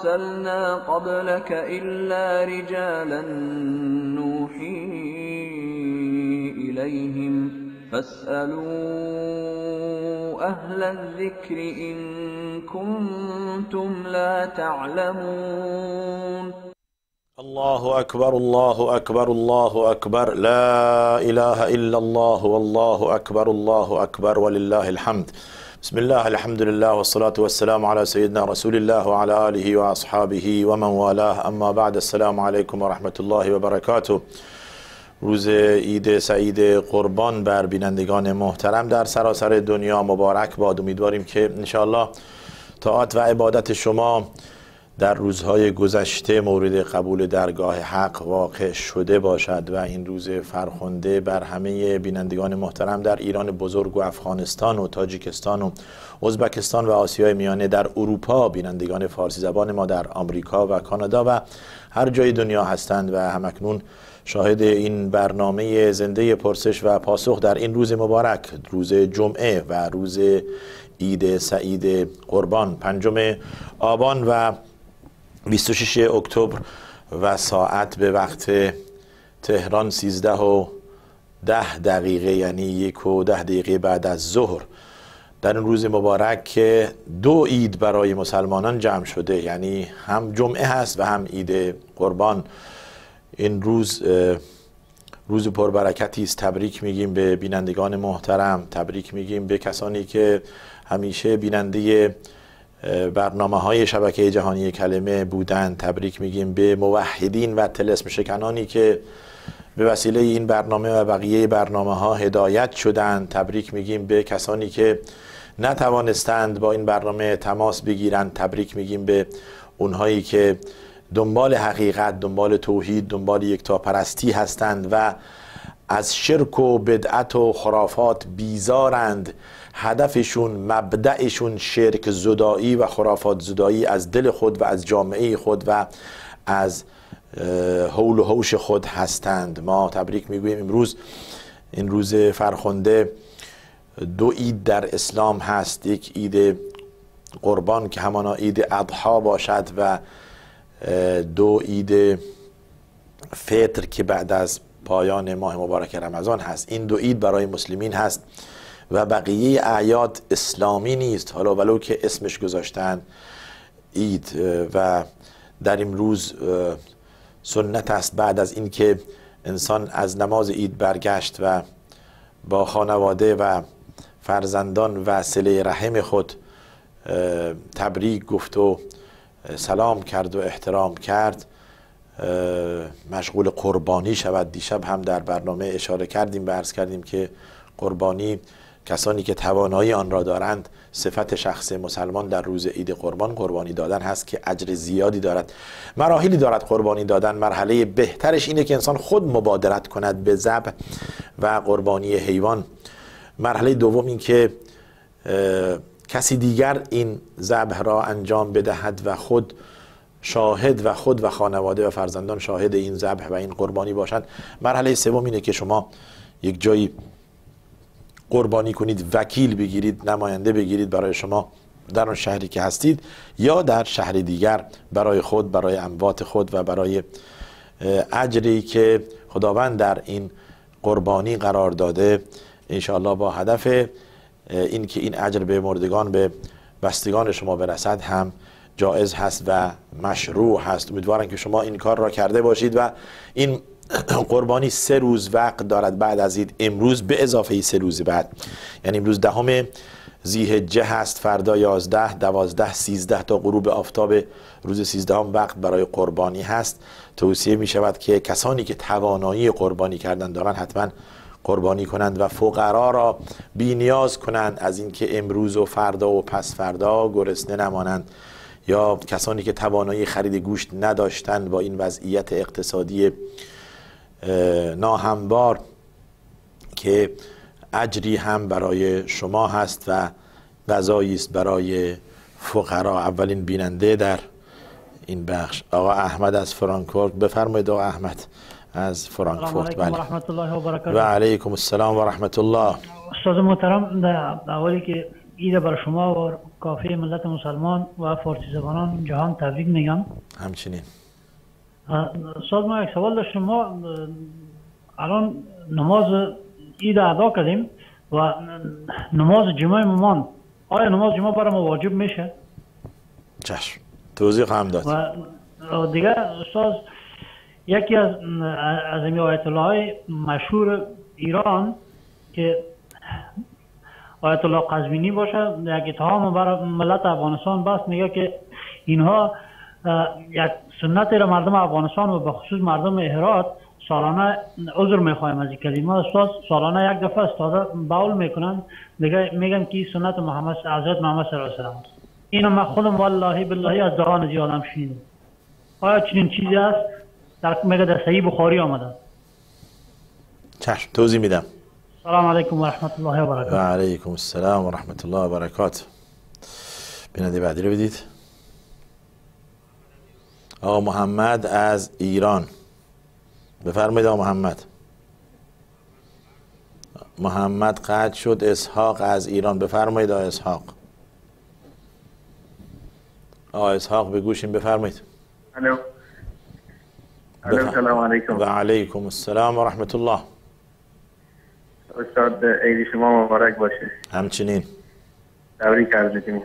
أرسلنا قبلك إلا رجالا نوحي إليهم فاسألوا أهل الذكر إن كنتم لا تعلمون. الله أكبر الله أكبر الله أكبر، لا إله إلا الله والله أكبر الله أكبر ولله الحمد. بسم الله الحمد لله والصلاة والسلام على سيدنا رسول الله وعلى آله وأصحابه ومن والاه، اما بعد. السلام علیکم و رحمت الله و برکاته. روز عید سعید قربان بر بینندگان محترم در سراسر دنیا مبارک باد. امیدواریم که انشاءالله طاعت و عبادت شما در روزهای گذشته مورد قبول درگاه حق واقع شده باشد و این روز فرخنده بر همه بینندگان محترم در ایران بزرگ و افغانستان و تاجیکستان و ازبکستان و آسیای میانه، در اروپا، بینندگان فارسی زبان ما در آمریکا و کانادا و هر جای دنیا هستند و همکنون شاهد این برنامه زنده پرسش و پاسخ در این روز مبارک، روز جمعه و روز عید سعید قربان، 5 آبان و 26 اکتبر و ساعت به وقت تهران 13:10 یعنی 1:10 بعد از ظهر، در این روز مبارک که 2 عید برای مسلمانان جمع شده، یعنی هم جمعه هست و هم عید قربان. این روز پربرکتی است. تبریک میگیم به بینندگان محترم، تبریک میگیم به کسانی که همیشه بیننده برنامه‌های شبکه جهانی کلمه بودند، تبریک میگیم به موحدین و طلسم شکنانی که به وسیله این برنامه و بقیه برنامه‌ها هدایت شدند، تبریک میگیم به کسانی که نتوانستند با این برنامه تماس بگیرند، تبریک میگیم به اونهایی که دنبال حقیقت، دنبال توحید، دنبال یکتاپرستی هستند و از شرک و بدعت و خرافات بیزارند. هدفشون، مبدأشون شرک زدایی و خرافات زدایی از دل خود و از جامعه خود و از حول و حوش خود هستند. ما تبریک میگوییم. امروز این روز فرخنده 2 عید در اسلام هست، یک عید قربان که همانا عید اضحی باشد و 2 عید فطر که بعد از پایان ماه مبارک رمضان هست. این 2 عید برای مسلمین هست و بقیه اعیاد اسلامی نیست، حالا ولو که اسمش گذاشتن عید. و در این روز سنت است بعد از اینکه انسان از نماز عید برگشت و با خانواده و فرزندان و صله رحم خود تبریک گفت و سلام کرد و احترام کرد، مشغول قربانی شود. دیشب هم در برنامه اشاره کردیم و عرض کردیم که قربانی، کسانی که توانایی آن را دارند، صفت شخص مسلمان در روز عید قربانی دادن هست که اجر زیادی دارد. مراحلی دارد قربانی دادن. مرحله بهترش اینه که انسان خود مبادرت کند به ذبح و قربانی حیوان. مرحله دوم این که کسی دیگر این ذبح را انجام بدهد و خود شاهد و خود و خانواده و فرزندان شاهد این ذبح و این قربانی باشند. مرحله سوم اینه که شما یک جایی قربانی کنید، وکیل بگیرید، نماینده بگیرید برای شما در آن شهری که هستید یا در شهر دیگر، برای خود، برای اموات خود و برای اجری که خداوند در این قربانی قرار داده، انشاءالله با هدف این که این اجر به مردگان، به بستگان شما برسد هم جایز هست و مشروع هست. امیدوارم که شما این کار را کرده باشید و این قربانی 3 روز وقت دارد بعد از عید. امروز به اضافه 3 روز بعد، یعنی امروز 10 ذی‌حجه هست، فردا 11، 12، 13 تا غروب آفتاب روز 13 وقت برای قربانی هست. توصیه می شود که کسانی که توانایی قربانی کردن دارن حتما قربانی کنند و فقرا را بی نیاز کنند از اینکه امروز و فردا و پس فردا گرسنه نمانند، یا کسانی که توانایی خرید گوشت نداشتند با این وضعیت اقتصادی ناهموار که اجری هم برای شما هست و غذایی است برای فقرا. اولین بیننده در این بخش آقا احمد از فرانکفورت. بفرمایید آقا احمد از فرانکفورت. بله. و رحمت الله و برکاته. و علیکم السلام و رحمت الله. استاد محترم، در اولی که عید برای شما و کافی ملت مسلمان و فارسی زبانان جهان تبریک میگم. همچنین. استاد ما یک سوال داشتیم. ما الان نماز عید ادا کردیم و نماز جمعه مامان، آیا نماز جمعه برای ما واجب میشه؟ چشم، توضیح خواهم داد. و دیگه استاد یکی از این آیت الله های مشهور ایران که آیت الله قزوینی باشه، یک اتهام برای ملت افغانستان بس، میگه که اینها یک سنت را مردم افغانستان و به خصوص مردم هرات سالانه عذر میخوایم از این کلمه استاد، سالانه یک دفعه استاده باول میکنن، دیگه میگن که سنت محمد حضرت محمد صلی الله علیه و سلم. اینو من خودم والله بالله از دهان زیادم شنیدم. آیا چنین چیزی هست؟ میگه در صحیح بخاری آمده. چشم، توضیح میدم. سلام علیکم و رحمت الله و برکاته. و علیکم السلام و رحمت الله و برکاته. بیننده بعدی رو بدید. آقا محمد از ایران، بفرمایید. آقا محمد قطع شد. اسحاق از ایران، بفرمایید. آقا اسحاق به گوشیم، بفرمایید. الو سلام علیکم. و علیکم السلام و رحمت الله. استاد عید شما مبارک باشه. همچنین. تبریک عرض می‌کنم.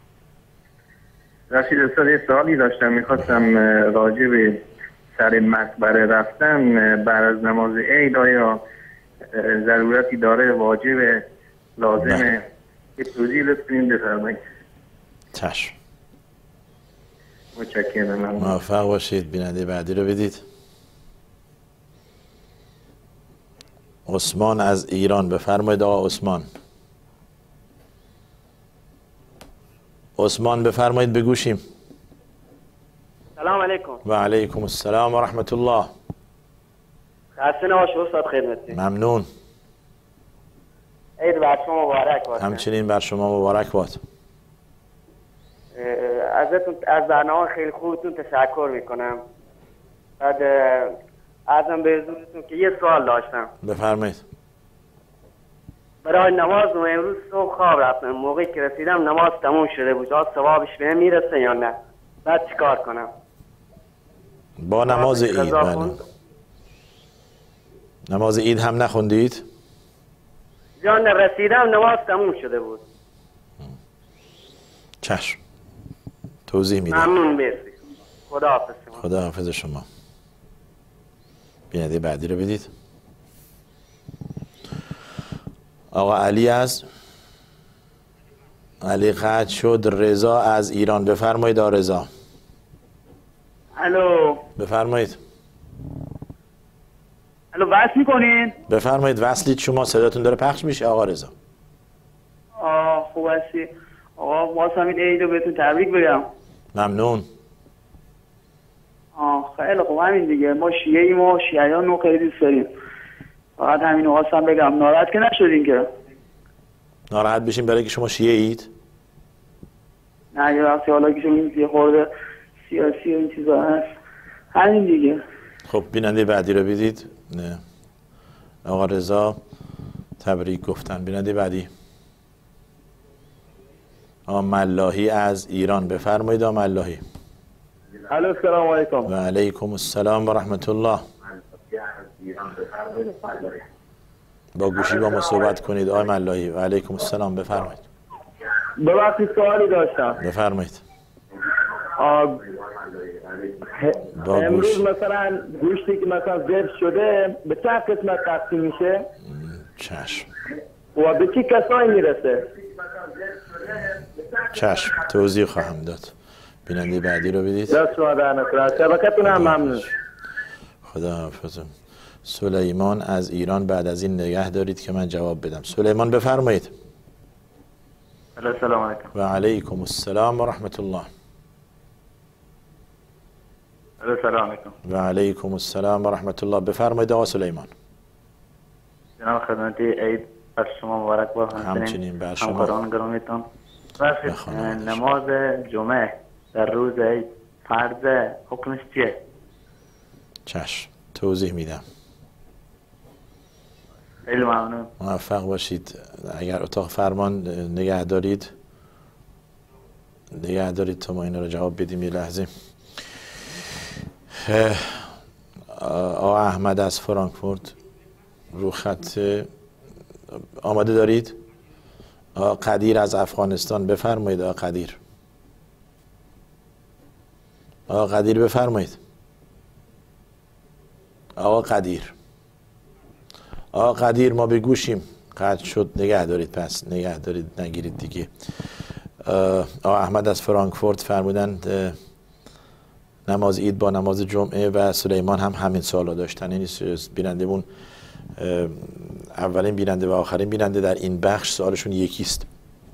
رشید استاد یه سوالی داشتم، میخواستم راجع به سر مقبره رفتن بعد از نماز عید آیا ضرورتی داره، واجب، لازمه؟ یه توضیح لطف کنید بفرمایید. چشم. متشکرم. موفق باشید. بیننده بعدی رو بدید. عثمان از ایران، بفرمایید. آقا عثمان بفرمایید، بگوشیم. سلام علیکم. و علیکم السلام و رحمت الله. خسته نباشید استاد، خدمتتون. ممنون. عید بر شما مبارک باد. همچنین بر شما مبارک باد. ازتون از برنامه خیلی خوبتون تشکر میکنم. بعد ازم به حضورتون که یه سوال داشتم. بفرمایید. برای نماز امروز صبح خواب رفتم، موقعی که رسیدم نماز تموم شده بود. ثوابش بهم میرسه یا نه؟ بعد چیکار کنم؟ با نماز عید. بله. نماز عید هم نخوندید؟ جان رسیدم نماز تموم شده بود. چشم، توضیح میدم. ممنون، مرسی. خدا حافظ شما. بیننده بعدی رو بدید. آقا علی قطع شد. رضا از ایران، بفرمایید. رضا. الو. بفرمایید. الو وصل میکنین؟ بفرمایید. وصلید شما، صداتون داره پخش میشه آقا رضا. خوب هستی؟ آقا واسه این عید رو بهتون تبریک بگم. ممنون. خیلی خوب، همین دیگه. ما شیعه ایم و شیعیان رو خیلی دوست داریم. فقط همین رو خواستم بگم. ناراحت که نشدین که؟ ناراحت بشین برای که شما شیعه اید؟ نه، یه وقتی حالا که شما یه خورده سیاسی و این چیزا هست، همین دیگه. خب بیننده بعدی رو بدید. نه آقا رضا تبریک گفتن. بیننده بعدی آقا ملاحی از ایران، بفرمایید. آقا ملاحی. الو سلام علیکم. و علیکم السلام و رحمت الله. با گوشی با ما صحبت کنید آقای ملاحی. و علیکم السلام، بفرمایید. ببخشید سوالی داشتم. بفرمایید. امروز مثلا گوشتی که مثلا ذبح شده به چند قسمت تقسیم میشه؟ چشم. و به چه کسایی میرسه؟ چشم، توضیح خواهم داد. بیننده بعدی رو بدید. دست شما در نکنه. شبکتون هم ممنون. خدا حافظم. سلیمان از ایران، بعد از این نگه دارید که من جواب بدم. سلیمان بفرمایید. سلام علیکم. و علیکم السلام و رحمت الله. سلام علیکم. و علیکم السلام و رحمت الله. بفرمایید آقا سلیمان. جناب خدمتی، عید بر شما مبارک باد. همچنین بر شما. همکاران گرامیتان. نماز جمعه در روز عید فرض، حکمش چیه؟ چشم، توضیح میدم. خیلی ممنون. موفق باشید. اگر اتاق فرمان نگه دارید تا ما این رو جواب بدیم. یه لحظه. آقا احمد از فرانکفورت رو خط آماده دارید؟ آقا قدیر از افغانستان بفرمایید. آقا قدیر بفرمایید. آقا قدیر ما به گوشیم. قطع شد. نگه دارید، پس نگه دارید، نگیرید دیگه. آقا احمد از فرانکفورت فرمودند نماز عید با نماز جمعه و سلیمان هم همین سوالو داشتن. یعنی بینندمون اولین بیننده و آخرین بیننده در این بخش سوالشون یکیست.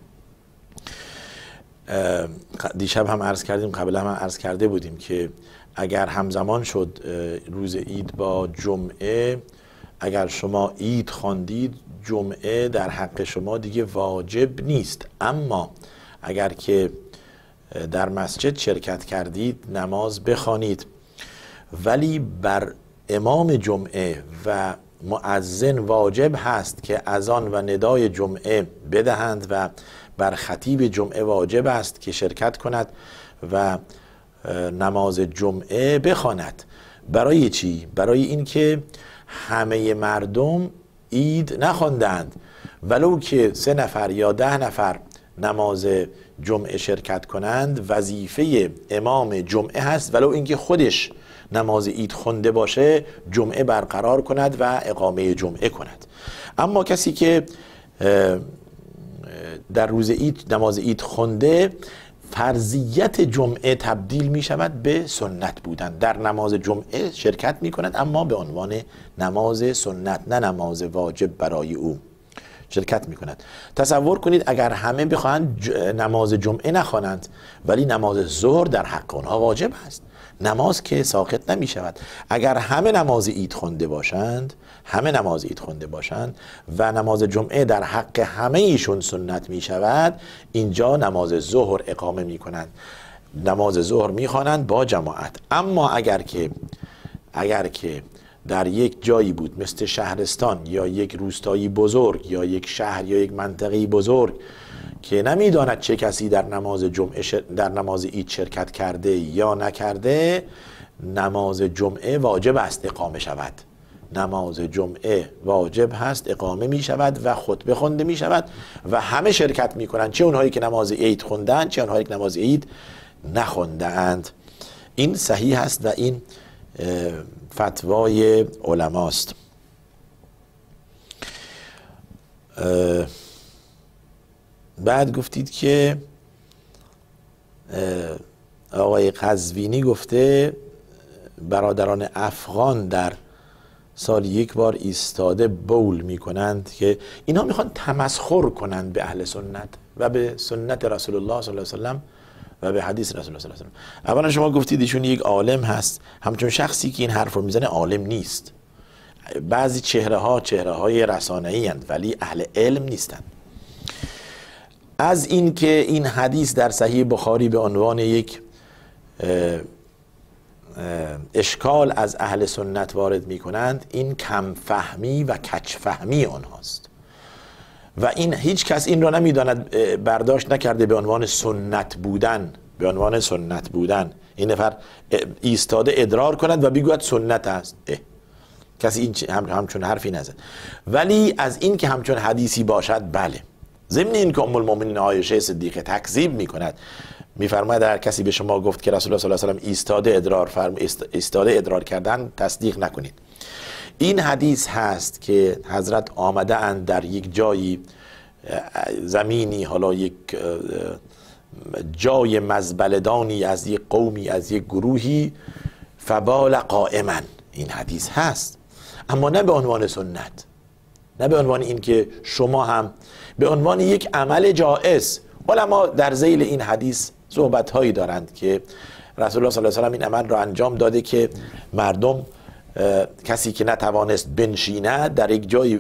دیشب هم عرض کردیم، قبل هم عرض کرده بودیم که اگر همزمان شد روز عید با جمعه، اگر شما عید خواندید، جمعه در حق شما دیگه واجب نیست. اما اگر که در مسجد شرکت کردید نماز بخوانید، ولی بر امام جمعه و مؤذن واجب هست که اذان و ندای جمعه بدهند و بر خطیب جمعه واجب است که شرکت کند و نماز جمعه بخواند. برای چی؟ برای اینکه همه مردم عید نخواندند، ولو که 3 نفر یا 10 نفر نماز جمعه شرکت کنند، وظیفه امام جمعه هست ولو اینکه خودش نماز عید خونده باشه جمعه برقرار کند و اقامه جمعه کند. اما کسی که در روز عید نماز عید خونده، فرضیت جمعه تبدیل می شود به سنت بودن. در نماز جمعه شرکت می کند اما به عنوان نماز سنت، نه نماز واجب برای او شرکت می کند. تصور کنید اگر همه بخواهند نماز جمعه نخوانند ولی نماز ظهر در حق آنها واجب است، نماز که ساقط نمی شود. اگر همه نماز عید خونده باشند و نماز جمعه در حق همه ایشون سنت می شود، اینجا نماز ظهر اقامه می کنند، نماز ظهر می خوانند با جماعت. اما اگر که در یک جایی بود مثل شهرستان یا یک روستایی بزرگ یا یک شهر یا یک منطقه بزرگ که نمیداند چه کسی در نماز جمعه در نماز عید شرکت کرده یا نکرده، نماز جمعه واجب است اقامه شود. نماز جمعه واجب هست اقامه می شود و خطبه خونده می شود و همه شرکت می کنند، چه اونهایی که نماز عید خوندند چه اونهایی که نماز عید نخوندند. این صحیح است و این فتوای علماست. بعد گفتید که آقای قزوینی گفته برادران افغان در سال 1 بار ایستاده بول می کنند که اینها میخوان تمسخر کنند به اهل سنت و به سنت رسول الله صلی الله علیه و سلم و به حدیث رسول الله صلی الله علیه و سلم. اولا شما گفتید ایشون یک عالم هست، همچون شخصی که این حرف رو میزنه عالم نیست. بعضی چهره های رسانه‌ای اند ولی اهل علم نیستند. از این که این حدیث در صحیح بخاری به عنوان یک اشکال از اهل سنت وارد می کنند، این کم فهمی و کج فهمی آنهاست و این هیچ کس این را نمیداند، برداشت نکرده به عنوان سنت بودن. این نفر ایستاده ادرار کند و بگوید سنت است. کسی این همچون حرفی نزد. ولی از این که همچون حدیثی باشد، بله. ضمن این که ام المؤمنین عایشه صدیقه تکذیب می کند، میفرماید هر کسی به شما گفت که رسول الله صلی الله علیه و آله ایستاده ادرار کردن، تصدیق نکنید. این حدیث هست که حضرت آمده اند در یک جایی، زمینی، حالا یک جای مزبلدانی از یک قومی، از یک گروهی، فبال قائما. این حدیث هست، اما نه به عنوان سنت، نه به عنوان این که شما هم، به عنوان یک عمل جائز. علما در ذیل این حدیث صحبت هایی دارند که رسول الله صلی الله علیه و آله این عمل را انجام داده که مردم، کسی که نتوانست بنشیند در یک جای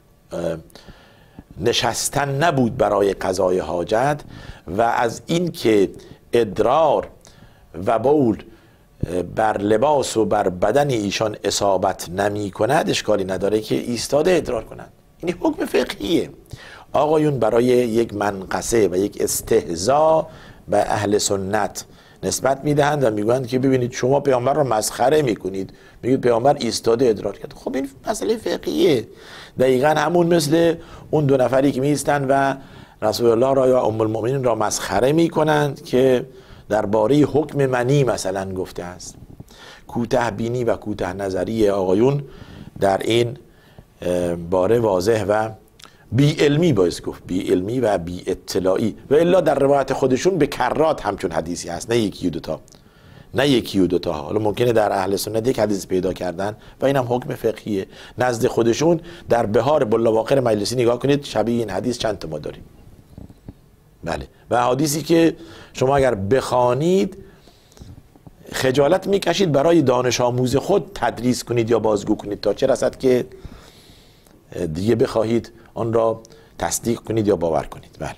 نشستن نبود برای قضای حاجت، و از این که ادرار و بول بر لباس و بر بدن ایشان اصابت نمی کند، اشکالی نداره که ایستاده ادرار کنند. این حکم فقهیه. آقایون برای یک منقصه و یک استهزاء به اهل سنت نسبت میدهند و میگویند که ببینید شما پیامبر رو مسخره میکنید، میگید پیامبر ایستاده ادرار کرد. خب این مسئله فقهیه، دقیقا همون مثل اون دو نفری که میستند و رسول الله را یا ام المؤمنین را مسخره میکنند که درباره حکم منی مثلا گفته است. کوته بینی و کوته نظری آقایون در این باره واضح و بی علمی باید گفت، بی علمی و بی اطلاعی. و الا در روایت خودشون به کرات همچون حدیثی هست، نه یکی و دوتا، نه یکی و دوتا. حالا ممکنه در اهل سنت یک حدیث پیدا کردن و این هم حکم فقهیه. نزد خودشون در بهار بلاواقر مجلسی نگاه کنید، شبیه این حدیث چند تا ما داریم. بله، و حدیثی که شما اگر بخوانید خجالت میکشید برای دانش آموز خود تدریس کنید یا بازگو کنید، تا چه رسد که دیگه بخواهید آن را تصدیق کنید یا باور کنید. بله،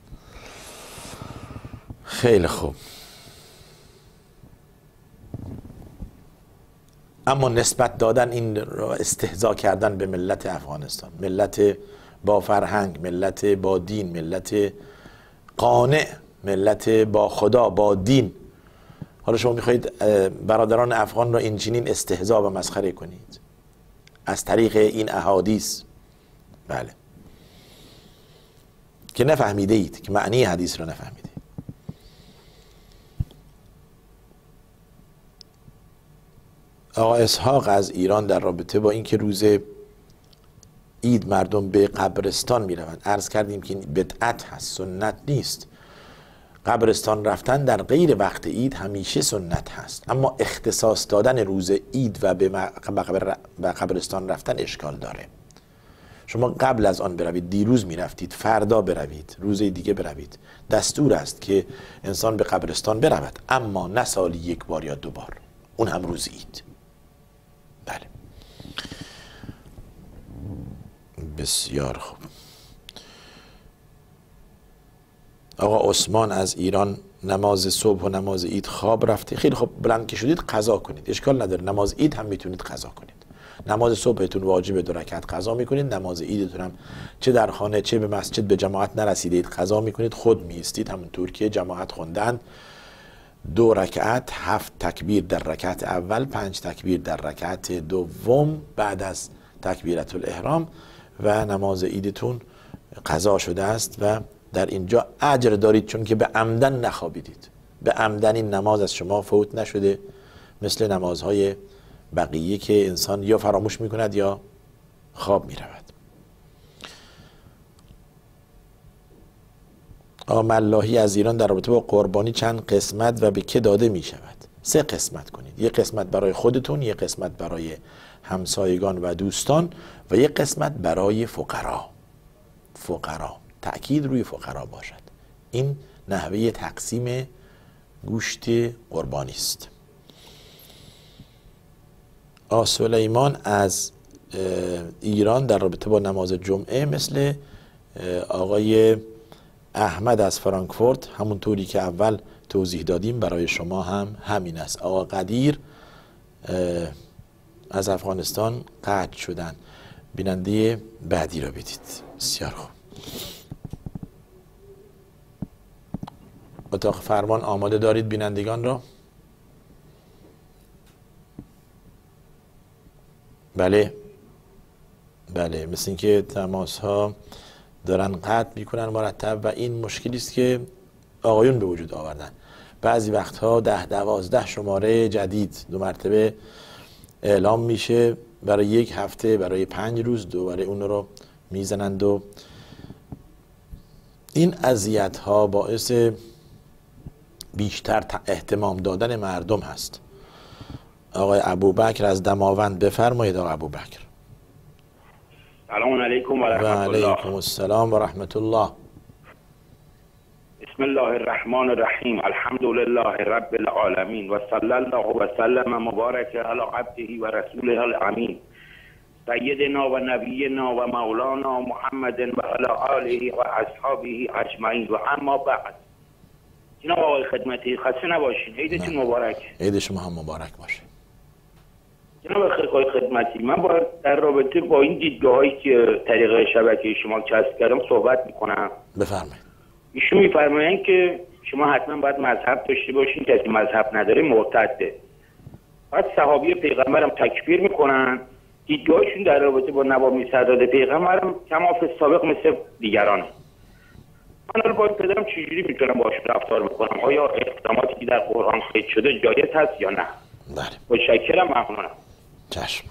خیلی خوب. اما نسبت دادن این را استهزا کردن به ملت افغانستان، ملت با فرهنگ، ملت با دین، ملت قانع، ملت با خدا، با دین. حالا شما میخواهید برادران افغان را این چنین استهزا و مسخره کنید از طریق این احادیث. بله، که نفهمیده اید، که معنی حدیث را نفهمیده. آقا اسحاق از ایران در رابطه با اینکه روز عید مردم به قبرستان میروند، عرض کردیم که این بدعت هست، سنت نیست. قبرستان رفتن در غیر وقت عید همیشه سنت هست، اما اختصاص دادن روز عید و به قبرستان رفتن اشکال داره. شما قبل از آن بروید، دیروز میرفتید، فردا بروید، روز دیگه بروید. دستور است که انسان به قبرستان برود، اما نه سالی یک بار یا دو بار، اون هم روز عید. بله، بسیار خوب. آقا عثمان از ایران نماز صبح و نماز عید خواب رفته. خیلی خوب، بلند که شدید قضا کنید، اشکال نداره. نماز عید هم میتونید قضا کنید. نماز صبحتون واجب 2 رکعت قضا میکنید، نماز عیدتون هم چه در خانه چه به مسجد به جماعت نرسیدید قضا میکنید، خود میستید همونطور که جماعت خوندند. 2 رکعت، 7 تکبیر در رکعت اول، 5 تکبیر در رکعت دوم بعد از تکبیرت الاحرام و نماز عیدتون قضا شده است و در اینجا اجر دارید، چون که به عمدن نخوابیدید، به عمدن این نماز از شما فوت نشده، مثل نمازهای بقیه که انسان یا فراموش میکند یا خواب میرود. آقا ملاحی از ایران در رابطه با قربانی چند قسمت و به که داده می شود؟ 3 قسمت کنید. 1 قسمت برای خودتون، 1 قسمت برای همسایگان و دوستان و 1 قسمت برای فقرا. فقرا، تأکید روی فقرا باشد. این نحوه تقسیم گوشت قربانی است. آقا سلیمان از ایران در رابطه با نماز جمعه مثل آقای احمد از فرانکفورت، همونطوری که اول توضیح دادیم برای شما هم همین است. آقا قدیر از افغانستان قطع شدن. بیننده بعدی را بدید. بسیار خوب. اتاق فرمان آماده دارید بینندگان را؟ بله بله، مثل اینکه تماس ها دارن قطع میکنن مرتب و این مشکلی است که آقایون به وجود آوردن. بعضی وقتها 10-12 شماره جدید 2 مرتبه اعلام میشه برای 1 هفته، برای 5 روز دوباره اون رو میزنند و این اذیت ها باعث بیشتر اهتمام دادن مردم هست. آقای ابوبکر از دماوند بفرمایید. آقای ابوبکر. سلام علیکم و رحمت الله. و علیکم السلام و رحمت الله. بسم الله الرحمن الرحیم. الحمد لله رب العالمین و صلی الله و سلم مبارک علی عبده و رسوله الامین سیدنا و نبینا و مولانا محمد و علی آله و اصحابه اجمعین و اما بعد. جناب آقای خدمتی، خسته نباشین. عیدتون مبارک. عید شما هم مبارک باشه. جناب آقای خدمتی، من در رابطه با این دیدگاهایی که طریق شبکه شما کسب کردم صحبت میکنم. بفرمایید. ایشون میفرمایند که شما حتما باید مذهب داشته باشین، کسی مذهب نداره مرتده. بعد صحابی پیغمبرم تکفیر میکنن، دیدگاهشون در رابطه با نوامی سرداد پیغمبرم کماف سابق مثل دیگرانه. من الان باید پدرم چجوری میتونم باهاش رفتار میکنم؟ آیا اقداماتی که در قرآن قید شده جایز هست یا نه؟ بله. متشکرم، ممنونم. چشم.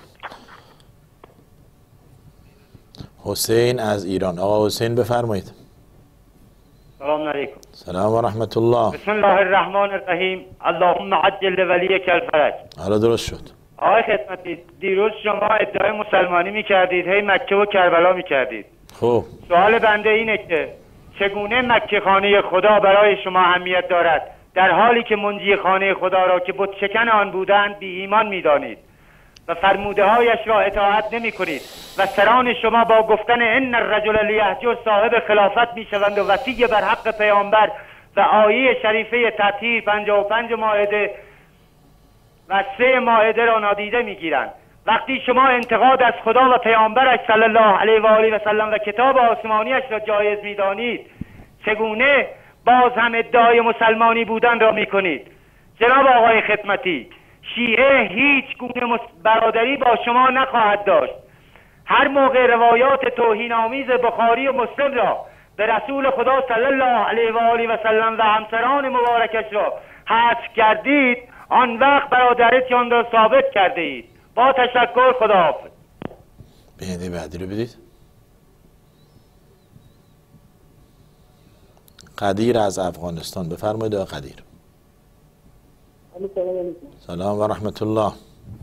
حسین از ایران. آقا حسین بفرمایید. سلام علیکم. سلام و رحمت الله. بسم الله الرحمن الرحیم. اللهم عجل ولیک الفرج. حالا درست شد. آقای خدمتی، دیروز شما ادعای مسلمانی میکردید، هی مکه و کربلا میکردید. خب سوال بنده اینه که چگونه مکه خانه خدا برای شما اهمیت دارد در حالی که منجی خانه خدا را که بت شکن آن بودند بی ایمان میدانید و فرموده هایش را اطاعت نمی کنید و سران شما با گفتن ان الرجل لیهجر صاحب خلافت می شوند و وصی بر حق پیامبر و آیه شریفه تطهیر 55 مائده و 3 مائده را نادیده می گیرند. وقتی شما انتقاد از خدا و پیامبرش صلی الله علیه و آله و سلم و کتاب آسمانیش را جایز می دانید، چگونه باز هم ادعای مسلمانی بودن را می کنید؟ جناب آقای خدمتی، شیعه هیچ گونه برادری با شما نخواهد داشت. هر موقع روایات توهین‌آمیز بخاری و مسلم را به رسول خدا صلی الله علیه و آله و سلم و همسران مبارکش را حذف کردید، آن وقت برادریتان را ثابت کرده اید. با تشکر، خداحافظ. بیننده بعدی رو بدید. قدیر از افغانستان. بفرمایید آقا قدیر. سلام و رحمت الله.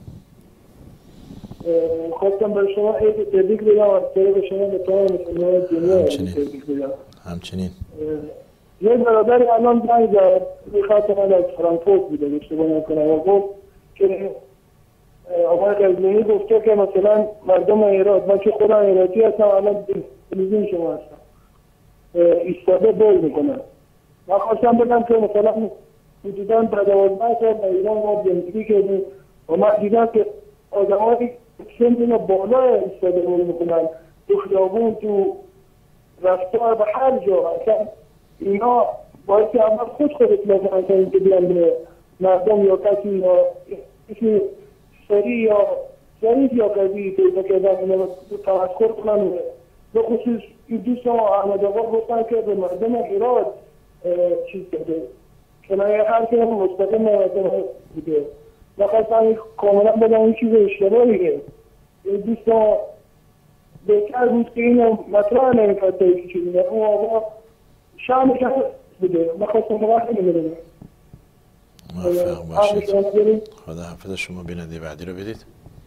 خواستم برای شما عید تبریک بگم، به شما به تمام مسلمانان دنیا تبریک بگم. همچنین. یک برادری الان زنگ زد، میخواست من از فرانکفورت بوده اشتباه نکنم و گفت که آقای قزوینی گفته که مثلا مردم ایران، من که خودم ایراتی هستم، الان تلویزیون شما هستم، ایستاده بول میکنن. من خواستم بگم که مثلا حدوداً در 12 سال در ایران ما زندگی کردیم و من دیدم که آدمایی سن بالا ایستاده بول میکنن، تو خیابون، تو رفتار و هر جا. اصلا اینا باید که اول خودت لازم کنید که بیان به مردم یا کسی یا کسی سریع یا ظریف یا قوی پیدا کردن اینا تمسخر کنن. به خصوص این دوست ما احمد آقا گفتن که به مردم ایران چیز کرده که من هر که مستقیم مردم بوده. نخواستم کاملا بدم این چیز اشتباه میگه. این دوست ما بهتر بود که اینو مطرح نمیکرد تایید شدیم. اون آقا شامش بوده. نخواستم وقت نمیدونم. موفق باشید. خدا حافظ شما. بیننده بعدی رو بدید.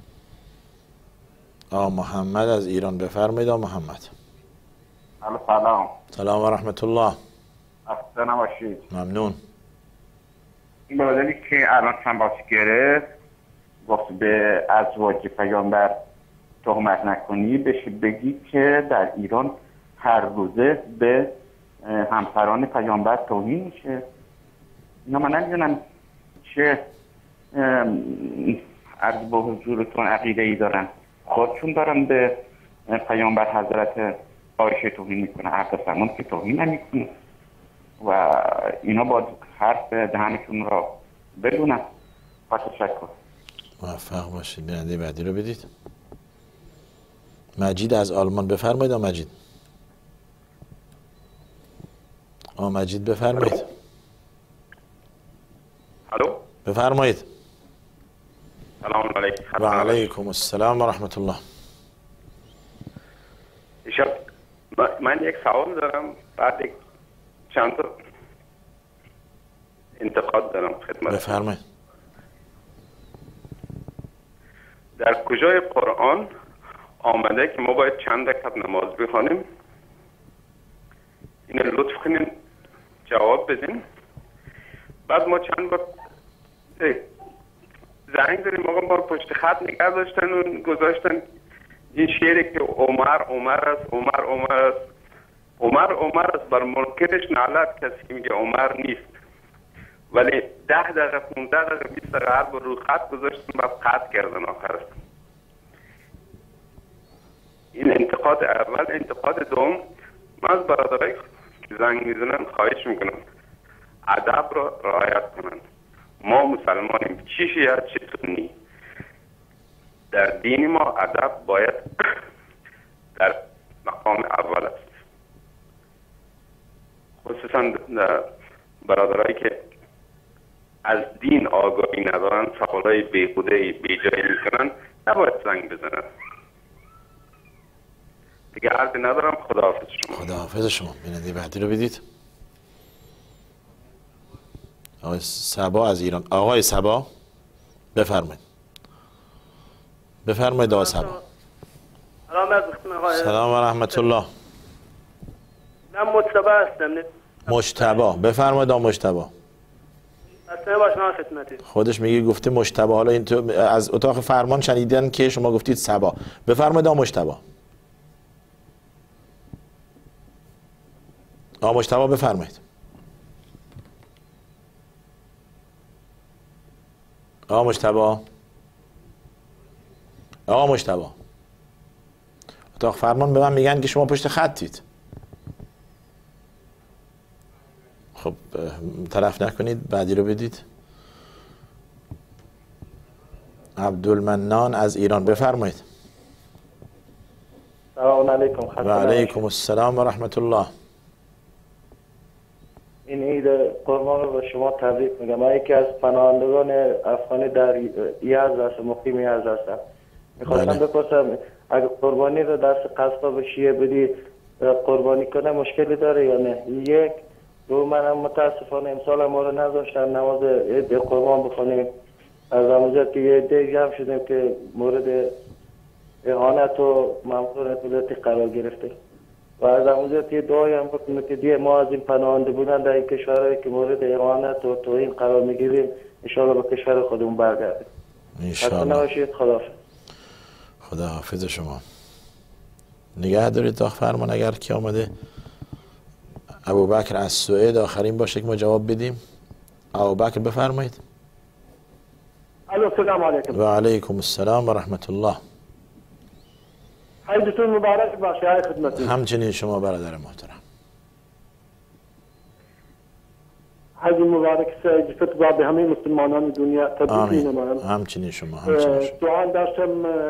محمد از ایران. بفرمایید محمد. سلام. سلام و رحمت الله. خسته نباشید. ممنون. این برادری که الان تماس گرفت گفت به ازواج پیامبر تهمت نکنی، بهش بگی که در ایران هر روزه به همسران پیامبر توهین میشه. اینا من نمیدونم چه عرض به حضورتون عقیده ای دارن. خودشون دارن به پیامبر حضرت عایشه توهین میکنه، حق فرمان که توهین نمیکنه و اینا باید حرف دهنشون را بدونن. با تشکر. موفق باشید. بیننده بعدی رو بدید. مجید از آلمان. بفرمایید مجید. مجید بفرمایید. الو. بفرمایید. سلام علیکم. و علیکم السلام و رحمت الله. من یک سوال دارم، بعد چند تا انتقاد دارم خدمت. بفرمایید. در کجای قرآن آمده که ما باید چند رکعت نماز بخوانیم؟ این لطف کنین جواب بدین. بعد ما چند بار زنگ داریم آقا ما پشت خط نگه داشتن و گذاشتن این شعری که عمر است، عمر است بر منکرش نعلت کسی که میگه عمر نیست. ولی 10 دقیقه 15 دقیقه 20 دقیقه هر بار رو خط گذاشتن بعد قطع کردن آخر. این انتقاد اول. انتقاد دوم، من از برادرای که زنگ میزنن خواهش میکنم ادب را رعایت کنن. ما مسلمانیم، چی شیعه چی سنی، در دین ما ادب باید در مقام اول است. خصوصا برادرایی که از دین آگاهی ندارن، سوالای بیهوده بیجایی میکنن، نباید زنگ بزنن. دیگه عرضی ندارم. خداحافظ شما. خداحافظ شما. بیننده بعدی رو بدید. آقای صبا از ایران. آقای صبا بفرمایید. بفرمایید آقای صبا. سلام و رحمت الله. من مجتبی هستم. مجتبی بفرمایید آقای مجتبی. اصلا باشنا خدمتی. خودش میگه گفته مجتبی. حالا این تو از اتاق فرمان شنیدن که شما گفتید صبا. بفرمایید آقای مجتبی. آقا مجتبی بفرمایید. آقا مجتبی. آقا مجتبی. اتاق فرمان به من میگن که شما پشت خطید. خب طرف نکنید، بعدی رو بدید. عبدالمنان از ایران بفرمایید. سلام علیکم. و علیکم السلام و رحمت الله. این عید قربان رو به شما تبریک میگم. من یکی از پناهندگان افغانی در یزد هستم، مقیم یزد هستم. میخواستم بپرسم اگه قربانی رو در قصبا به شیعه بدی قربانی کنه مشکلی داره یا نه؟ یک. دو، منم متاسفانه امسال ما رو نذاشتن نماز عید قربان بخونیم. از همونجا که یه عده جمع شدیم که مورد اهانت و ممنوعیت دولتی قرار گرفته. و از همونجا که دعایی هم بکنیم که دیگه ما از این پناهنده بودن در این کشورهایی که مورد اهانت و توهین قرار میگیریم انشاءالله به کشور خودمون برگردیم. انشاءالله. نباشید. خداحافظ. خداحافظ شما. نگه دارید تا فرمان. اگر که آمده ابوبکر از سوئد آخرین باشه که ما جواب بدیم. ابوبکر بفرمایید. السلام علیکم. و علیکم السلام و رحمت الله. عیدتون مبارک باشه. ای خدمتی. همچنین شما برادر محترم. عید مبارک سعید و به همه مسلمانان دنیا تبریک میگم. همچنین شما. همچنین شما. سوال داشتم.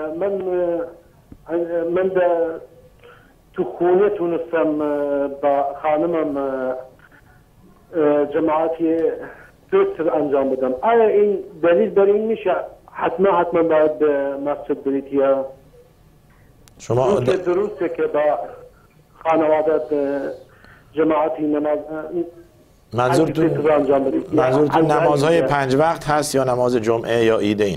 من تو خونه تونستم با خانمم جماعتی درست انجام بدم. آیا این دلیل بر این میشه حتما باید به مسجد برید یا شما درسته که با خانوادت جماعتی نماز منظورتون نمازهای 5 وقت هست یا نماز جمعه یا عیدین؟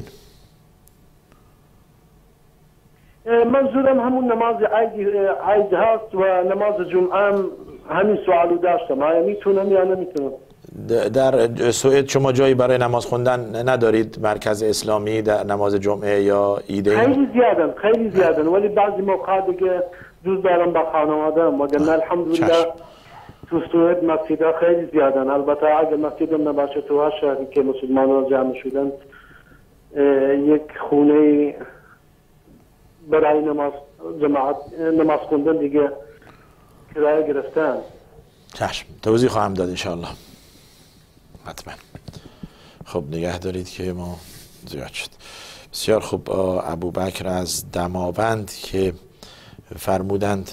منظورم همون نماز عید هست و نماز جمعه هم همین سوالو داشتم. آیا میتونم یا نمیتونم؟ در سوئد شما جایی برای نماز خوندن ندارید؟ مرکز اسلامی در نماز جمعه یا عیدین؟ خیلی زیادن ولی بعضی موقع دیگه دوست دارم با خانواده‌ام. مگر الحمدلله تو سوئد مسجدها خیلی زیادن. البته اگر مسجدم نباشه تو هر شهری که مسلمانان جمع شدن یک خونه برای نماز خوندن دیگه کرایه گرفتن. چشم توضیح خواهم داد انشاءالله. حتما. خب نگه دارید که ما زیاد شد. بسیار خوب. ابوبکر از دماوند که فرمودند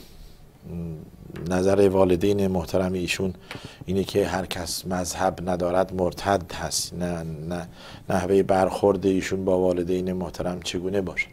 نظر والدین محترم ایشون اینه که هر کس مذهب ندارد مرتد هست. نه نحوه برخورد ایشون با والدین محترم چگونه باشه؟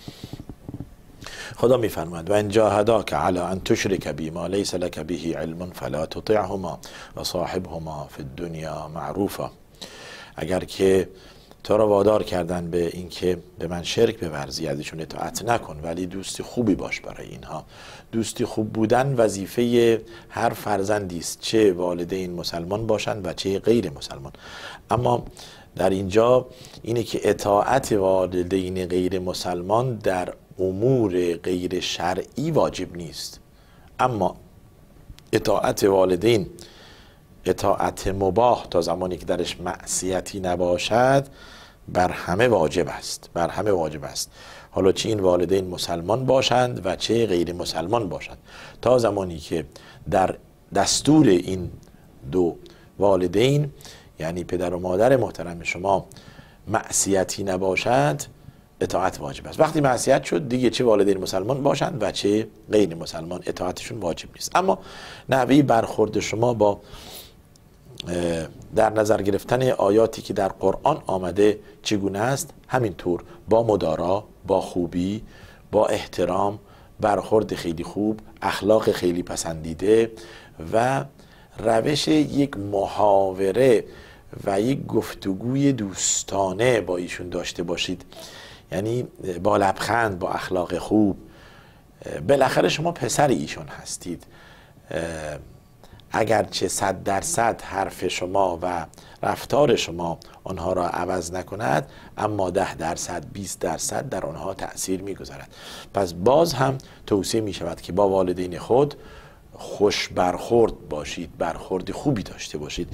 خدا میفرماید و ان جاهداک علی ان تشرک بی ما لیس لک به علم فلا تطعهما و صاحبهما فی الدنیا معروفا. اگر که تو را وادار کردن به اینکه به من شرک بورزی ازشون اطاعت نکن ولی دوستی خوبی باش برای اینها. دوستی خوب بودن وظیفه هر فرزندی است، چه والدین مسلمان باشند و چه غیر مسلمان. اما در اینجا اینه که اطاعت والدین غیر مسلمان در امور غیر شرعی واجب نیست، اما اطاعت والدین اطاعت مباح تا زمانی که درش معصیتی نباشد بر همه واجب است، بر همه واجب است. حالا چه این والدین مسلمان باشند و چه غیر مسلمان باشند، تا زمانی که در دستور این دو والدین یعنی پدر و مادر محترم شما معصیتی نباشد اطاعت واجب است. وقتی معصیت شد دیگه چه والدین مسلمان باشند و چه غیر مسلمان اطاعتشون واجب نیست. اما نحوه برخورد شما با در نظر گرفتن آیاتی که در قرآن آمده چگونه است؟ همینطور با مدارا، با خوبی، با احترام، برخورد خیلی خوب، اخلاق خیلی پسندیده و روش یک محاوره و یک گفتگوی دوستانه با ایشون داشته باشید، یعنی با لبخند، با اخلاق خوب. بالاخره شما پسر ایشون هستید، اگرچه 100% حرف شما و رفتار شما آنها را عوض نکند، اما 10%، 20% در آنها تأثیر میگذارد. پس باز هم توصیه می شود که با والدین خود خوش برخورد باشید، برخورد خوبی داشته باشید.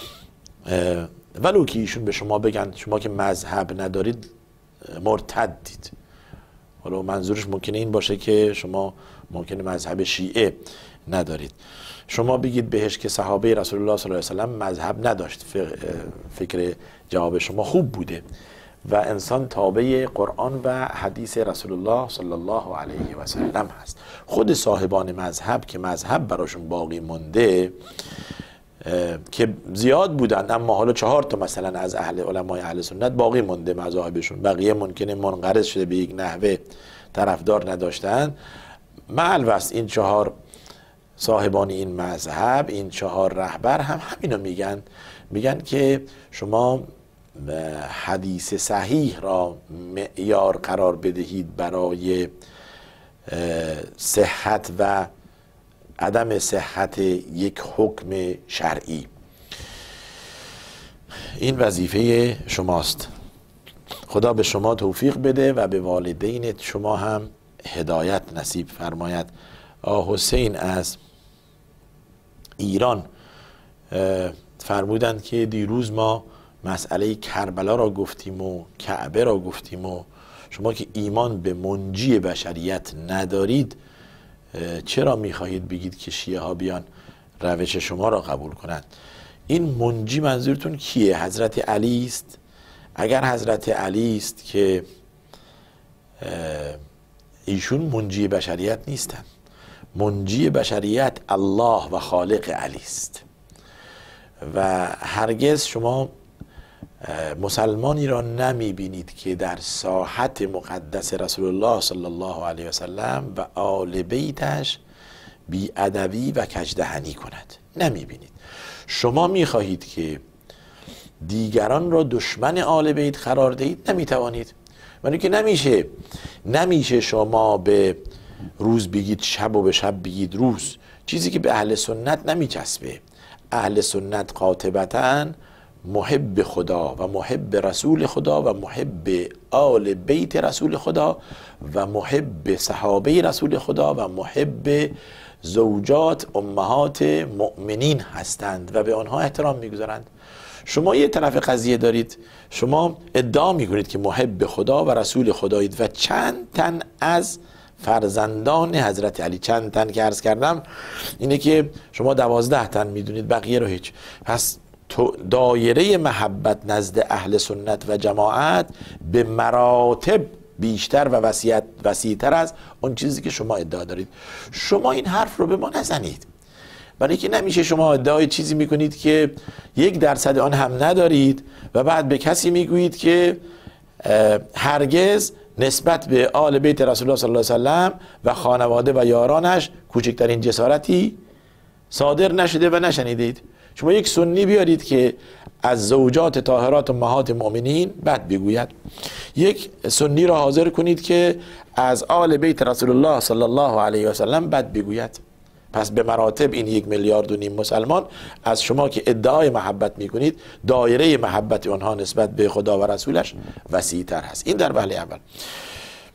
ولو که ایشون به شما بگن شما که مذهب ندارید مرتدید، حالا منظورش ممکنه این باشه که شما ممکنه مذهب شیعه ندارید، شما بگید بهش که صحابه رسول الله صلی الله علیه و سلم مذهب نداشت، فکر جواب شما خوب بوده و انسان تابع قرآن و حدیث رسول الله صلی الله علیه و سلم هست. خود صاحبان مذهب که مذهب براشون باقی مونده که زیاد بودند، اما حالا 4 تا مثلا از علمای اهل سنت باقی مونده مذاهبشون، بقیه ممکنه منقرض شده به یک نحوه طرفدار نداشتن. معلوست این 4 صاحبان این مذهب، این 4 رهبر هم همینو میگن که شما حدیث صحیح را معیار قرار بدهید برای صحت و عدم صحت یک حکم شرعی. این وظیفه شماست. خدا به شما توفیق بده و به والدین شما هم هدایت نصیب فرماید. حسین از ایران فرمودند که دیروز ما مسئله کربلا را گفتیم و کعبه را گفتیم و شما که ایمان به منجی بشریت ندارید چرا میخواهید بگید که شیعه ها بیان روش شما را قبول کنند؟ این منجی منظورتون کیه؟ حضرت علی است؟ اگر حضرت علی است که ایشون منجی بشریت نیستند. منجی بشریت الله و خالق علی است و هرگز شما مسلمانی را نمی بینید که در ساحت مقدس رسول الله صلی الله علیه و سلم و آل بیتش بی‌ادبی و کجدهنی کند، نمی بینید. شما می خواهید که دیگران را دشمن آل بیت قرار دهید، نمی توانید. ولی که نمیشه شما به روز بگید شب و به شب بگید روز، چیزی که به اهل سنت نمی چسبه. اهل سنت قاطبتاً محب خدا و محب رسول خدا و محب آل بیت رسول خدا و محب صحابه رسول خدا و محب زوجات امهات مؤمنین هستند و به آنها احترام میگذارند. شما یه طرف قضیه دارید، شما ادعا میکنید که محب خدا و رسول خدایید و چند تن از فرزندان حضرت علی، چند تن که عرض کردم اینه که شما 12 تن میدونید، بقیه رو هیچ. پس دایره محبت نزد اهل سنت و جماعت به مراتب بیشتر و وسیع‌تر از اون چیزی که شما ادعا دارید. شما این حرف رو به ما نزنید، برای که نمیشه شما ادعای چیزی میکنید که 1% آن هم ندارید و بعد به کسی میگویید که هرگز نسبت به آل بیت رسول الله صلی الله علیه و سلم و خانواده و یارانش کوچکترین جسارتی صادر نشده و نشنیدید. شما یک سنی بیارید که از زوجات طاهرات امهات مؤمنین بد بگوید، یک سنی را حاضر کنید که از آل بیت رسول الله صلی الله علیه و سلم بد بگوید. پس به مراتب این 1.5 میلیارد مسلمان از شما که ادعای محبت میکنید، دایره محبت آنها نسبت به خدا و رسولش وسیع‌تر هست. این در وهله اول.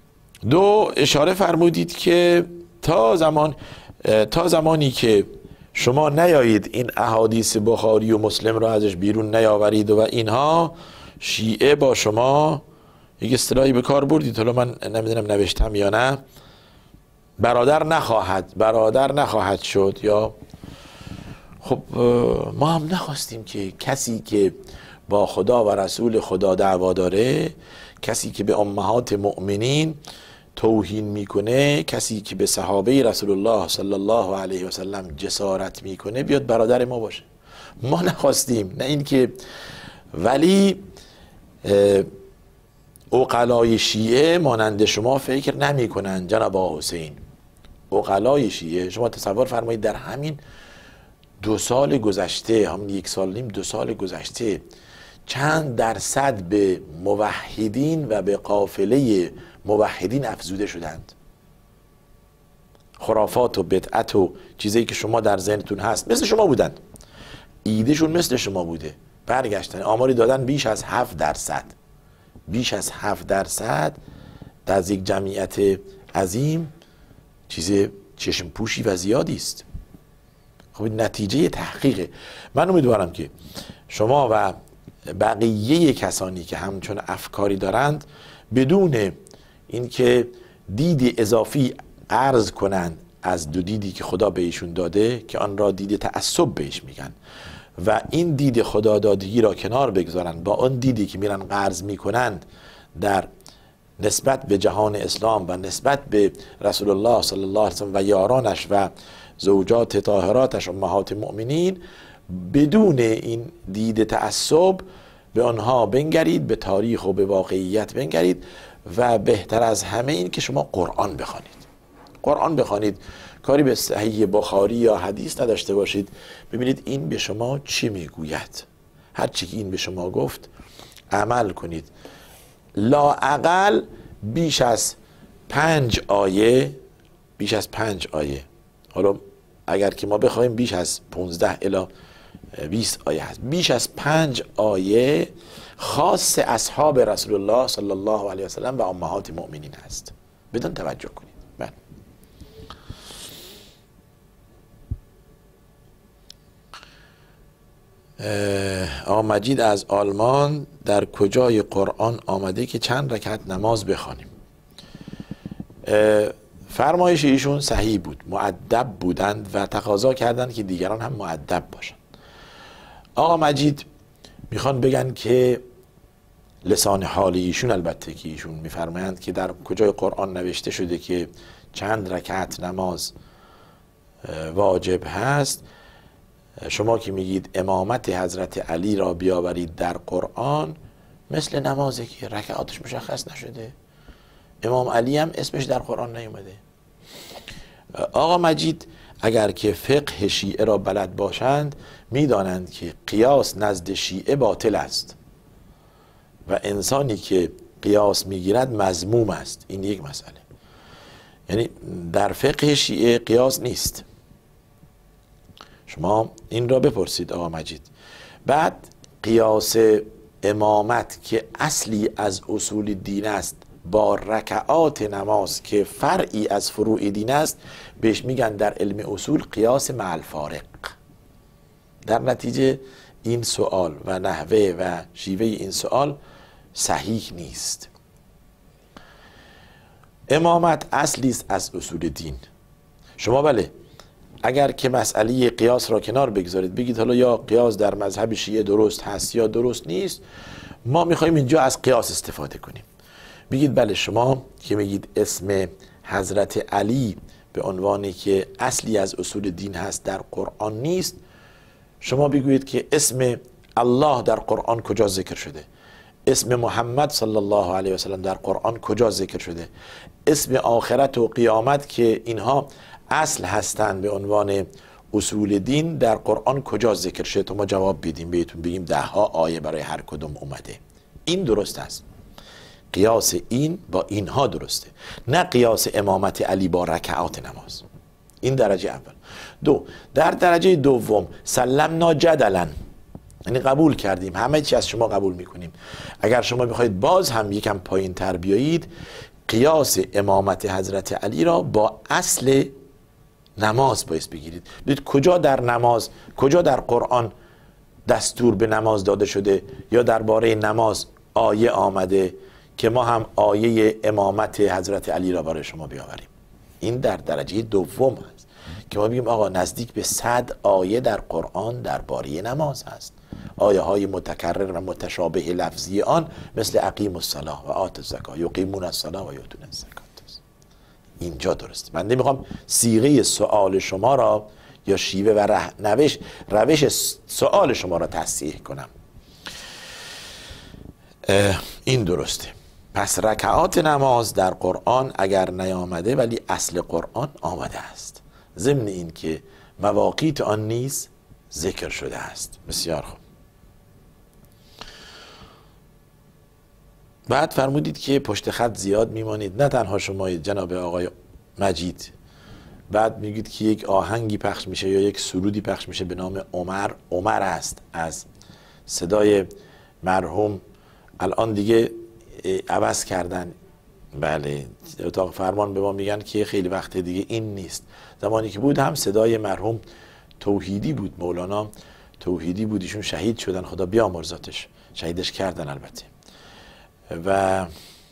2 اشاره فرمودید که تا زمانی که شما نیایید این احادیث بخاری و مسلم را ازش بیرون نیاورید و اینها، شیعه با شما یک اصطلاحی به کار بردید، حالا من نمیدونم نوشتم یا نه، برادر نخواهد شد. یا خب ما هم نخواستیم که کسی که با خدا و رسول خدا دعوا داره، کسی که به امهات مؤمنین توهین میکنه، کسی که به صحابه رسول الله صلی الله علیه و سلم جسارت میکنه بیاد برادر ما باشه. ما نخواستیم، نه این که، ولی عقلای شیعه مانند شما فکر نمی کنن جناب حسین. عقلای شیعه، شما تصور فرمایید در همین 2 سال گذشته، همین 1 سال نیم 2 سال گذشته، چند درصد به موحدین و به قافله موحدین افزوده شدند. خرافات و بدعت و چیزایی که شما در ذهنتون هست مثل شما بودند، ایدهشون مثل شما بوده، برگشتن آماری دادن بیش از 7%، بیش از 7% در یک جمعیت عظیم چیز چشم پوشی و زیادی است. خب نتیجه تحقیقه. من امیدوارم که شما و بقیه کسانی که همچون افکاری دارند بدون اینکه دید اضافی عرض کنند از 2 دیدی که خدا به ایشون داده که آن را دید تعصب بهش میگن، و این دید خدا دادگی را کنار بگذارن با آن دیدی که میرن قرض میکنن در نسبت به جهان اسلام و نسبت به رسول الله صلی الله علیه و سلم و یارانش و زوجات طاهراتش امهات مؤمنین، بدون این دید تعصب به آنها بنگرید، به تاریخ و به واقعیت بنگرید، و بهتر از همه این که شما قرآن بخوانید. قرآن بخوانید، کاری به صحیح بخاری یا حدیث نداشته باشید، ببینید این به شما چی میگوید، هر چی که این به شما گفت عمل کنید. لااقل بیش از 5 آیه، بیش از 5 آیه، حالا اگر که ما بخوایم بیش از 15 الی 20 آیه هست، بیش از 5 آیه خاص اصحاب رسول الله صلی الله علیه و سلم و امهات مؤمنین هست. بدون توجه کنید. بله. آقا مجید از آلمان: در کجای قرآن آمده که چند رکعت نماز بخوانیم؟ فرمایش ایشون صحیح بود، مؤدب بودند و تقاضا کردند که دیگران هم مؤدب باشند. آقا مجید میخوان بگن که لسان حال ایشون، البته که ایشون میفرمایند که در کجای قرآن نوشته شده که چند رکعت نماز واجب هست. شما که میگید امامت حضرت علی را بیاورید در قرآن، مثل نمازه که رکعاتش مشخص نشده، امام علی هم اسمش در قرآن نیومده. آقا مجید اگر که فقه شیعه را بلد باشند میدانند که قیاس نزد شیعه باطل است و انسانی که قیاس میگیرد مذموم است. این یک مسئله، یعنی در فقه شیعه قیاس نیست. شما این را بپرسید آقا مجید. بعد قیاس امامت که اصلی از اصول دین است با رکعات نماز که فرعی از فروع دین است، بهش میگن در علم اصول قیاس مع الفارق. در نتیجه این سوال و نحوه و شیوه این سوال صحیح نیست. امامت اصلی است از اصول دین. شما بله اگر که مسئله قیاس را کنار بگذارید، بگید حالا یا قیاس در مذهب شیعه درست هست یا درست نیست، ما میخوایم اینجا از قیاس استفاده کنیم. بگید بله شما که میگید اسم حضرت علی به عنوانی که اصلی از اصول دین هست در قرآن نیست، شما بگویید که اسم الله در قرآن کجا ذکر شده، اسم محمد صلی الله علیه و سلم در قرآن کجا ذکر شده، اسم آخرت و قیامت که اینها اصل هستند به عنوان اصول دین در قرآن کجا ذکر شده، تا ما جواب بدیم، بهتون بگیم 10 آیه برای هر کدوم اومده. این درست است. قیاس این با اینها درسته، نه قیاس امامت علی با رکعات نماز. این درجه اول. 2 در درجه دوم سلمنا جدلا، یعنی قبول کردیم، همه چی از شما قبول میکنیم. اگر شما بخواید باز هم یکم پایین تر بیایید، قیاس امامت حضرت علی را با اصل نماز باید بگیرید. ببینید کجا در نماز، کجا در قرآن دستور به نماز داده شده یا درباره نماز آیه آمده که ما هم آیه امامت حضرت علی را برای شما بیاوریم. این در درجه دوم هست که ما بگیم آقا نزدیک به 100 آیه در قرآن درباره نماز هست. آیه های متکرر و متشابه لفظی آن مثل اقیم الصلاه و آت الزکات، یقیمون الصلاه و یؤتون الزکات. اینجا درسته. من نمیخوام صیغه سوال شما را یا شیوه و روش سوال شما را تصحیح کنم. این درسته. پس رکعات نماز در قرآن اگر نیامده ولی اصل قرآن آمده است، ضمن این که مواقیت آن نیز ذکر شده است. بسیار خوب. بعد فرمودید که پشت خط زیاد میمانید، نه تنها شما جناب آقای مجید، بعد میگید که یک آهنگی پخش میشه یا یک سرودی پخش میشه به نام عمر است از صدای مرحوم. الان دیگه عوض کردن. بله، اتاق فرمان به ما میگن که خیلی وقت دیگه این نیست. زمانی که بود هم صدای مرحوم توحیدی بود، مولانا توحیدی بود، ایشون شهید شدن، خدا بیامرزاتش، شهیدش کردن البته. و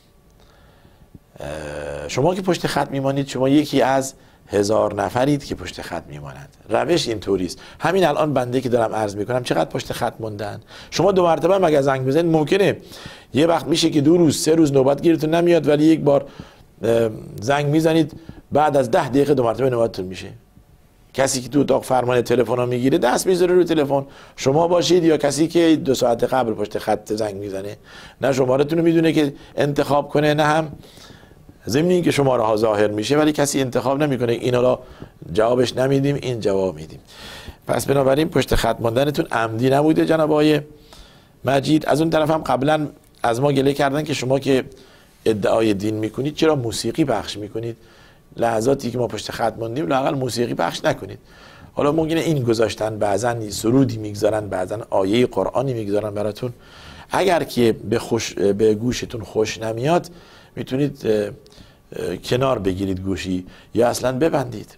شما که پشت خط میمانید، شما یکی از 1000 نفرید که پشت خط میمانند. روش اینطوریست. همین الان بنده که دارم عرض میکنم چقدر پشت خط موندن. شما 2 مرتبه هم اگر زنگ بزنید ممکنه یه وقت میشه که 2 روز 3 روز نوبت گیرتون نمیاد، ولی یک بار زنگ میزنید بعد از 10 دقیقه 2 مرتبه نوبتتون میشه. کسی که تو اتاق فرمان تلفن ها میگیره دست میذاره روی تلفن، شما باشید یا کسی که 2 ساعت قبل پشت خط زنگ میزنه، نه شمارتون رو میدونه که انتخاب کنه، نه هم ضمن این که شماره ها ظاهر میشه ولی کسی انتخاب نمیکنه. اینا را جوابش نمیدیم، این جواب میدیم. پس بنابراین پشت خط ماندنتون عمدی نبوده جناب آقای مجید. از اون طرف هم قبلا از ما گله کردن که شما که ادعای دین میکنید چرا موسیقی پخش میکنید؟ لحظاتی که ما پشت خط موندیم لااقل موسیقی پخش نکنید. حالا ممکنه این گذاشتن، بعضن سرودی میگذارن، بعضن آیه قرآنی میگذارن براتون. اگر که به گوشتون خوش نمیاد میتونید کنار بگیرید گوشی یا اصلا ببندید.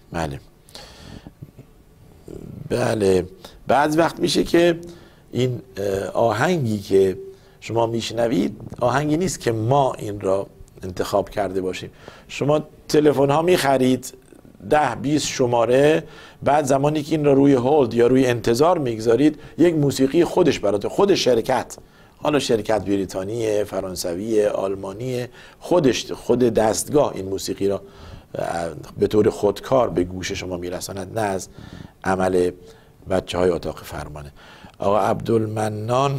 بله. بعض وقت میشه که این آهنگی که شما میشنوید آهنگی نیست که ما این را انتخاب کرده باشیم. شما تلفن ها میخرید 10-20 شماره، بعد زمانی که این را روی هولد یا روی انتظار میگذارید یک موسیقی خودش برات، خود شرکت، حالا شرکت بریتانیه، فرانسویه، آلمانیه، خود دستگاه این موسیقی را به طور خودکار به گوش شما میرساند، نه از عمل بچه های اتاق فرمانه. آقا عبدالمنان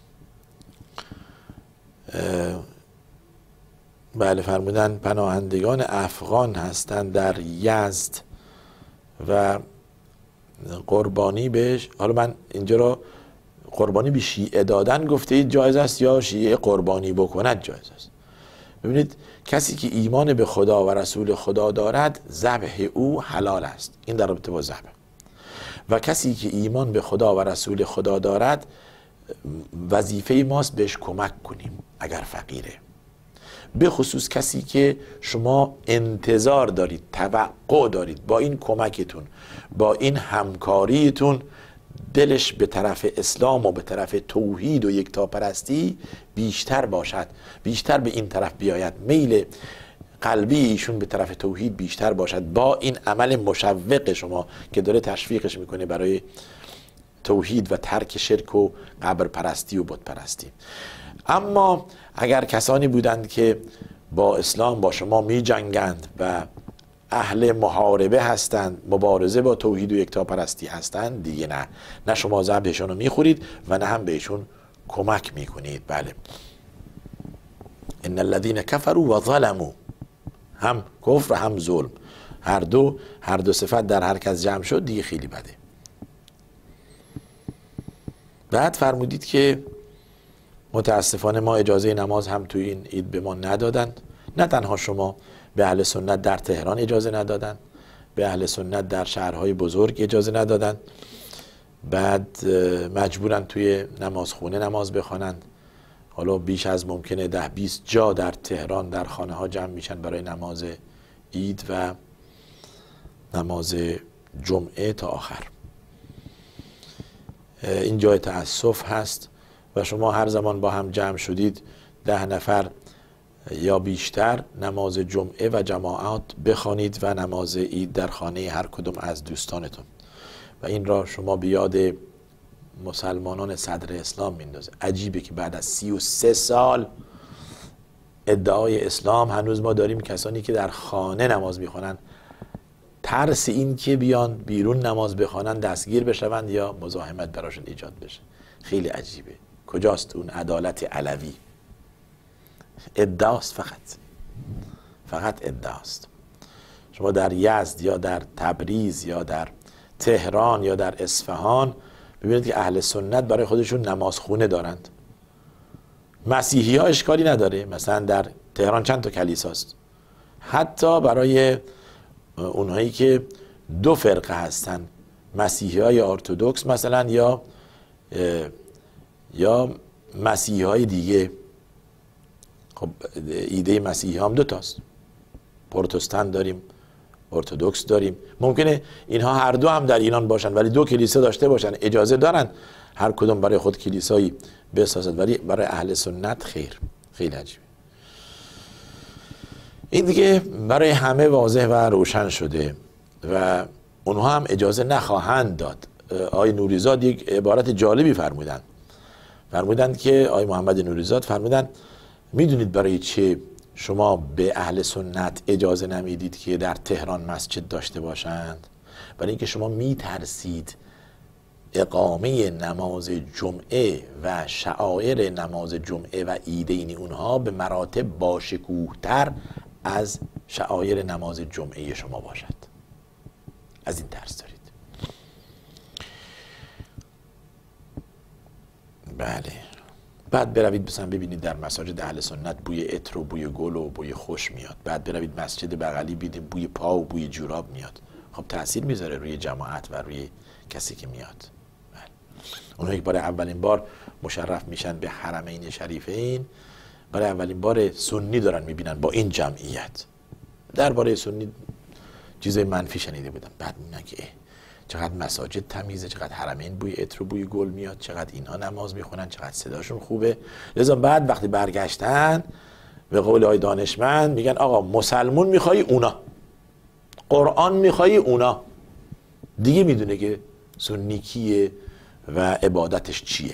بله فرمودن پناهندگان افغان هستند در یزد و قربانی بهش، حالا من اینجا را قربانی به شیعه دادن گفته اید جایز است یا شیعه قربانی بکند جایز است؟ ببینید کسی که ایمان به خدا و رسول خدا دارد ذبح او حلال است، این در رابطه با ذبح. و کسی که ایمان به خدا و رسول خدا دارد وظیفه ماست بهش کمک کنیم اگر فقیره. به خصوص کسی که شما انتظار دارید، توقع دارید با این کمکتون، با این همکاریتون دلش به طرف اسلام و به طرف توحید و یکتاپرستی بیشتر باشد، بیشتر به این طرف بیاید، میل قلبی ایشون به طرف توحید بیشتر باشد با این عمل مشوق شما که داره تشویقش میکنه برای توحید و ترک شرک و قبر پرستی و بت پرستی. اما اگر کسانی بودند که با اسلام با شما می جنگند و اهل محاربه هستند، مبارزه با توحید و یکتاپرستی هستند، دیگه نه شما ذبحشون رو میخورید و نه هم بهشون کمک میکنید. بله، ان الذين كفروا و ظلموا، هم کفر هم ظلم، هر دو صفت در هر کس جمع شد دیگه خیلی بده. بعد فرمودید که متاسفانه ما اجازه نماز هم توی این عید به ما ندادند. نه تنها شما، به اهل سنت در تهران اجازه ندادند، به اهل سنت در شهرهای بزرگ اجازه ندادند. بعد مجبورن توی نمازخونه نماز بخوانند. حالا بیش از ممکنه 10-20 جا در تهران در خانه ها جمع میشن برای نماز عید و نماز جمعه تا آخر. این جای تأسف هست و شما هر زمان با هم جمع شدید 10 نفر یا بیشتر نماز جمعه و جماعت بخوانید و نماز عید در خانه هر کدوم از دوستانتون و این را شما به یاد مسلمانان صدر اسلام میندازه. عجیبه که بعد از 33 سال ادعای اسلام هنوز ما داریم کسانی که در خانه نماز میخوانند ترس این که بیان بیرون نماز بخوانند دستگیر بشوند یا مزاحمت براشون ایجاد بشه. خیلی عجیبه. کجاست اون عدالت علوی؟ ادعاست، فقط ادعاست. شما در یزد یا در تبریز یا در تهران یا در اصفهان ببینید که اهل سنت برای خودشون نمازخونه دارند. مسیحی ها اشکالی نداره، مثلا در تهران چند تا کلیساست. حتی برای اونهایی که 2 فرقه هستن، مسیحی های ارتدوکس مثلا یا مسیحی های دیگه. خب ایده مسیحی هم 2 تاست، پروتستان داریم، ارتدوکس داریم. ممکنه اینها هر دو هم در ایران باشن ولی 2 کلیسا داشته باشن، اجازه دارن هر کدوم برای خود کلیسایی بسازد، ولی برای اهل سنت خیر. خیلی عجیبه. این دیگه برای همه واضح و روشن شده و اونها هم اجازه نخواهند داد. آقای نوریزاد یک عبارت جالبی فرمودند که آقای محمد نوریزاد فرمودند میدونید برای چه شما به اهل سنت اجازه نمیدید که در تهران مسجد داشته باشند؟ برای اینکه شما میترسید اقامه نماز جمعه و شعائر نماز جمعه و عیدین اونها به مراتب باشکوه‌تر از شعائر نماز جمعه شما باشد. از این ترس دارید. بله. بعد بروید مثلا ببینید در مساجد اهل سنت بوی عطر و بوی گل و بوی خوش میاد. بعد بروید مسجد بغلی بیدید بوی پا و بوی جوراب میاد. خب تأثیر میذاره روی جماعت و روی کسی که میاد. بله. اونها که برای اولین بار مشرف میشن به حرمین شریفین، برای اولین بار سنی دارن میبینن با این جمعیت. درباره سنی چیزای منفی شنیده بودن، بعد میبینن که چقدر مساجد تمیزه، چقدر حرمین بوی عطر و بوی گل میاد، چقدر اینها نماز میخونن، چقدر صداشون خوبه. لذا بعد وقتی برگشتن به قول آقای دانشمند میگن آقا مسلمون میخوای اونا، قرآن میخوای اونا. دیگه میدونه که سنی کیه و عبادتش چیه.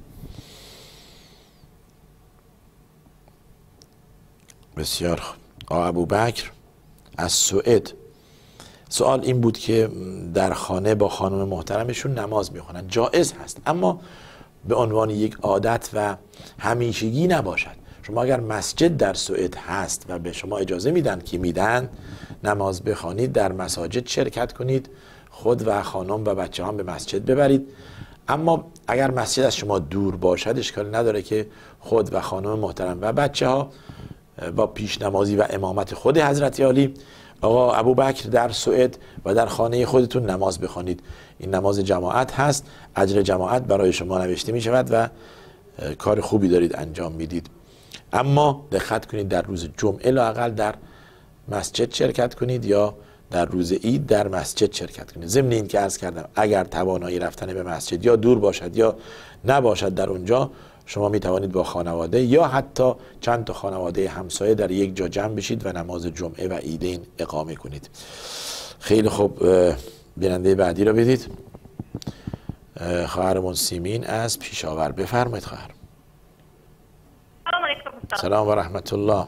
بسیار خوب. آقا ابوبکر از سوئد سوال این بود که در خانه با خانم محترمشون نماز میخونن، جایز هست اما به عنوان یک عادت و همیشگی نباشد. شما اگر مسجد در سوئد هست و به شما اجازه میدن نماز بخوانید، در مساجد شرکت کنید، خود و خانم و بچه هم به مسجد ببرید. اما اگر مسجد از شما دور باشد اشکال نداره که خود و خانم محترم و بچه ها با پیش نمازی و امامت خود حضرت عالی آقا ابوبکر در سوئد و در خانه خودتون نماز بخوانید. این نماز جماعت هست، اجر جماعت برای شما نوشته می شود و کار خوبی دارید انجام میدید. اما دقت کنید در روز جمعه لااقل در مسجد شرکت کنید یا در روز عید در مسجد شرکت کنید. ضمن این که عرض کردم اگر توانایی رفتن به مسجد یا دور باشد یا نباشد در اونجا، شما می توانید با خانواده یا حتی چند تا خانواده همسایه در یک جا جمع بشید و نماز جمعه و عیدین اقامه کنید. خیلی خوب. بیننده بعدی رو بدید. خواهرمون سیمین از پیشاور، بفرمایید خواهر. سلام و رحمت الله.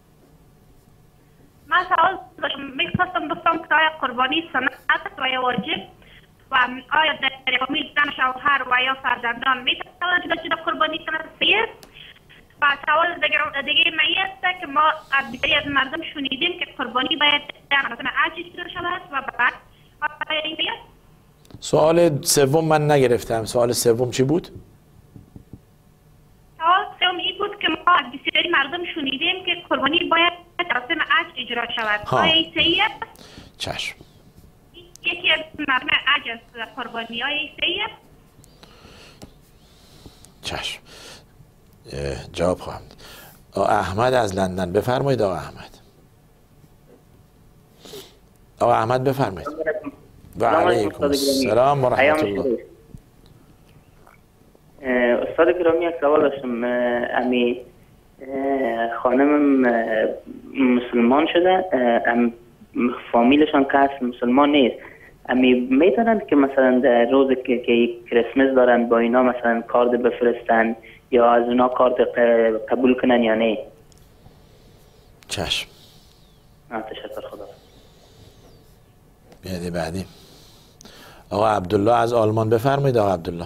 من سوال داشتم، میخواستم بپرسم که آیا قربانی سنت و یا واجب و آیا در اقامه زن شوهر و یا فرزندان میتواند جدا جدا قربانی کنند؟ و سوال دیگه من است که ما از بسیاری از مردم شنیدیم که قربانی باید مثلا عجز شده شود و بعد آیا این بیاد؟ سوال سوم من نگرفتم. سوال سوم چی بود؟ سوال سوم این بود که ما از بسیاری مردم شنیدیم که قربانی باید مراسم عجز اجرا شود. آیا این صحیح است؟ چشم. یکی از مردم عجز قربانی های صحیح است؟ چشم. جواب خواهم. احمد از لندن، بفرمایید آقا احمد. آقا احمد بفرمایید. و علیکم السلام و رحمت الله. استاد گرامی یک سوال داشتم. امی خانم مسلمان شده، فامیلشان کس مسلمان نیست، امی میتونن که مثلا در روز که کریسمس دارن با اینا مثلا کارت بفرستن یا از اونا کارت قبول کنن یا نه؟ چشم. تشکر. خدا. بیادی بعدی آقا عبدالله از آلمان بفرمایید. آقا عبدالله.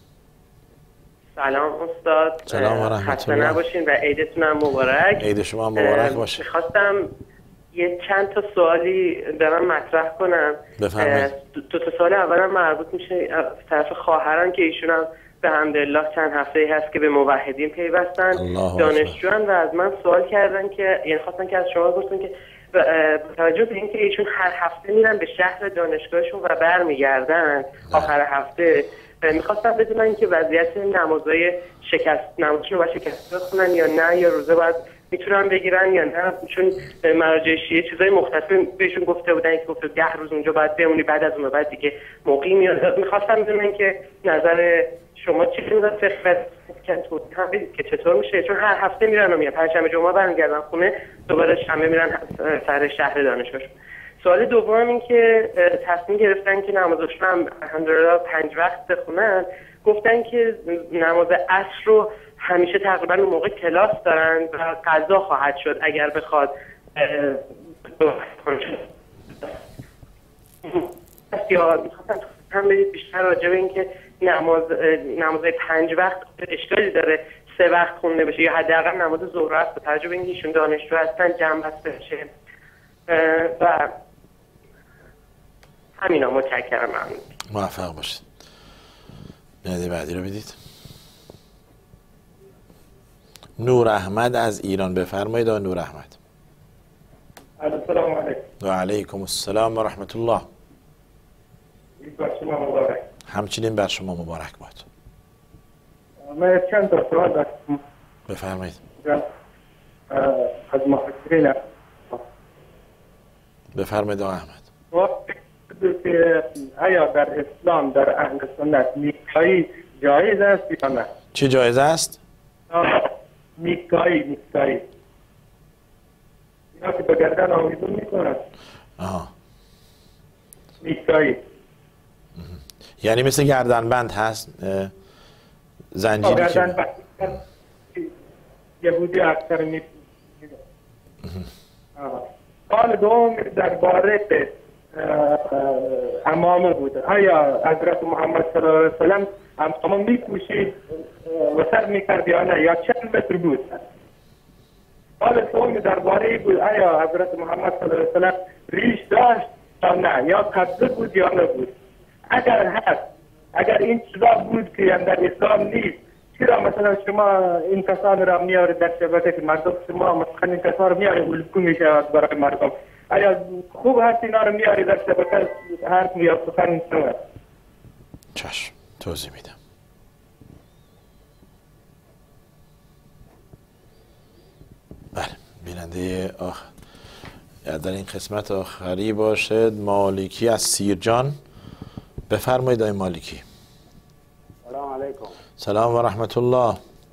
سلام استاد. سلام و رحمت خسته الله. نباشین و عیدتون هم مبارک. عید شما مبارک باشه. میخواستم یه چند تا سوالی دارم مطرح کنم. بفرمایید. دو تا سوال اولم مربوط میشه طرف خواهران که ایشون هم به حمدالله چند هفته هست که به موحدین پیوستن، دانشجوان و از من سوال کردن که یعنی خواستن که از شما بپرسن که با توجه به اینکه ایشون هر هفته میرن به شهر دانشگاهشون و برمیگردن آخر هفته، میخواستم بدونن که وضعیت نمازهای نمازشون رو باید شکست بخونن یا نه، یا روزه باید میتونن بگیرن یا نه، چون مراجع شیعه چیزای مختلفی بهشون گفته بودن که گفته 10 روز اونجا باید بمونی، بعد از اون بعد دیگه مقیم میاد. میخواستم بدونن که نظر شما چی فکر که چطور میشه، چون هر هفته میرن و میان، پنجشنبه جمعه برمیگردن خونه، دوباره شنبه میرن سر شهر دانشگاهشون. سوال دوم این که تصمیم گرفتن که نمازشون هم الحمدلله 5 وقت بخونن، گفتن که نماز عصر رو همیشه تقریبا اون موقع کلاس دارن و قضا خواهد شد اگر بخواد یا میخواستن هم برید بیشتر راجع به این که نماز 5 وقت اشکالی داره 3 وقت خونده بشه یا حداقل نماز ظهر است با توجه به اینکه ایشون دانشجو هستن جمع بسته بشه. و همینا. متشکرم. موفق باشید. نده بعدی رو بدید. نور احمد از ایران بفرمایید. نور احمد. السلام علیکم. و علیکم السلام و رحمت الله. بر شما مبارک. همچنین بر شما مبارک باد. من چند تا سوال داشتم. بفرمایید. از محسرین بفرمایید آقا احمد. که آیا در اسلام در اهل سنت میکایی جایز است یا نه؟ چه جایز است؟ میکایی یا که به گردن آویزون میکنند. میکایی یعنی مثل گردنبند هست، زنجیری که گردنبند یهودی اکثر میکنند. سوال دوم درباره امامه بود. آیا حضرت محمد صلی الله علیه وسلم امامه میکوشید و سر میکرد یا نه، یا چند متر بود؟ سوال دوم درباره بود آیا حضرت محمد صلی الله علیه وسلم ریش داشت یا نه، یا قبضه بود یا نبود؟ اگر هست، اگر این چیزا بود که در اسلام نیست، چرا مثلا شما این کسان را میارید در شبکه که مردم شما مثلا این کسان را میارید الگو میشود برای مردم؟ آیا خوب هست اینا رو میارید در شبکه حرف یا سخن شود؟ چشم توضیح میدم. بله بیننده در این قسمت آخری باشد مالکی از سیرجان. بفرمایید آقای مالکی. سلام علیکم. سلام و رحمت الله.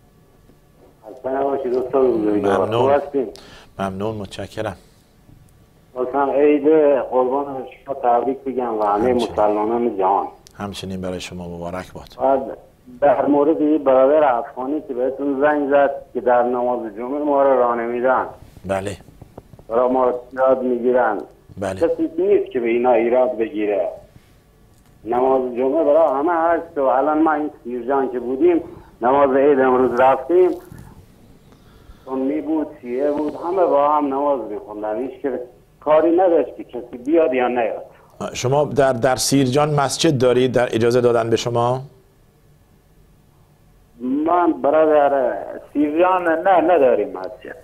ممنون. ممنون متشکرم. مثلا عید قربان شما تبریک بگم و همه مسلمانان جهان. همچنین برای شما مبارک باد. بعد در مورد این برادر افغانی که بهتون زنگ زد که در نماز جمعه ما را رانمیدن، بله، برای ما ایراد میگیرن، بله، کسی نیست که به اینا ایراد بگیره. نماز جمعه برای همه هست و الان ما این سیرجان که بودیم نماز عید امروز رفتیم، سنی بود، شیعه بود، همه با هم نماز میخوندن، هیچ که کاری نداشت که کسی بیاد یا نیاد. شما در سیرجان مسجد دارید؟ در اجازه دادن به شما؟ من برادر سیرجان نداریم مسجد.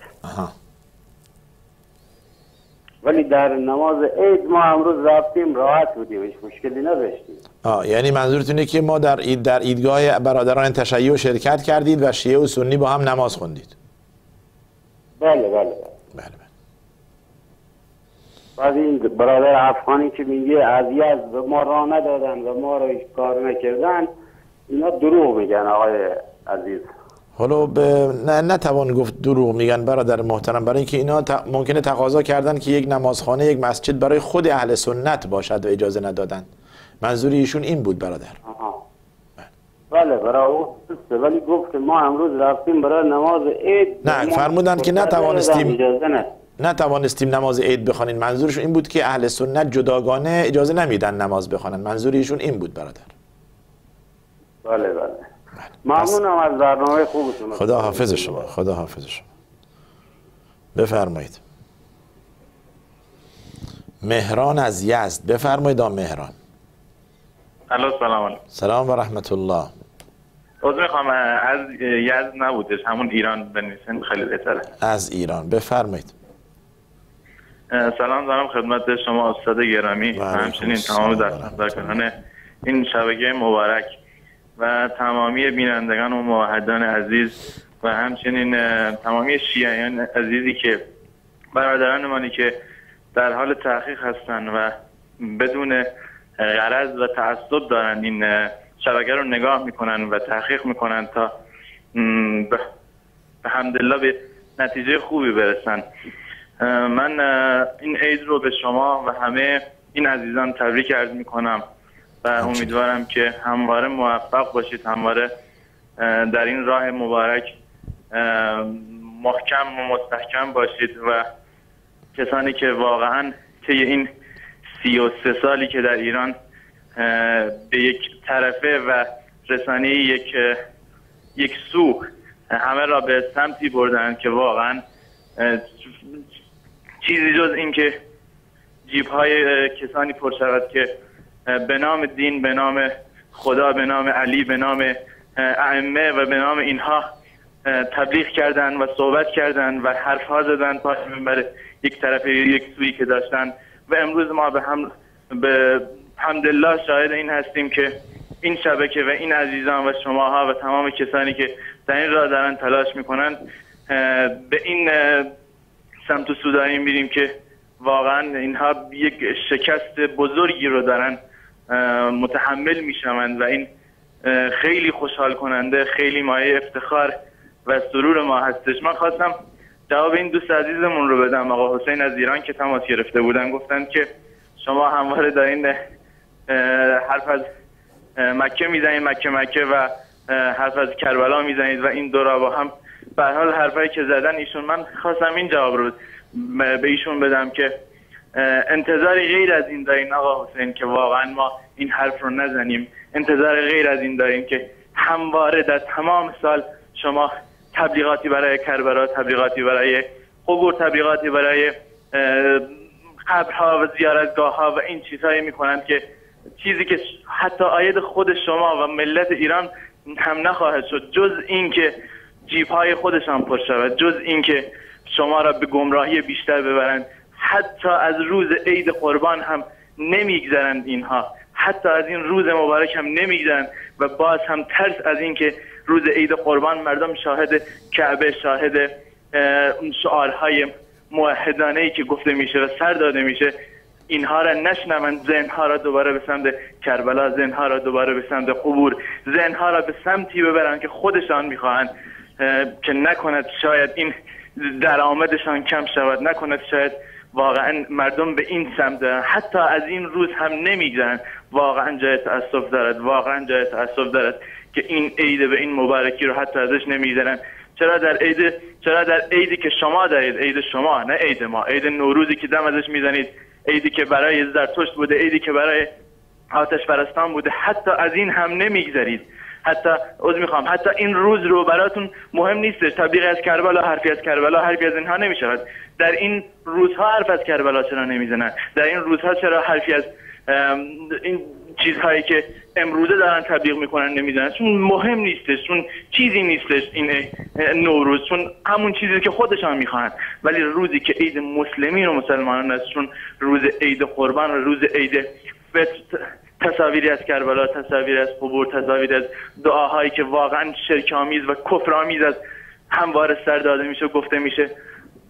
ولی در نماز عید ما امروز رفتیم راحت بودیم، هیچ مشکلی نداشتیم. یعنی منظورتونه که ما در ایدگاه برادران تشیع شرکت کردید و شیعه و سنی با هم نماز خوندید؟ بله بله بله. بله. بعد این برادر افغانی که میگه از یزد به ما راه ندادن و ما رو هیچ کار نکردن، اینا دروغ میگن آقای عزیز. حالا نتوان گفت دروغ میگن برادر محترم، برای اینکه اینا ممکنه تقاضا کردن که یک نمازخانه، یک مسجد برای خود اهل سنت باشد و اجازه ندادن. منظور ایشون این بود برادر. بله برای او، ولی گفت که ما امروز رفتیم برای نماز عید. نه فرمودن که نتوانستیم نماز عید بخوانیم. منظورشون این بود که اهل سنت جداگانه اجازه نمیدن نماز بخوانن. منظور ایشون این بود برادر. بله بله. ممنونم از برنامه خوبتون. خدا حافظ شما. خدا حافظ شما. بفرمایید. مهران از یزد. بفرمایید مهران. سلام علیکم. سلام و رحمت الله. عذر میخوام، از یزد نبودش، همون ایران بنویسین خیلی بهتره. از ایران بفرمایید. سلام دارم خدمت شما استاد گرامی و همچنین تمام دستگاهان این شبکه مبارک و تمامی بینندگان و موحدان عزیز و همچنین تمامی شیعیان عزیزی که برادران مانی که در حال تحقیق هستند و بدون غرض و تعصب دارن این شبکه رو نگاه میکنن و تحقیق میکنن تا به حمدالله به نتیجه خوبی برسن. من این عید رو به شما و همه این عزیزان تبریک عرض میکنم و امیدوارم که همواره موفق باشید، همواره در این راه مبارک محکم و مستحکم باشید و کسانی که واقعا طی این 33 سالی که در ایران به یک طرفه و رسانه یک سو همه را به سمتی بردن که واقعا چیزی جز این که جیب‌های کسانی پر شود که به نام دین، به نام خدا، به نام علی، به نام ائمه و به نام اینها تبلیغ کردن و صحبت کردن و حرف‌ها زدن پای منبر یک طرف یک سویی که داشتن و امروز ما به حمدالله شاهد این هستیم که این شبکه و این عزیزان و شماها و تمام کسانی که در این راه دارن تلاش میکنن به این سمت و سو داریم میریم که واقعا اینها یک شکست بزرگی رو دارن متحمل میشوند و این خیلی خوشحال کننده، خیلی مایه افتخار و سرور ما هستش. من خواستم جواب این دوست عزیزمون رو بدم، آقا حسین از ایران که تماس گرفته بودن، گفتن که شما همواره دارین حرف از مکه میزنید، مکه و حرف از کربلا میزنید و این دو را با هم به هر حال حرفایی که زدن ایشون. من خواستم این جواب رو به ایشون بدم که انتظاری غیر از این دارین آقا حسین که واقعا ما این حرف رو نزنیم، انتظار غیر از این داریم که همواره در تمام سال شما تبلیغاتی برای کربلا، تبلیغاتی برای قبور، تبلیغاتی برای قبرها و زیارتگاه‌ها و این چیزهایی میکنند که چیزی که حتی عاید خود شما و ملت ایران هم نخواهد شد جز این که جیب‌های خودشان پر شود، جز این که شما را به گمراهی بیشتر ببرند. حتی از روز عید قربان هم نمیگذرند اینها، حتی از این روز مبارک هم نمیگذرند و باز هم ترس از این که روز عید قربان مردم شاهد کعبه، شاهد اون شعارهای موحدانه‌ای که گفته میشه و سر داده میشه اینها را نشنوند، ذهنها را دوباره به سمت کربلا، ذهنها را دوباره به سمت قبور، ذهنها را به سمتی ببرند که خودشان میخواهند که نکند شاید این درآمدشان کم شود، نکند شاید واقعا مردم به این سمت حتی از این روز هم نمیگذرن. واقعا جای تأسف دارد، واقعا جای تأسف دارد که این عید به این مبارکی رو حتی ازش نمیگذرن. چرا در عیدی که شما دارید، عید شما نه عید ما، عید نوروزی که دم ازش میزنید، عیدی که برای زرتشت بوده، عیدی که برای آتش پرستان بوده، حتی از این هم نمیگذرید. حتی این روز رو براتون مهم نیستش. تبلیغ از کربلا، حرفی از کربلا، حرفی از اینها نمیشود. در این روزها حرف از کربلا چرا نمیزنن؟ در این روزها چرا حرفی از این چیزهایی که امروزه دارن تبلیغ میکنن نمیزنن؟ چون مهم نیستش، چون چیزی نیستش این نوروز، چون همون چیزی که خودشان میخوان. ولی روزی که عید مسلمین و مسلمانان است، چون روز عید قربان و روز عید تصاویری از کربلا، تصاویر از قبور، تصاویر از دعاهایی که واقعا شرک‌آمیز و کفرآمیز از همواره سر داده میشه، گفته میشه،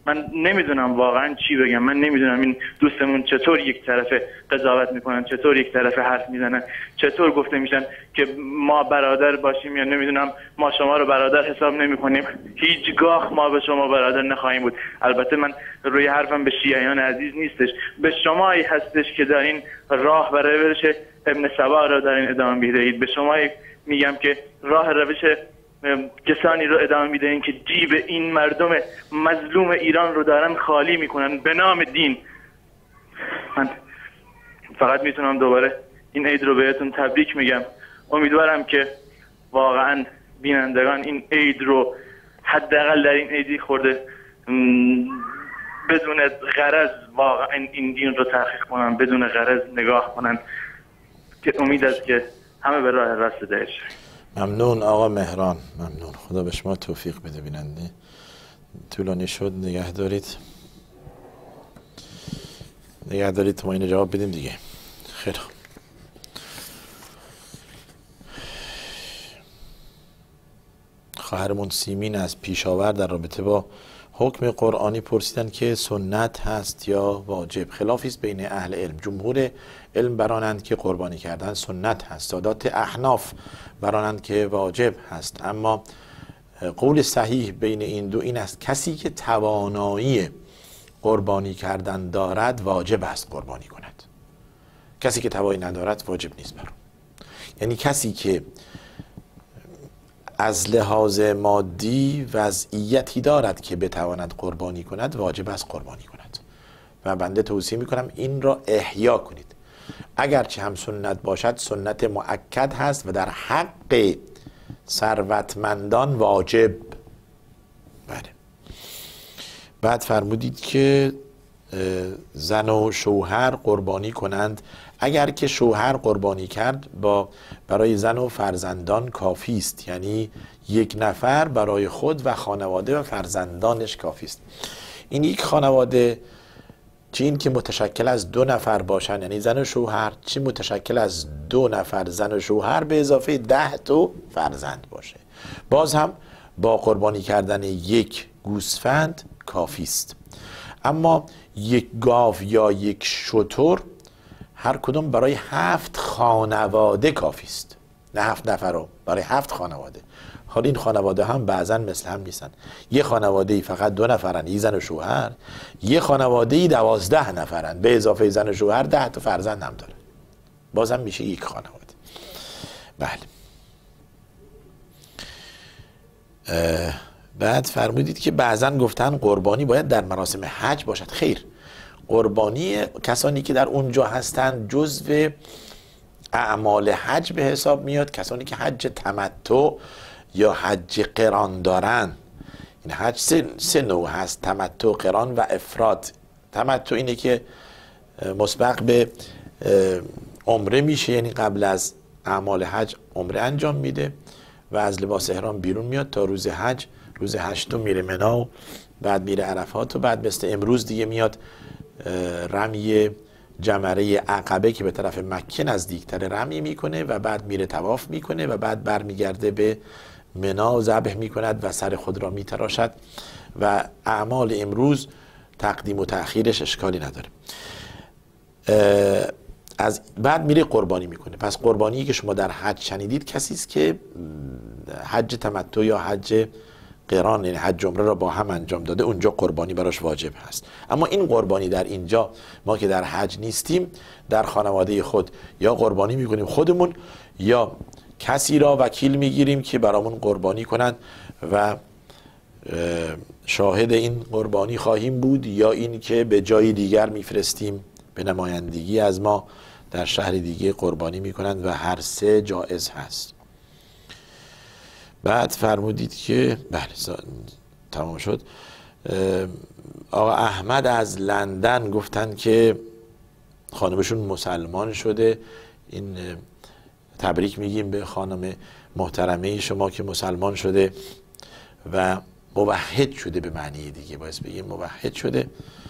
من نمیدونم واقعا چی بگم. من نمیدونم این دوستمون چطور یک طرفه قضاوت میکنن، چطور یک طرفه حرف میزنن، چطور گفته میشن که ما برادر باشیم یا نمیدونم ما شما رو برادر حساب نمیکنیم. هیچگاه ما به شما برادر نخواهیم بود. البته من روی حرفم به شیعیان عزیز نیستش، به شمایی هستش که در این راه و روش ابن سبا رو در این ادامه میدهید. به شما میگم که راه روش کسانی رو ادامه میدهید که جیب این مردم مظلوم ایران رو دارن خالی میکنن به نام دین. من فقط میتونم دوباره این عید رو بهتون تبریک میگم. امیدوارم که واقعا بینندگان این عید رو حداقل در این عیدی خورده بدون غرض واقعا این دین رو تحقیق کنن، بدون غرض نگاه کنن، که امید است که همه به راه راست هدایت شویم. ممنون آقا مهران، ممنون. خدا به شما توفیق بده. بیننده طولانی شد، نگه دارید تا ما اینو جواب بدیم دیگه. خیلی خوب. خواهرمون سیمین از پیشاور در رابطه با حکم قرآنی پرسیدن که سنت هست یا واجب. خلافی است بین اهل علم. جمهور علم برانند که قربانی کردن سنت هست، سادات احناف برانند که واجب هست. اما قول صحیح بین این دو این است کسی که توانایی قربانی کردن دارد واجب است قربانی کند. کسی که توانایی ندارد واجب نیست بر. یعنی کسی که از لحاظ مادی وضعیتی دارد که بتواند قربانی کند واجب است قربانی کند. و بنده توصیه میکنم این را احیا کنید. اگرچه هم سنت باشد سنت مؤکد هست و در حق ثروتمندان واجب. بله. بعد فرمودید که زن و شوهر قربانی کنند. اگر که شوهر قربانی کرد برای زن و فرزندان کافی است، یعنی یک نفر برای خود و خانواده و فرزندانش کافی است. این یک خانواده چه این که متشکل از 2 نفر باشن، یعنی زن و شوهر، چه متشکل از 2 نفر زن و شوهر به اضافه 10 تا فرزند باشه، باز هم با قربانی کردن یک گوسفند کافی است. اما یک گاو یا یک شتر هر کدوم برای 7 خانواده کافی است، نه 7 نفر رو، برای 7 خانواده. حالا این خانواده هم بعضا مثل هم نیستن. یه خانواده فقط 2 نفرن، یه زن و شوهر، یه خانواده 12 نفرن به اضافه زن و شوهر 10 تا فرزند هم دارن، بازم میشه یک خانواده. بله. بعد فرمودید که بعضا گفتن قربانی باید در مراسم حج باشد. خیر، قربانی کسانی که در اونجا هستند جزو اعمال حج به حساب میاد. کسانی که حج تمتع یا حج قران دارن، این حج 3 نوع هست: تمتع، قران و افراد. تمتع اینه که مسبق به عمره میشه، یعنی قبل از اعمال حج عمره انجام میده و از لباس احرام بیرون میاد تا روز حج. روز 8 میره منا و بعد میره عرفات و بعد مثل امروز دیگه میاد رمی جمره عقبه که به طرف مکه نزدیکتر رمی میکنه و بعد میره طواف میکنه و بعد برمیگرده به منا و ذبح میکند و سر خود را میتراشد و اعمال امروز تقدیم و تأخیرش اشکالی نداره. از بعد میره قربانی میکنه. پس قربانی که شما در حج شنیدید کسی است که حج تمتع یا حج قران، یعنی حج عمره را با هم انجام داده، اونجا قربانی براش واجب هست. اما این قربانی در اینجا، ما که در حج نیستیم، در خانواده خود یا قربانی میکنیم خودمون یا کسی را وکیل میگیریم که برامون قربانی کنند و شاهد این قربانی خواهیم بود، یا این که به جای دیگر میفرستیم به نمایندگی از ما در شهر دیگه قربانی میکنند و هر 3 جایز هست. بعد فرمودید که بله تمام شد. آقا احمد از لندن گفتن که خانمشون مسلمان شده. این تبریک میگیم به خانم محترمه شما که مسلمان شده و موحد شده، به معنی دیگه باید بگیم موحد شده.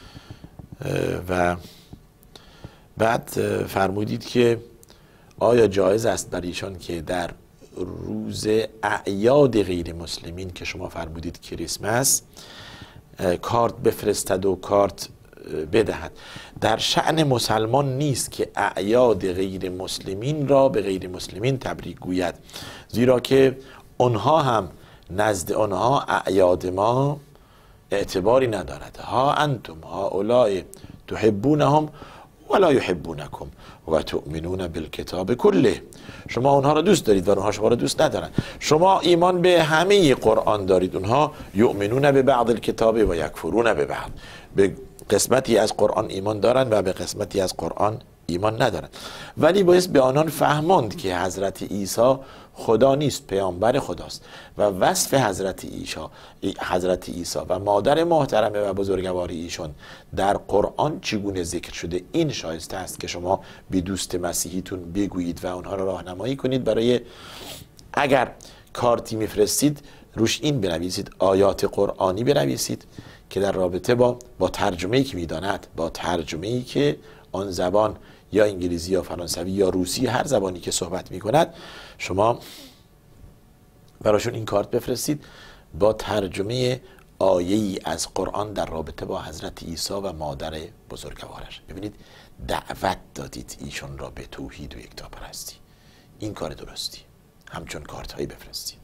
و بعد فرمودید که آیا جایز است بر ایشان که در روز اعیاد غیر مسلمین که شما فرمودید کریسمس کارت بفرستد و کارت بدهد. در شأن مسلمان نیست که اعیاد غیر مسلمین را به غیر مسلمین تبریک گوید، زیرا که اونها هم نزد اونها اعیاد ما اعتباری ندارد. ها انتم هؤلاء تحبونهم ولا یحبونکم و تؤمنون بالکتاب کله. شما اونها را دوست دارید و اونها شما را دوست ندارن. شما ایمان به همه قرآن دارید، اونها یؤمنون به بعض الکتاب و یکفرون به بعض. به قسمتی از قرآن ایمان دارن و به قسمتی از قرآن ایمان ندارن. ولی باید به آنان فهماند که حضرت عیسی خدا نیست، پیامبر خداست و وصف حضرت عیسی و مادر محترمه و بزرگواری ایشون در قرآن چگونه ذکر شده، این شایسته است که شما به دوست مسیحیتون بگویید و اونها را راهنمایی کنید. برای اگر کارتی میفرستید روش این بنویسید، آیات قرآنی بنویسید که در رابطه با ترجمه‌ای که میداند، با ترجمه‌ای که آن زبان یا انگلیسی یا فرانسوی یا روسی، هر زبانی که صحبت میکند، شما براشون این کارت بفرستید با ترجمه آیه‌ای از قرآن در رابطه با حضرت عیسی و مادر بزرگوارش. ببینید دعوت دادید ایشون را به توحید و یکتاپرستی. این کار درستی، همچون کارت هایی بفرستید.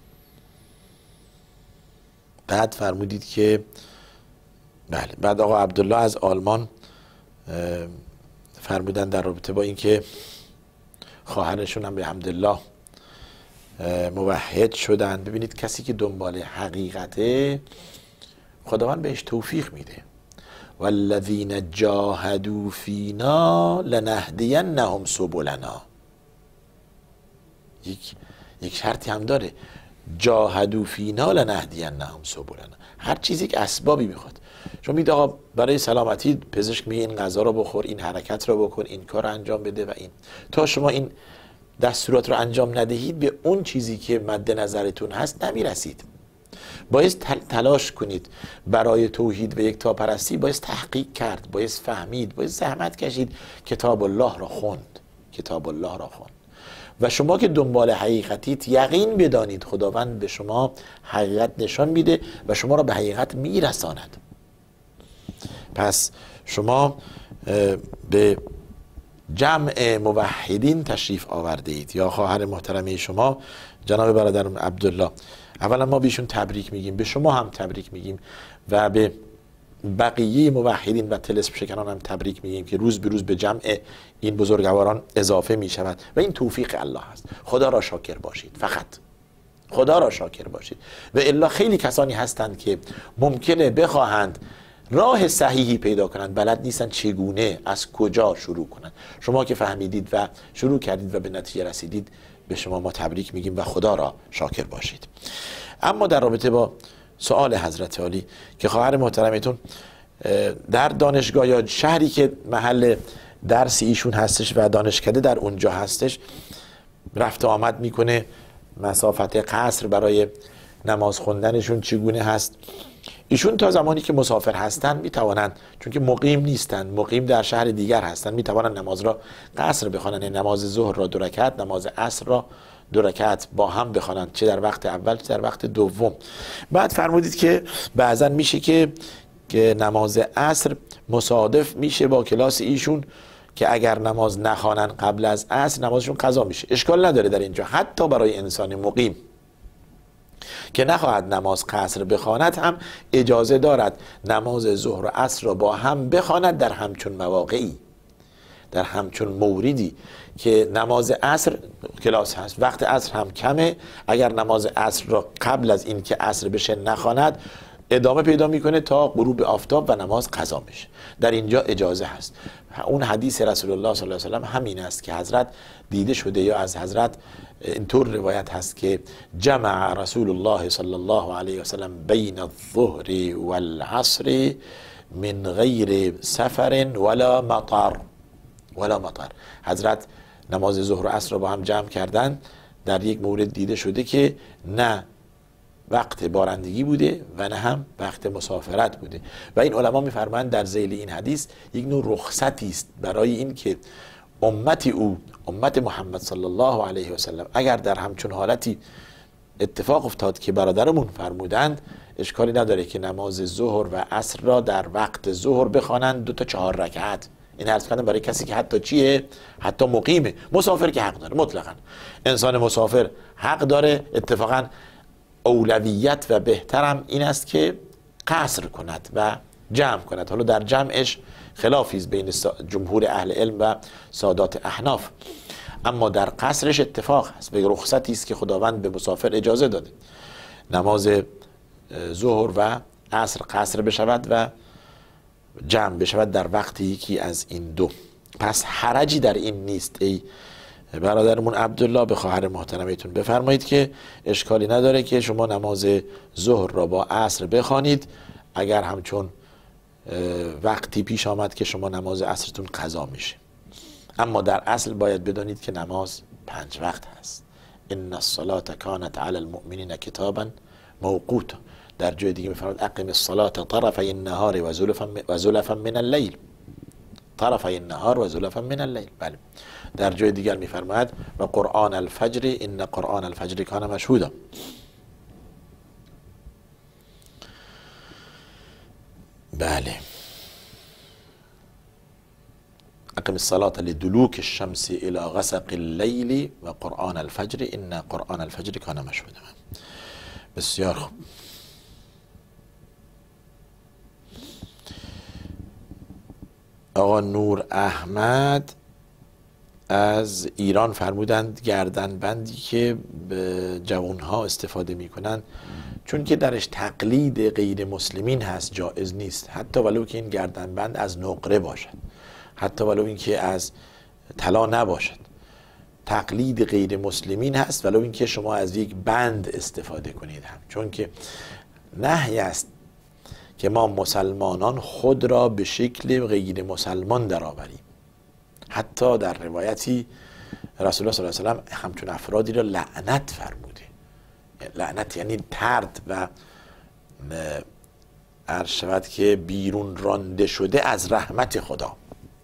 بعد فرمودید که بله، بعد آقا عبدالله از آلمان فرمودن در رابطه با اینکه خواهرشون هم به حمدالله موحد شدن. ببینید کسی که دنبال حقیقته خداوند بهش توفیق میده. والذین جاهدوا فینا لنهدینهم سبلنا. یک شرطی هم داره، جاهدوا فینا لنهدینهم سبلنا. هر چیزی که اسبابی میخواد. شما میگید آقا برای سلامتی پزشک میگه این غذا رو بخور، این حرکت رو بکن، این کار رو انجام بده و این، تا شما این دستورات رو انجام ندهید به اون چیزی که مد نظرتون هست نمیرسید. باید تلاش کنید برای توحید و یکتاپرستی، باید تحقیق کرد، باید فهمید، باید زحمت کشید، کتاب الله را خوند، کتاب الله را خوند. و شما که دنبال حقیقتید یقین بدانید خداوند به شما حقیقت نشان میده و شما را به حقیقت میرساند. پس شما به جمع موحدین تشریف آورده اید. یا خواهر محترمه شما جناب برادرم عبدالله، اولا ما بهشون تبریک میگیم، به شما هم تبریک میگیم و به بقیه موحدین و طلسم شکنان هم تبریک میگیم که روز به روز به جمع این بزرگواران اضافه میشود و این توفیق الله است. خدا را شاکر باشید، فقط خدا را شاکر باشید. و الا خیلی کسانی هستند که ممکنه بخواهند راه صحیحی پیدا کنند، بلد نیستن چگونه از کجا شروع کنند. شما که فهمیدید و شروع کردید و به نتیجه رسیدید، به شما ما تبریک میگیم و خدا را شاکر باشید. اما در رابطه با سوال حضرت عالی که خواهر محترمتون در دانشگاه یا شهری که محل درس ایشون هستش و دانشکده در اونجا هستش رفت آمد میکنه، مسافت قصر برای نماز خوندنشون چگونه هست؟ ایشون تا زمانی که مسافر هستن میتوانند، چون که مقیم نیستن، مقیم در شهر دیگر هستن، میتوانند نماز را قصر بخوانند، نماز ظهر را 2 رکعت، نماز عصر را 2 رکعت با هم بخوانند، چه در وقت اول چه در وقت دوم. بعد فرمودید که بعضا میشه که نماز عصر مصادف میشه با کلاس ایشون که اگر نماز نخوانن قبل از عصر نمازشون قضا میشه. اشکال نداره در اینجا، حتی برای انسان مقیم که نخواهد نماز قصر بخواند هم اجازه دارد نماز ظهر و عصر را با هم بخواند در همچون مواقعی، در همچون موردی که نماز عصر کلاس هست، وقت عصر هم کمه، اگر نماز عصر را قبل از این که عصر بشه نخواند ادامه پیدا میکنه تا غروب آفتاب و نماز قضا میشه. در اینجا اجازه هست. اون حدیث رسول الله صلی الله علیه و سلم همین است که حضرت دیده شده، یا از حضرت اینطور روایت هست که جمع رسول الله صلی الله علیه و سلم بین الظهر والعصر من غیر سفر ولا مطر. حضرت نماز ظهر و عصر رو با هم جمع کردن. در یک مورد دیده شده که نه وقت بارندگی بوده و نه هم وقت مسافرت بوده و این علما میفرمایند در ذیل این حدیث یک نوع رخصتی است برای این که امت محمد صلی الله علیه و سلم اگر در همچون حالتی اتفاق افتاد که برادرمون فرمودند اشکالی نداره که نماز ظهر و عصر را در وقت ظهر بخوانند 2 تا 4 رکعت. این عرض کردم برای کسی که حتی چیه؟ حتی مقیمه. مسافر که حق داره مطلقا. انسان مسافر حق داره. اتفاقا اولویت و بهترم این است که قصر کند و جمع کند. حالا در جمعش خلافی است بین جمهور اهل علم و سادات احناف، اما در قصرش اتفاق هست، به رخصتی است که خداوند به مسافر اجازه داده نماز ظهر و عصر قصر بشود و جمع بشود در وقت یکی از این دو. پس حرجی در این نیست. ای برادرمون عبدالله به خواهر محترمتون بفرمایید که اشکالی نداره که شما نماز ظهر را با عصر بخوانید اگر همچون وقتی پیش آمد که شما نماز عصرتون قضا میشه. اما در اصل باید بدانید که نماز 5 وقت هست. ان الصلاة کانت علی المؤمنین کتابا موقوتا. در جای دیگه میفرماید اقم الصلاة طرفی النهار و زلفا من الليل. طرفی النهار و زلفا من الليل. بله. در جای دیگر میفرماید و قرآن الفجر ان قرآن الفجر کان مشهودا. بله. اقم الصلاة لدلوك الشمس الى غسق الليل و قرآن الفجر ان قرآن الفجر کان مشهودا. بسیار خوب. آقا نور احمد از ایران فرمودند گردنبندی که جوانها استفاده میکنند چون که درش تقلید غیر مسلمین هست جایز نیست، حتی ولو که این گردنبند از نقره باشد، حتی ولو این که از طلا نباشد. تقلید غیر مسلمین هست ولو این که شما از یک بند استفاده کنید هم، چون که نهی است که ما مسلمانان خود را به شکل غیر مسلمان درآوریم. حتی در روایتی رسول الله صلی الله علیه و سلم همچون افرادی را لعنت فرموده. لعنت یعنی طرد و عرض شود که بیرون رانده شده از رحمت خدا.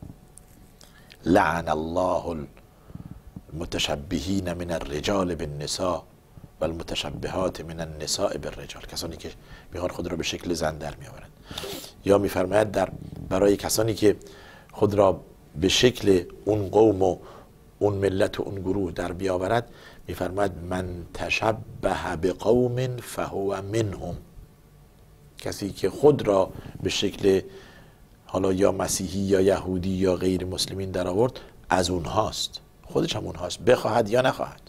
لعن الله المتشبهین من الرجال بالنساء و المتشبهات من النساء بالرجال. کسانی که میخوان خود را به شکل زن در میآورند. یا میفرماید در برای کسانی که خود را به شکل اون قوم و اون ملت و اون گروه در بیاورد میفرماید من تشبه بقوم فهو منهم. کسی که خود را به شکل حالا یا مسیحی یا یهودی یا غیر مسلمین در آورد از اونهاست، خودش هم اونهاست، بخواهد یا نخواهد.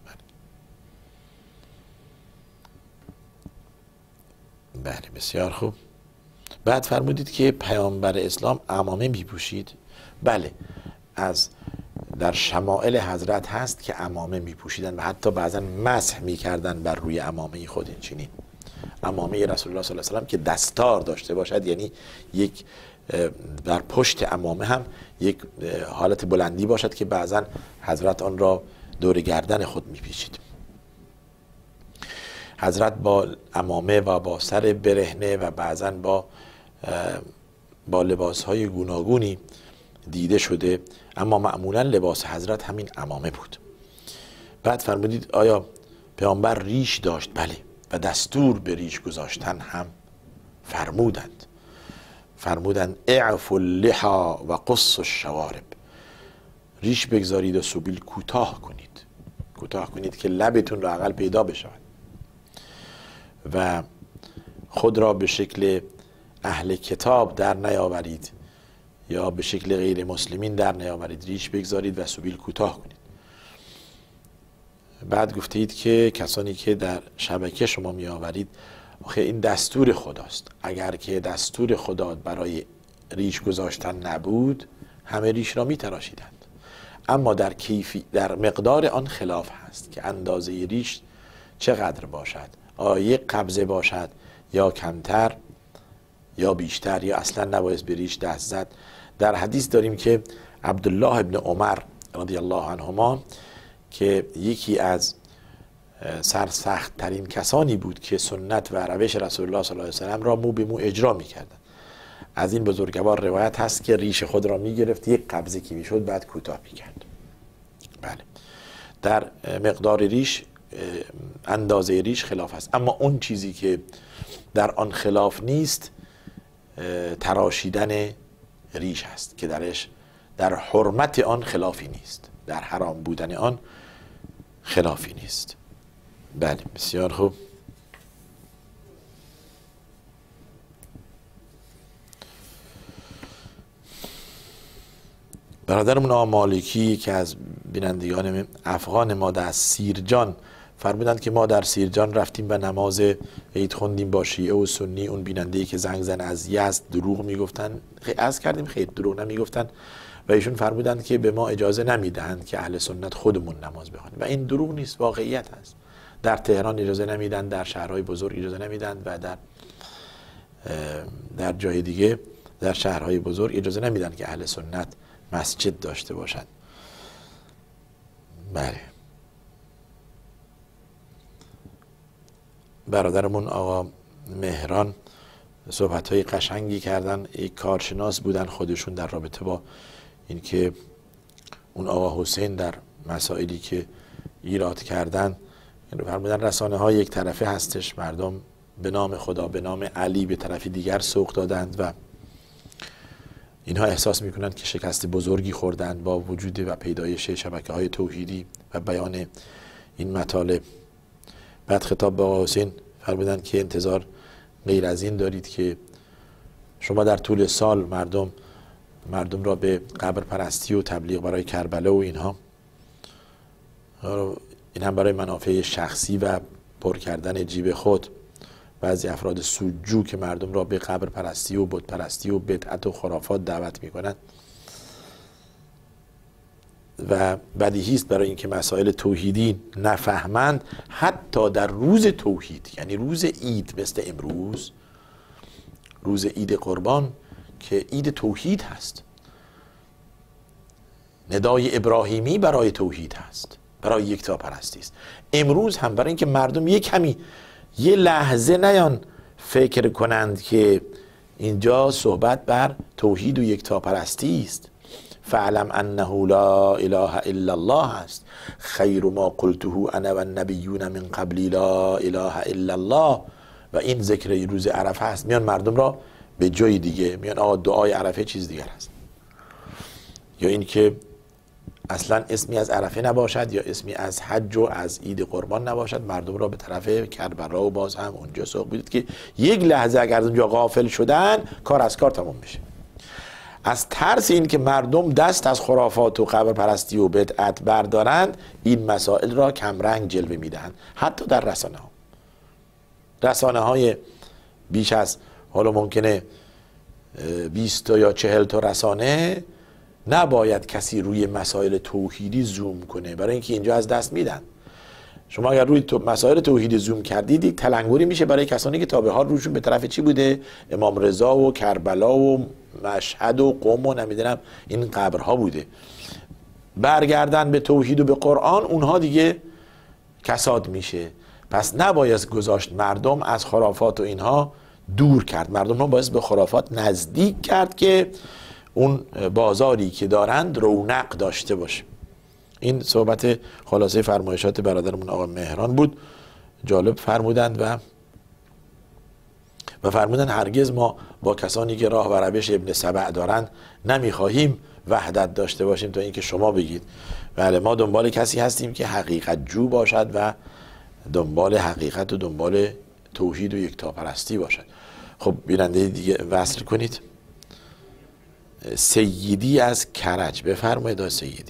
بله بسیار خوب. بعد فرمودید که پیامبر اسلام عمامه میپوشید. بله، از در شمائل حضرت هست که عمامه میپوشیدن و حتی بعضا مسح میکردن بر روی عمامه خود. این چنین عمامه رسول الله صلی الله علیه و سلم که دستار داشته باشد، یعنی یک در پشت عمامه هم یک حالت بلندی باشد که بعضا حضرت آن را دور گردن خود میپیچید. حضرت با عمامه و با سر برهنه و بعضا با لباسهای گوناگونی دیده شده، اما معمولا لباس حضرت همین عمامه بود. بعد فرمودید آیا پیامبر ریش داشت؟ بله، و دستور به ریش گذاشتن هم فرمودند اعفوا اللحا و قص الشوارب. ریش بگذارید و سبیل کوتاه کنید که لبتون را اقل پیدا بشود و خود را به شکل اهل کتاب در نیاورید یا به شکل غیر مسلمین در نیاورید. ریش بگذارید و سبیل کوتاه کنید. بعد گفتید که کسانی که در شبکه شما می آورید، آخه این دستور خداست. اگر که دستور خدا برای ریش گذاشتن نبود همه ریش را می تراشیدند. اما در مقدار آن خلاف هست که اندازه ریش چقدر باشد، آیا یک قبضه باشد یا کمتر یا بیشتر یا اصلا نباید به ریش دست زد. در حدیث داریم که عبدالله ابن عمر رضی الله عنهما که یکی از سرسخت ترین کسانی بود که سنت و روش رسول الله صلی الله علیه و سلم را مو به مو اجرا می‌کردند، از این بزرگوار روایت هست که ریش خود را می‌گرفت، یک قبضه که میشد بعد کوتاه می‌کرد. بله، در مقدار ریش اندازه ریش خلاف است. اما اون چیزی که در آن خلاف نیست تراشیدن ریش است که در حرمت آن خلافی نیست، در حرام بودن آن خلافی نیست. بله بسیار خوب. برادرمون آقا مالکی که از بینندگان افغان ما در سیرجان فرمودند که ما در سیرجان رفتیم و نماز عید خوندیم با شیعه و سنی. اون بیننده‌ای که زنگ زن از یزد دروغ میگفتن، عرض کردیم خیر دروغ نمیگفتن و ایشون فرمودند که به ما اجازه نمیدهند که اهل سنت خودمون نماز بخونیم و این دروغ نیست، واقعیت است. در تهران اجازه نمیدن، در شهرهای بزرگ اجازه نمیدن و در جای دیگه در شهرهای بزرگ اجازه نمیدن که اهل سنت مسجد داشته باشند. بله. برادرمون آقا مهران صحبت‌های قشنگی کردن، یک کارشناس بودن خودشون در رابطه با اینکه اون آقا حسین در مسائلی که ایراد کردن فرمودن رسانه ها یک طرفه هستش، مردم به نام خدا به نام علی به طرف دیگر سوق دادند و اینها احساس میکنند که شکست بزرگی خوردند با وجود و پیدایش شبکه‌های توحیدی و بیان این مطالب. بعد خطاب به آقا حسین فرمودند که انتظار غیر از این دارید که شما در طول سال مردم را به قبر پرستی و تبلیغ برای کربلا و اینها، این هم برای منافع شخصی و پر کردن جیب خود. بعضی افراد سودجو که مردم را به قبر پرستی و بت پرستی و بدعت و خرافات دعوت میکنند و بدیهی است برای اینکه مسائل توحیدی نفهمند حتی در روز توحید، یعنی روز عید مثل امروز، روز عید قربان که عید توحید هست، ندای ابراهیمی برای توحید هست، برای یکتاپرستی است. امروز هم برای اینکه مردم یه لحظه نیان فکر کنند که اینجا صحبت بر توحید و یکتاپرستی است. فعلم انه لا اله الا الله است، خیر ما قلته انا و النبیون من قبلی لا اله الا الله. و این ذکر روز عرفه هست، میان مردم را به جای دیگه میان آقا دعای عرفه چیز دیگر هست، یا این که اصلا اسمی از عرفه نباشد یا اسمی از حج و از عید قربان نباشد، مردم را به طرف کربلا و باز هم اونجا سوق بدید که یک لحظه اگر اونجا غافل شدن کار از کار تمام میشه. از ترس این که مردم دست از خرافات و قبر پرستی و بدعت بردارند، این مسائل را کمرنگ جلوه میدهند. حتی در رسانه های بیش از حالا ممکنه 20 یا 40 تا رسانه نباید کسی روی مسائل توحیدی زوم کنه، برای اینکه اینجا از دست میدن. شما اگر روی مسائل توحیدی زوم کردید تلنگری میشه برای کسانی که تا به حال روشون به طرف چی بوده؟ امام رضا و کربلا و مشهد و قم و نمیدونم این قبرها بوده. برگردن به توحید و به قرآن، اونها دیگه کساد میشه. پس نباید گذاشت مردم از خرافات و اینها دور کرد، مردم رو باید به خرافات نزدیک کرد که اون بازاری که دارند رونق داشته باشه. این صحبت خلاصه فرمایشات برادرمون آقا مهران بود. جالب فرمودند و فرمودند هرگز ما با کسانی که راه و روش ابن سبع دارند نمیخواهیم وحدت داشته باشیم تا اینکه شما بگید. بله، ما دنبال کسی هستیم که حقیقت جو باشد و دنبال حقیقت و دنبال توحید و یکتاپرستی باشد. خب بیننده دیگه وصل کنید. سیدی از کرج، بفرمایید. سیدی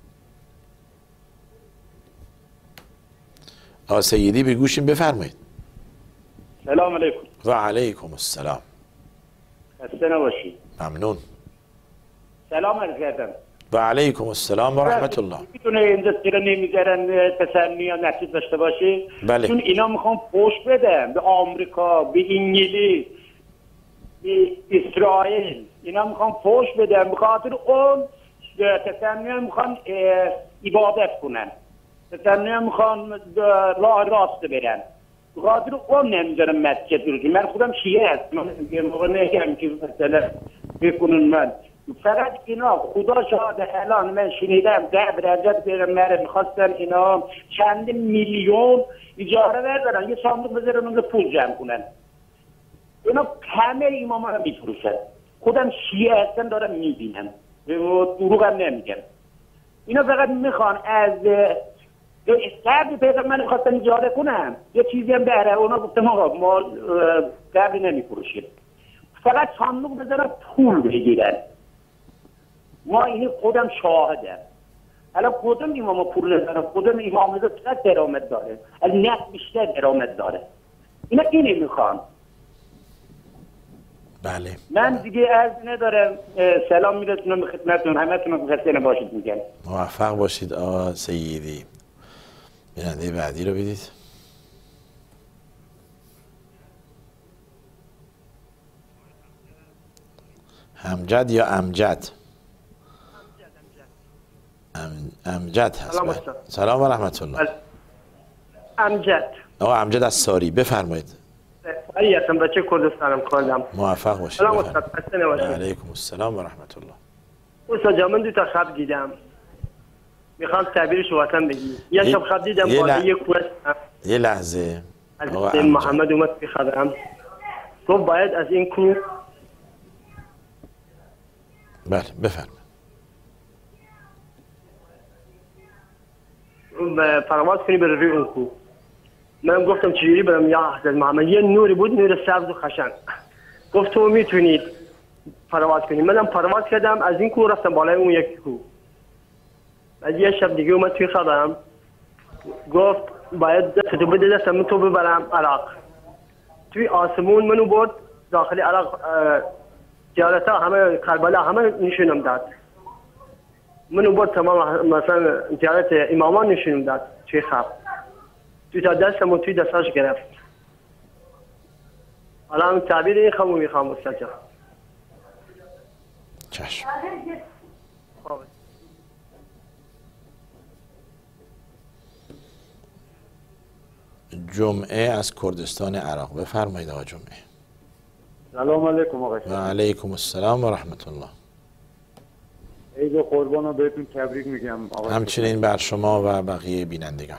سیدی به گوشیم، بفرمایید. سلام علیکم. و علیکم السلام. خسته نباشید. ممنون. سلام عرض کردم. و علیکم السلام و رحمت الله. میتونه این دستگیره نمیذارن تسنی یا نتیج داشته باشه؟ بله. چون اینا میخوان پوش بدن به آمریکا، به انگلیس، به اسرائیل. اینا میخوان پوش بدن به خاطر اون تسنی میخوان عبادت کنن، تسنی میخوان راه راست برن، به خاطر اون نمیذارن مسجد رو. من خودم شیعه هستم، من موقع نگم که مثلا بکنن من فقط اینا خدا شاهد الان من شنیدم قبر حضرت پیغمبر میخواستن اینا چند میلیون اجاره بردارن یه صندوق بذارن اونجا پول جمع کنن. اینا همه اماما رو میفروشن. خودم شیعه هستم دارم میبینم، دروغ هم نمیگم. اینا فقط میخوان از قبر پیغمبر میخواستن اجاره کنن یه چیزی هم بهره. اونا گفتم آقا ما قبر نمیفروشیم، فقط صندوق بذارن پول بگیرن. ما این خودم شاهدم. الان کدوم امام پول نداره؟ کدوم امام چقدر درآمد داره؟ از نفت بیشتر درآمد داره. اینا اینی میخوان. بله. من دیگه از ندارم. سلام میرسونم به خدمتتون. همتون خسته نباشید میگم. موفق باشید آقا سیدی. بیننده بعدی رو بدید. همجد یا امجد؟ امجد هست. سلام و رحمت الله. امجد. آقا امجد از ساری بفرمایید. ای هستم بچه کردستانم کردم. موفق باشید. سلام استاد. خسته نباشید. علیکم السلام و رحمت الله. استاد جان من 2 تا خواب دیدم. میخوام تعبیرش وطن بگی. یه شب خواب دیدم با یک کوه. یه لحظه. آقا محمد اومد بخدم. تو باید از این کوه. بله بفرمایید. پرواز کنی بر روی اون کوه. من گفتم چجوری برم یا حضرت محمد؟ یه نوری بود، نور سبز و خشن. گفت تو میتونید پرواز کنی. منم پرواز کردم از این کوه رفتم بالای اون یکی کوه. از یه شب دیگه اومد توی خوابم گفت باید دستتو بده دستم تو ببرم عراق. توی آسمون منو برد داخل عراق. جالتا همه کربلا همه نشونم داد. منو برد تمام مثلا جالت امامان نشونم داد توی خواب. توی تا دستم و توی دستاش گرفت. الان تعبیر این خمو میخوام استاد جان. چشم. جمعه از کردستان عراق بفرمایید آقا جمعه. سلام علیکم آقا. و علیکم السلام و رحمت الله. عید قربان رو بهتون تبریک میگم آقا. همچنین بر شما و بقیه بینندگان.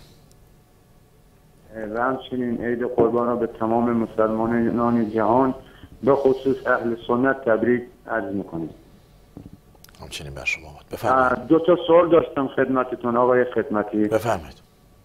و همچنین عید قربان رو به تمام مسلمانان جهان به خصوص اهل سنت تبریک عرض میکنیم. همچنین بر شما بفرمایید. 2 تا سوال داشتم خدمتتون آقای خدمتی. بفرمایید.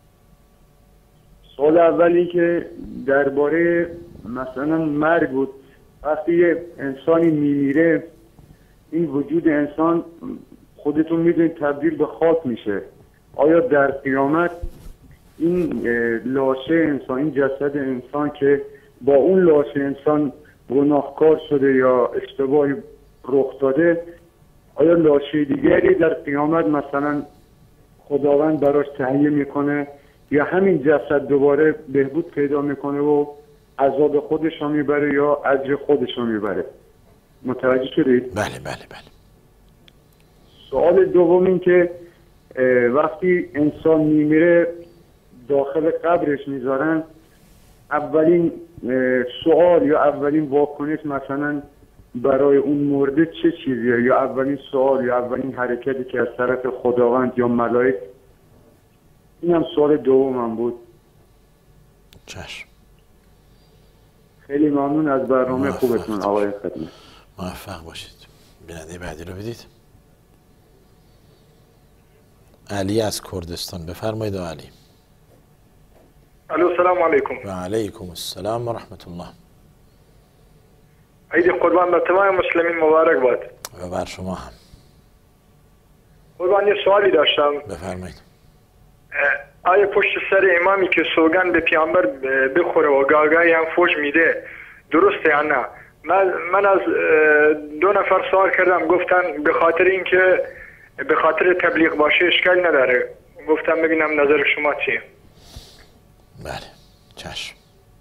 سوال اولی که درباره مثلا مرگ بود. وقتی یه انسانی میمیره این وجود انسان خودتون میدونید تبدیل به خاک میشه. آیا در قیامت این لاشه انسان، این جسد انسان که با اون لاشه انسان گناهکار شده یا اشتباهی رخ داده، آیا لاشه دیگری در قیامت مثلا خداوند براش تهیه میکنه یا همین جسد دوباره بهبود پیدا میکنه و عذاب خودش رو میبره یا اجر خودش رو میبره؟ متوجه شدید؟ بله بله بله. سوال دوم این که وقتی انسان میمیره داخل قبرش میذارن، اولین سوال یا اولین واکنش مثلا برای اون مرده چه چیزیه؟ یا اولین سوال یا اولین حرکتی که از طرف خداوند یا ملائک؟ این هم سوال دومم بود. چشم. خیلی ممنون از برنامه خوبتون آقای خدمت. موفق باشید. بیننده بعدی رو بدید. علی از کردستان بفرمایید علی. الو سلام علیکم. و علیکم السلام و رحمت الله. عید قربان به تمام مسلمین مبارک باد. و بر شما هم. قربان یه سوالی داشتم. بفرمایید. آیا پشت سر امامی که سوگند به پیامبر بخوره و گاگایی هم فوش میده درسته یا نه؟ من از 2 نفر سوال کردم گفتن به خاطر اینکه به خاطر تبلیغ باشه اشکال نداره. گفتم ببینم نظر شما چیه؟ بله چشم.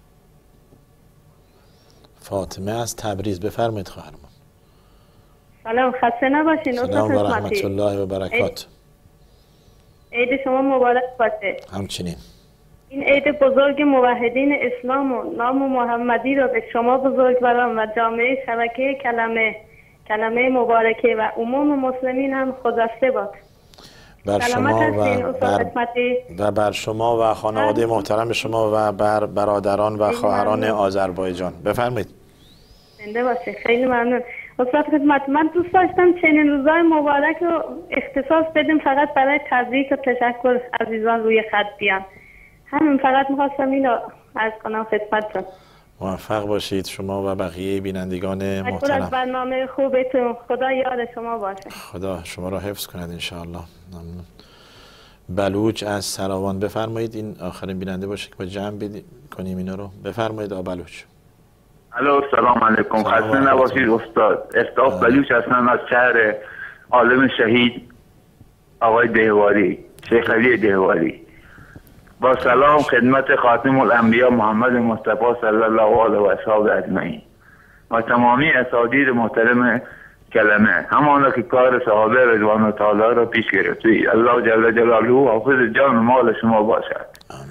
فاطمه از تبریز بفرمایید خواهرم. سلام خسته نباشین. سلام و رحمت الله و برکاته. عید شما مبارک باشه. همچنین. این عید بزرگ موحدین اسلام و نام محمدی را به شما بزرگواران و جامعه شبکه کلمه مبارکه و عموم مسلمین هم خجسته باد. بر شما بر شما و خانواده محترم شما و بر برادران و خواهران آذربایجان. بفرمایید. زنده باشه. خیلی ممنون. استاد خدمت، من دوست داشتم چنین روزای مبارک رو اختصاص بدیم فقط برای تبریک و تشکر عزیزان روی خط بیان. همین فقط می‌خواستم اینو عرض کنم خدمتتون. موفق باشید شما و بقیه بینندگان محترم. از برنامه خوبتون. خدا یاد شما باشه. خدا شما را حفظ کند ان شاء الله. ممنون. بلوچ از سراوان، بفرمایید. این آخرین بیننده باشه که با جمع کنیم اینا رو. بفرمایید آقا بلوچ. الو سلام علیکم. خسته نباشید استاد. استاد بلوچ هستم از شهر عالم شهید آقای دهواری، شیخ علی دهواری. با سلام خدمت خاتم الانبیا محمد مصطفی صلی الله علیه و آله اجمعین و تمامی اساتید محترم کلمه، همانا که کار صحابه رضوان الله تعالی را پیش گرفتی. الله جل جلاله حافظ جان و مال شما باشد.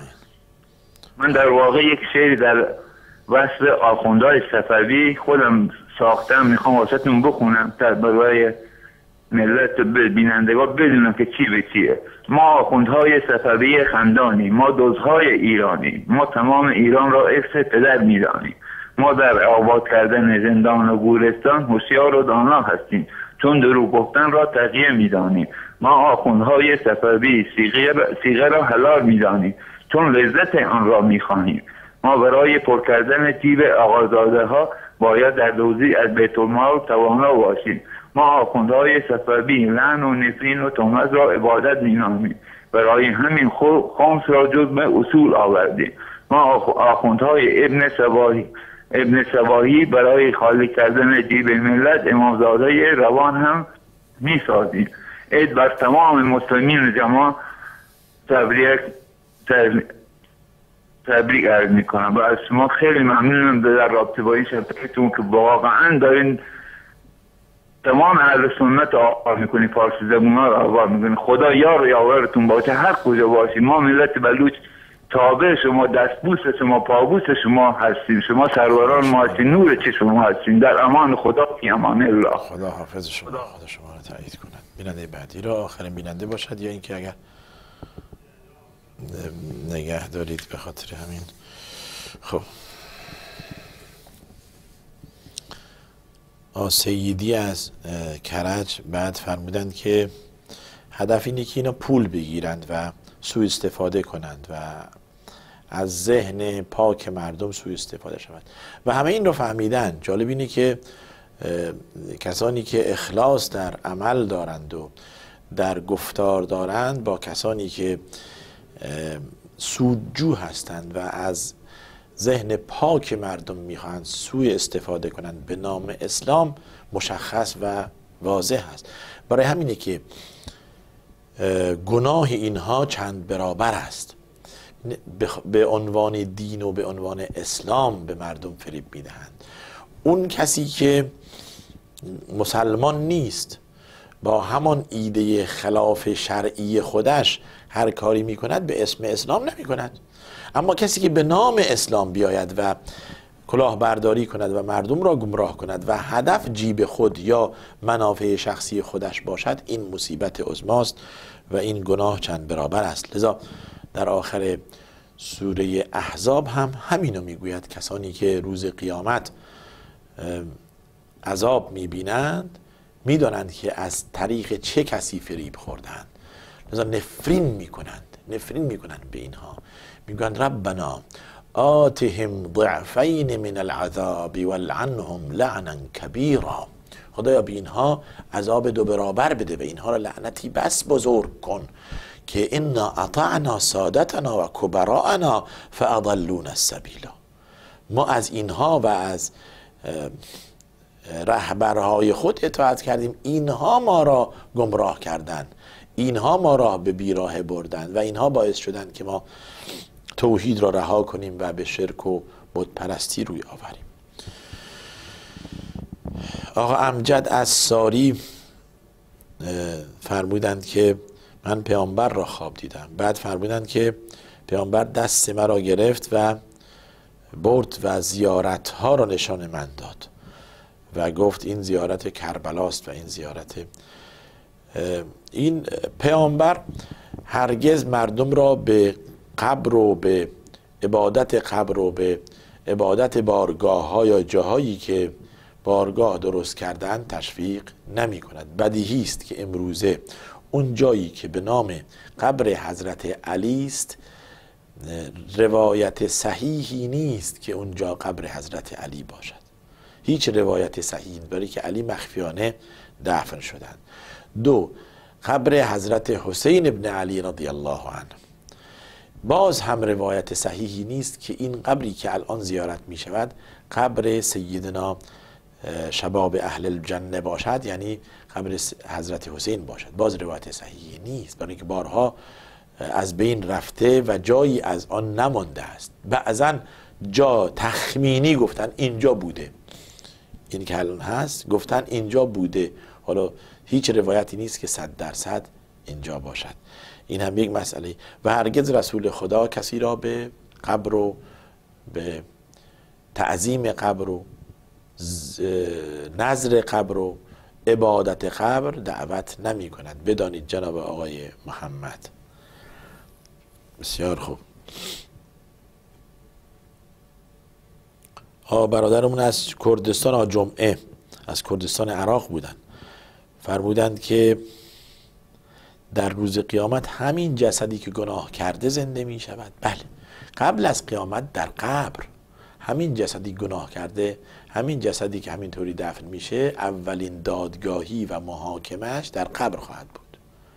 من در واقع یک شعر در وصف آخوندهای صفوی خودم ساختم، میخوام واسهتون بخونم تا برای ملت بینندگان بدونم که چی به چیه. ما آخوندهای صفوی خندانی، ما دزهای ایرانی، ما تمام ایران را ارث پدر میدانیم. ما در آباد کردن زندان و گورستان هوشیار و دانا هستیم، چون دروغ گفتن را تقیه میدانیم. ما آخوندهای صفوی صیغه را حلال میدانیم، چون لذت آن را میخواهیم. ما برای پر کردن جیب آقازاده ها باید در دوزی از بیت المال توانا باشیم. ما آخوندهای صفوی لعن و نفرین و تهمت را عبادت مینامیم، برای همین خمس را جزء اصول آوردیم. ما آخوندهای ابن صباحی برای خالی کردن جیب ملت امامزاده روان هم میسازیم. عید بر تمام مسلمین جماع تبریک عرض میکنم و از شما خیلی ممنونم در رابطه با این شبکه‌تون که واقعا دارین تمام اهل سنت آغاز میکنی، فارسی زبون ها آغاز میکنی. خدا یار و یاورتون باشه هر کجا باشید. ما ملت بلوچ تابع شما، دستبوس شما، پابوس شما هستیم. شما سروران ما هستیم، نور چه شما هستیم. در امان خدا، فی امان الله. خدا حافظ شما، خدا شما را تایید کند. بیننده بعدی را آخرین بیننده باشد یا اینکه اگر نگه دارید به خاطر همین. خب سیدی از کرج بعد فرمودند که هدف اینه که اینا پول بگیرند و سوء استفاده کنند و از ذهن پاک مردم سوء استفاده شود و همه این رو فهمیدن. جالب اینه که کسانی که اخلاص در عمل دارند و در گفتار دارند با کسانی که سودجو هستند و از ذهن پاک مردم میخواهند سوء استفاده کنند به نام اسلام مشخص و واضح است. برای همینه که گناه اینها چند برابر است. به عنوان دین و به عنوان اسلام به مردم فریب میدهند. اون کسی که مسلمان نیست با همان ایده خلاف شرعی خودش هر کاری میکند به اسم اسلام نمیکند. اما کسی که به نام اسلام بیاید و کلاهبرداری کند و مردم را گمراه کند و هدف جیب خود یا منافع شخصی خودش باشد، این مصیبت عظماست و این گناه چند برابر است. لذا در آخر سوره احزاب هم همینو میگوید. کسانی که روز قیامت عذاب میبینند میدانند که از طریق چه کسی فریب خوردند. لذا نفرین میکنند به اینها. میگویند ربنا آتهم ضعفین من العذاب والعنهم لعنا کبیرا. خدایا به اینها عذاب 2 برابر بده و اینها را لعنتی بس بزرگ کن که انا اطعنا سادتنا و کبراءنا فاضلونا السبیلا. ما از اینها و از رهبرهای خود اطاعت کردیم، اینها ما را گمراه کردند، اینها ما را به بیراه بردند و اینها باعث شدند که ما توحید را رها کنیم و به شرک و بت پرستی روی آوریم. آقا امجد از ساری فرمودند که من پیامبر را خواب دیدم. بعد فرمودند که پیامبر دست مرا گرفت و برد و زیارت ها را نشان من داد و گفت این زیارت کربلاست و این زیارت این پیامبر هرگز مردم را به قبر و به عبادت قبر و به عبادت بارگاه ها یا جاهایی که بارگاه درست کردن تشویق نمی کند. بدیهی است که امروزه اون جایی که به نام قبر حضرت علی است روایت صحیحی نیست که اونجا قبر حضرت علی باشد. هیچ روایت صحیحی برای که علی مخفیانه دفن شدند. دو، قبر حضرت حسین ابن علی رضی الله عنه باز هم روایت صحیحی نیست که این قبری که الان زیارت می شود قبر سیدنا شباب اهل الجنه باشد، یعنی قبر حضرت حسین باشد. باز روایت صحیحی نیست برای که بارها از بین رفته و جایی از آن نمانده است. بعضا جا تخمینی گفتن اینجا بوده، این که الان هست گفتن اینجا بوده، حالا هیچ روایتی نیست که 100% اینجا باشد. این هم یک مسئله. و هرگز رسول خدا کسی را به قبر و به تعظیم قبر و نظر قبر و عبادت قبر دعوت نمی کند. بدانید جناب آقای محمد. بسیار خوب. برادرمون از کردستان جمعه از کردستان عراق بودن، فرمودند که در روز قیامت همین جسدی که گناه کرده زنده می شود. بله، قبل از قیامت در قبر همین جسدی گناه کرده، همین جسدی که همینطوری دفن میشه، اولین دادگاهی و محاکمش در قبر خواهد بود.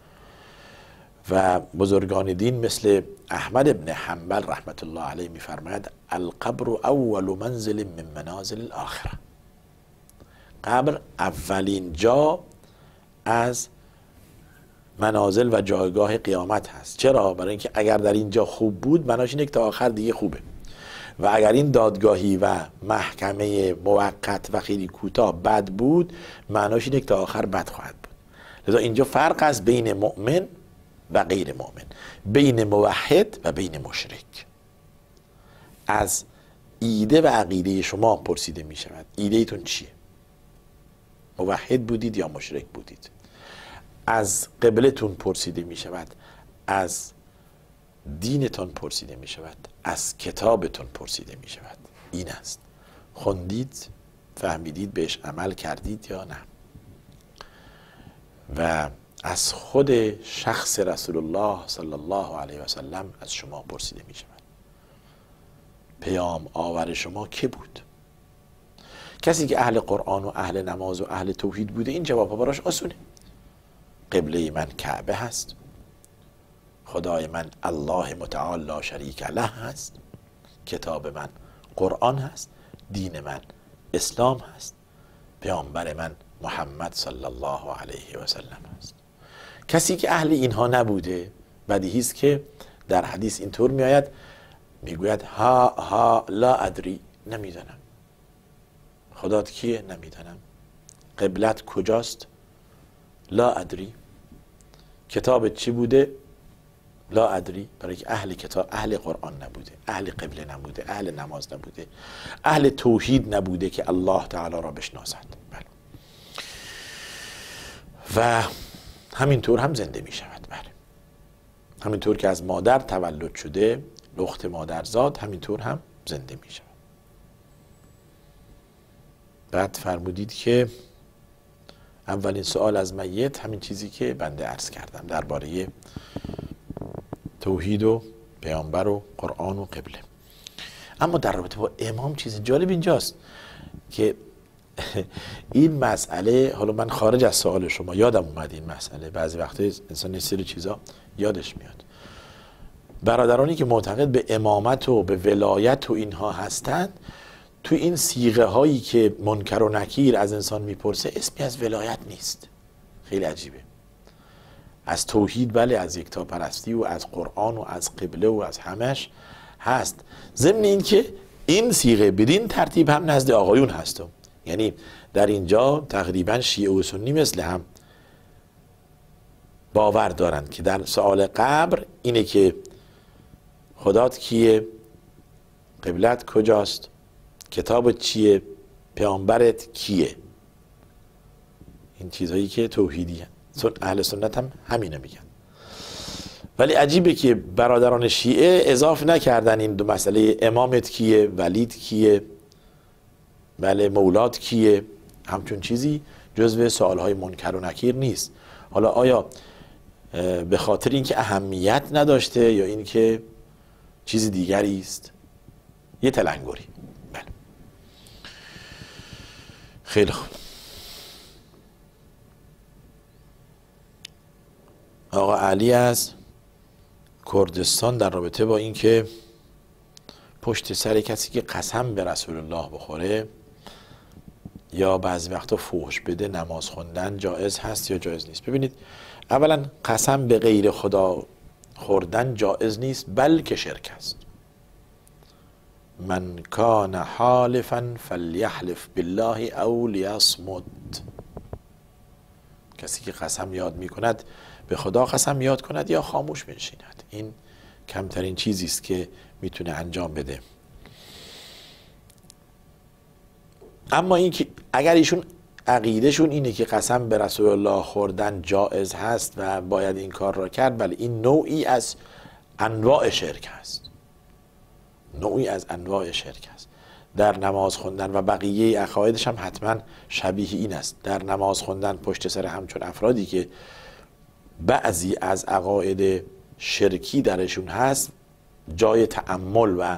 و بزرگان دین مثل احمد ابن حنبل رحمت الله علیه میفرماید القبر اول منزل من منازل الاخره. قبر اولین جا از منازل و جایگاه قیامت هست. چرا؟ برای اینکه اگر در اینجا خوب بود معناش اینه که تا آخر دیگه خوبه، و اگر این دادگاهی و محکمه موقت و خیلی کوتاه بد بود معناش اینه که تا آخر بد خواهد بود. لذا اینجا فرق است بین مؤمن و غیر مؤمن، بین موحد و بین مشرک. از ایده و عقیده شما پرسیده می شود ایده ایتون چیه؟ موحد بودید یا مشرک بودید؟ از قبلتون پرسیده می شود، از دینتون پرسیده می شود، از کتابتون پرسیده می شود. این است. خوندید، فهمیدید، بهش عمل کردید یا نه؟ و از خود شخص رسول الله صلی الله علیه و سلم از شما پرسیده می شود. پیام آور شما که بود؟ کسی که اهل قرآن و اهل نماز و اهل توحید بوده این جواب براش آسونه. قبله من کعبه هست، خدای من الله متعال لا شریک له هست، کتاب من قرآن هست، دین من اسلام هست، پیامبر من محمد صلی الله علیه و سلم هست. کسی که اهل اینها نبوده بدیهی است که در حدیث اینطور می آید، میگوید ها لا ادری، نمیدانم. خدات کیه؟ نمیدانم. قبلت کجاست؟ لا ادری. کتابت چی بوده؟ لا ادری. برای که اهل کتاب، اهل قرآن نبوده، اهل قبله نبوده، اهل نماز نبوده، اهل توحید نبوده که الله تعالی را بشناسد. بله. و همینطور هم زنده می شود. بله. همینطور که از مادر تولد شده، لخت مادرزاد، همینطور هم زنده می شود. بعد فرمودید که اولین سوال از میت همین چیزی که بنده عرض کردم درباره توحید و پیامبر و قرآن و قبله. اما در رابطه با امام چیز جالب اینجاست که این مسئله، حالا من خارج از سوال شما یادم اومد این مسئله، بعضی وقتا انسان سری چیزا یادش میاد. برادرانی که معتقد به امامت و به ولایت و اینها هستند، تو این صیغه هایی که منکر و نکیر از انسان میپرسه اسمی از ولایت نیست. خیلی عجیبه. از توحید بله، از یکتاپرستی و از قرآن و از قبله و از همش هست. ضمن این که این صیغه بدین ترتیب هم نزد آقایون هستم، یعنی در اینجا تقریبا شیعه و سنی مثل هم باور دارند که در سوال قبر اینه که خدات کیه، قبلت کجاست، کتابت چیه، پیامبرت کیه. این چیزهایی که توحیدی اهل سنت هم همینه میگن. ولی عجیبه که برادران شیعه اضافه نکردن این دو مسئله امامت کیه، ولید کیه، بله مولات کیه، همچون چیزی جزو سوالهای منکر و نکیر نیست. حالا آیا به خاطر اینکه اهمیت نداشته یا اینکه چیز دیگری است؟ یه تلنگری. بله. خیلی خوب. آقا علی از کردستان در رابطه با اینکه پشت سر کسی که قسم به رسول الله بخوره یا بعضی وقتا فحش بده نماز خوندن جایز هست یا جایز نیست؟ ببینید، اولا قسم به غیر خدا خوردن جایز نیست، بلکه شرک است. من کان حالفا فلیحلف بالله او لیصمت. کسی که قسم یاد می کند به خدا قسم یاد کند یا خاموش بنشیند. این کمترین چیزی است که میتونه انجام بده. اما این که اگر ایشون عقیدهشون اینه که قسم به رسول الله خوردن جایز هست و باید این کار را کرد، بله این نوعی از انواع شرک است. نوعی از انواع شرک است. در نماز خوندن و بقیه عقایدش هم حتما شبیه این است. در نماز خوندن پشت سر همچون افرادی که بعضی از عقاید شرکی درشون هست جای تأمل و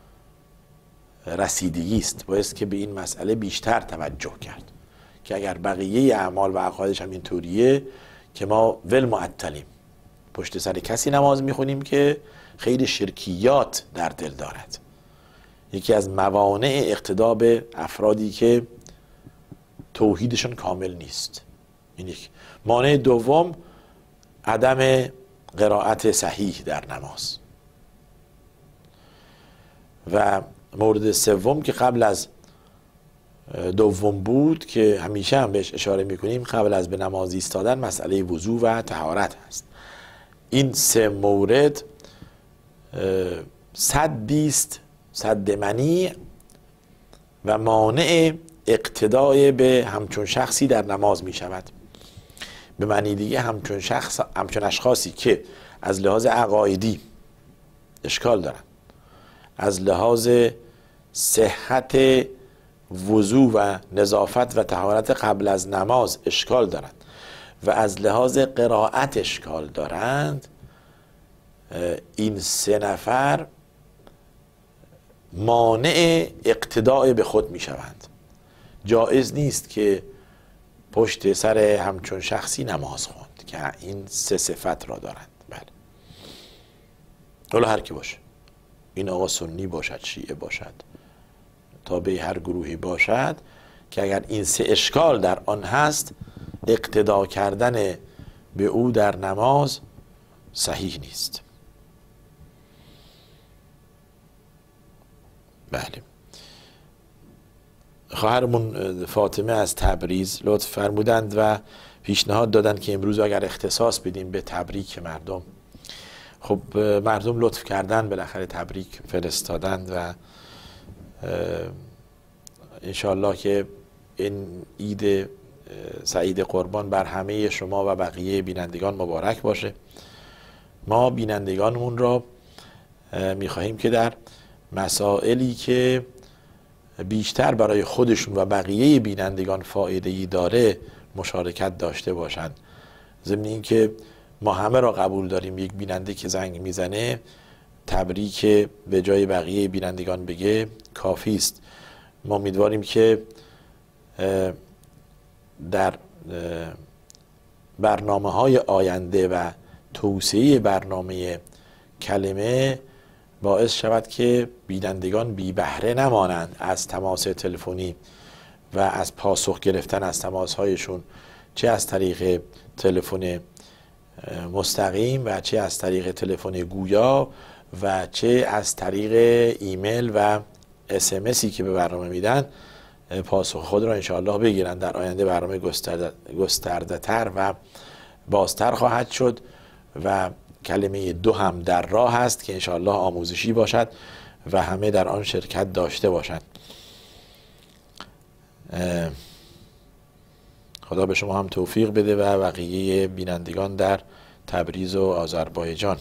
رسیدگی است. باید که به این مسئله بیشتر توجه کرد که اگر بقیه اعمال و عقایدش هم اینطوریه که ما ول معطلیم، پشت سر کسی نماز میخونیم که خیلی شرکیات در دل دارد. یکی از موانع اقتدا به افرادی که توحیدشون کامل نیست. این یک مانع. دوم عدم قرائت صحیح در نماز. و مورد سوم که قبل از دوم بود که همیشه هم بهش اشاره میکنیم، قبل از به نماز ایستادن مسئله وضو و طهارت هست. این سه مورد سدی است، سد منیع و مانع اقتدای به همچون شخصی در نماز می شود. به معنی دیگه همچون اشخاصی که از لحاظ عقایدی اشکال دارن، از لحاظ صحت وضو و نظافت و طهارت قبل از نماز اشکال دارند و از لحاظ قرائت اشکال دارند، این سه نفر مانع اقتداء به خود می شوند. جایز نیست که پشت سر همچون شخصی نماز خوند که این سه صفت را دارند. بله. حالا هر کی باشه، این آقا سنی باشد، شیعه باشد، تابع هر گروهی باشد، که اگر این سه اشکال در آن هست، اقتدا کردن به او در نماز صحیح نیست. بله. خواهرمون فاطمه از تبریز لطف فرمودند و پیشنهاد دادند که امروز اگر اختصاص بدیم به تبریک مردم. خب مردم لطف کردن، بالاخره تبریک فرستادند و انشاءالله که این عید سعید قربان بر همه شما و بقیه بینندگان مبارک باشه. ما بینندگانمون را میخواهیم که در مسائلی که بیشتر برای خودشون و بقیه بینندگان فایده‌ای داره مشارکت داشته باشند. ضمن این که ما همه را قبول داریم، یک بیننده که زنگ میزنه تبریک به جای بقیه بینندگان بگه کافی است. ما امیدواریم که در برنامه‌های آینده و توسعه برنامه کلمه باعث شود که بینندگان بی بهره نمانند از تماس تلفنی و از پاسخ گرفتن از تماس‌هایشون، چه از طریق تلفن مستقیم و چه از طریق تلفن گویا و چه از طریق ایمیل و اسمسی که به برنامه میدن، پاسخ خود را انشاءالله بگیرن. در آینده برنامه گسترده تر و بازتر خواهد شد و کلمه دو هم در راه است که انشاءالله آموزشی باشد و همه در آن شرکت داشته باشند. خدا به شما هم توفیق بده و بقیه بینندگان در تبریز و آذربایجان.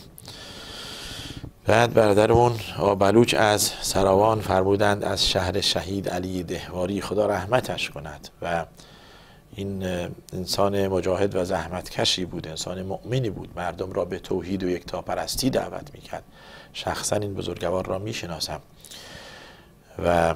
بعد برادرمون آقا بلوچ از سراوان فرمودند از شهر شهید علی دهواری خدا رحمتش کند و این انسان مجاهد و زحمتکشی بود، انسان مؤمنی بود، مردم را به توحید و یکتاپرستی دعوت میکرد. شخصا این بزرگوار را میشناسم و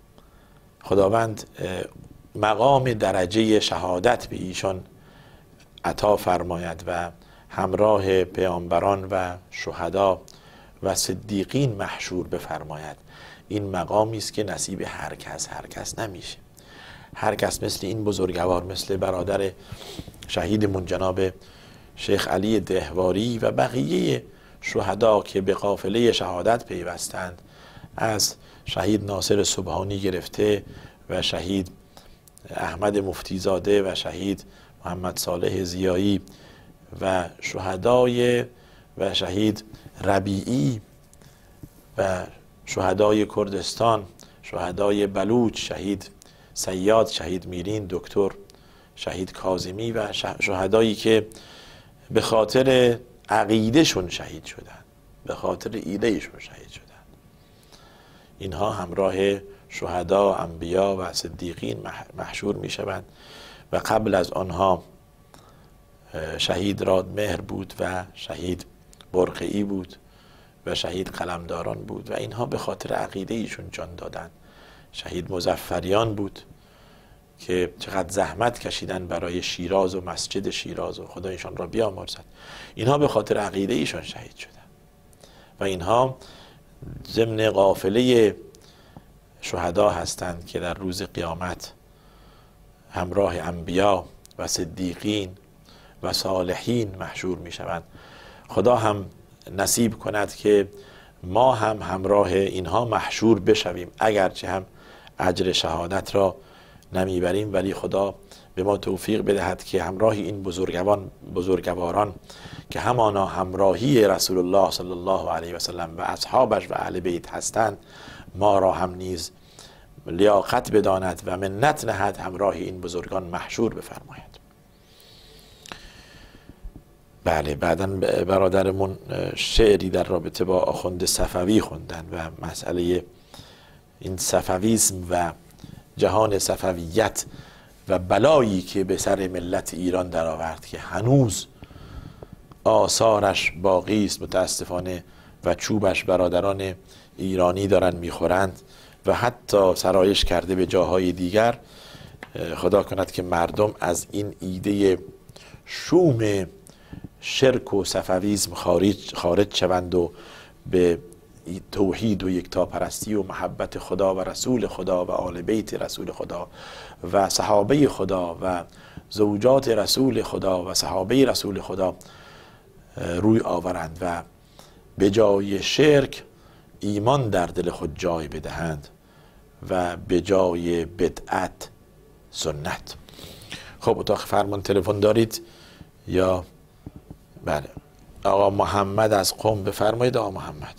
خداوند مقام درجه شهادت به ایشان عطا فرماید و همراه پیامبران و شهدا و صدیقین محشور بفرماید. این مقامی است که نصیب هر کس نمیشه. هر کس مثل این بزرگوار، مثل برادر شهیدمون جناب شیخ علی دهواری و بقیه شهدا که به قافله شهادت پیوستند، از شهید ناصر سبحانی گرفته و شهید احمد مفتیزاده و شهید محمد صالح زیایی و شهدای و شهید ربیعی و شهدای کردستان، شهدای بلوچ، شهید سیاد، شهید میرین، دکتر شهید کاظمی و شهدایی که به خاطر عقیدهشون شهید شدن، به خاطر ایدهشون شهید شدن. اینها همراه شهدا، انبیا و صدیقین محشور می شوند و قبل از آنها شهید رادمهر بود و شهید برقعی بود و شهید قلمداران بود و اینها به خاطر عقیده ایشون جان دادن. شهید مظفریان بود که چقدر زحمت کشیدن برای شیراز و مسجد شیراز و خدا ایشان را بیامرزد. اینها به خاطر عقیده ایشان شهید شدن و اینها ضمن قافله شهدا هستند که در روز قیامت همراه انبیا و صدیقین و صالحین محشور می شوند. خدا هم نصیب کند که ما هم همراه اینها محشور بشویم، اگرچه هم اجر شهادت را نمیبریم، ولی خدا به ما توفیق بدهد که همراه این بزرگواران که همانا همراهی رسول الله صلی الله علیه و سلم و اصحابش و اهل بیت هستند، ما را هم نیز لیاقت بداند و منت نهد همراه این بزرگان محشور بفرماید. بله، بعداً برادرمون شعری در رابطه با آخوند صفوی خوندن و مسئله این صفویسم و جهان صفویت و بلایی که به سر ملت ایران در آورد که هنوز آثارش باقی است متاسفانه و چوبش برادران ایرانی دارن میخورند و حتی سرایش کرده به جاهای دیگر. خدا کند که مردم از این ایده شوم شرک و صفویسم خارج شوند و به توحید و یکتاپرستی و محبت خدا و رسول خدا و آل بیت رسول خدا و صحابه خدا و زوجات رسول خدا و صحابه رسول خدا روی آورند و به جای شرک ایمان در دل خود جای بدهند و به جای بدعت سنت. خب اتاق فرمان تلفن دارید یا؟ بله، آقا محمد از قم بفرمایید. آقا محمد.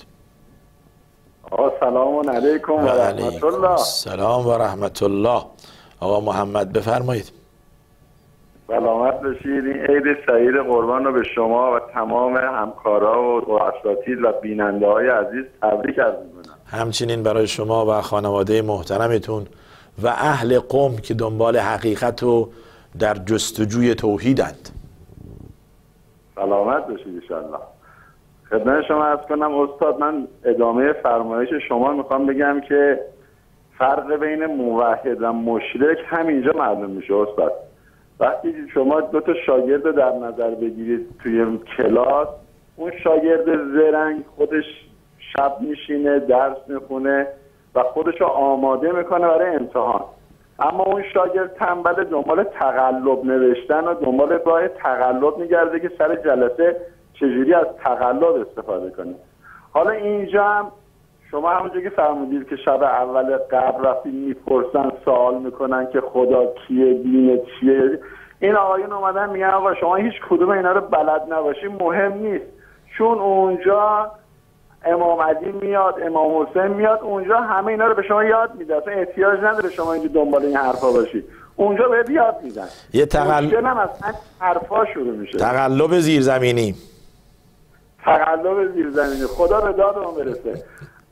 سلام علیکم و رحمت الله. سلام و رحمت الله. آقا محمد بفرمایید. سلامت باشید. این عید سعید قربان رو به شما و تمام همکارا و اساتید و بیننده های عزیز تبریک عرض می‌کنم. همچنین برای شما و خانواده محترمتون و اهل قم که دنبال حقیقت و در جستجوی توحیدند. سلامت باشید انشالله. خدمت شما عرض کنم استاد، من ادامه فرمایش شما میخوام بگم که فرق بین موحد و مشرک همینجا معلوم میشه استاد. وقتی شما دو تا شاگرد رو در نظر بگیرید توی کلاس، اون شاگرد زرنگ خودش شب میشینه درس میخونه و خودش رو آماده میکنه برای امتحان، اما اون شاگرد تنبل دنبال تقلب نوشتن و دنبال راه تقلب میگرده که سر جلسه چجوری از تقلب استفاده کنه. حالا اینجا هم شما همونجور که فرمودید که شب اول قبل رفتید میپرسن سوال میکنن که خدا کیه، دین چیه، این آقایون اومدن میگن آقا شما هیچ کدوم اینا رو بلد نباشی مهم نیست، چون اونجا امام علی میاد، امام حسین میاد، اونجا همه اینا رو به شما یاد میده، اصلا احتیاج نداره شما اینجا دنبال این حرفا باشید. اونجا بهت یاد میدن. یه مشکلم از حرفا شروع میشه. تقلب زیرزمینی. تقلب زیرزمینی. خدا به دادمون برسه.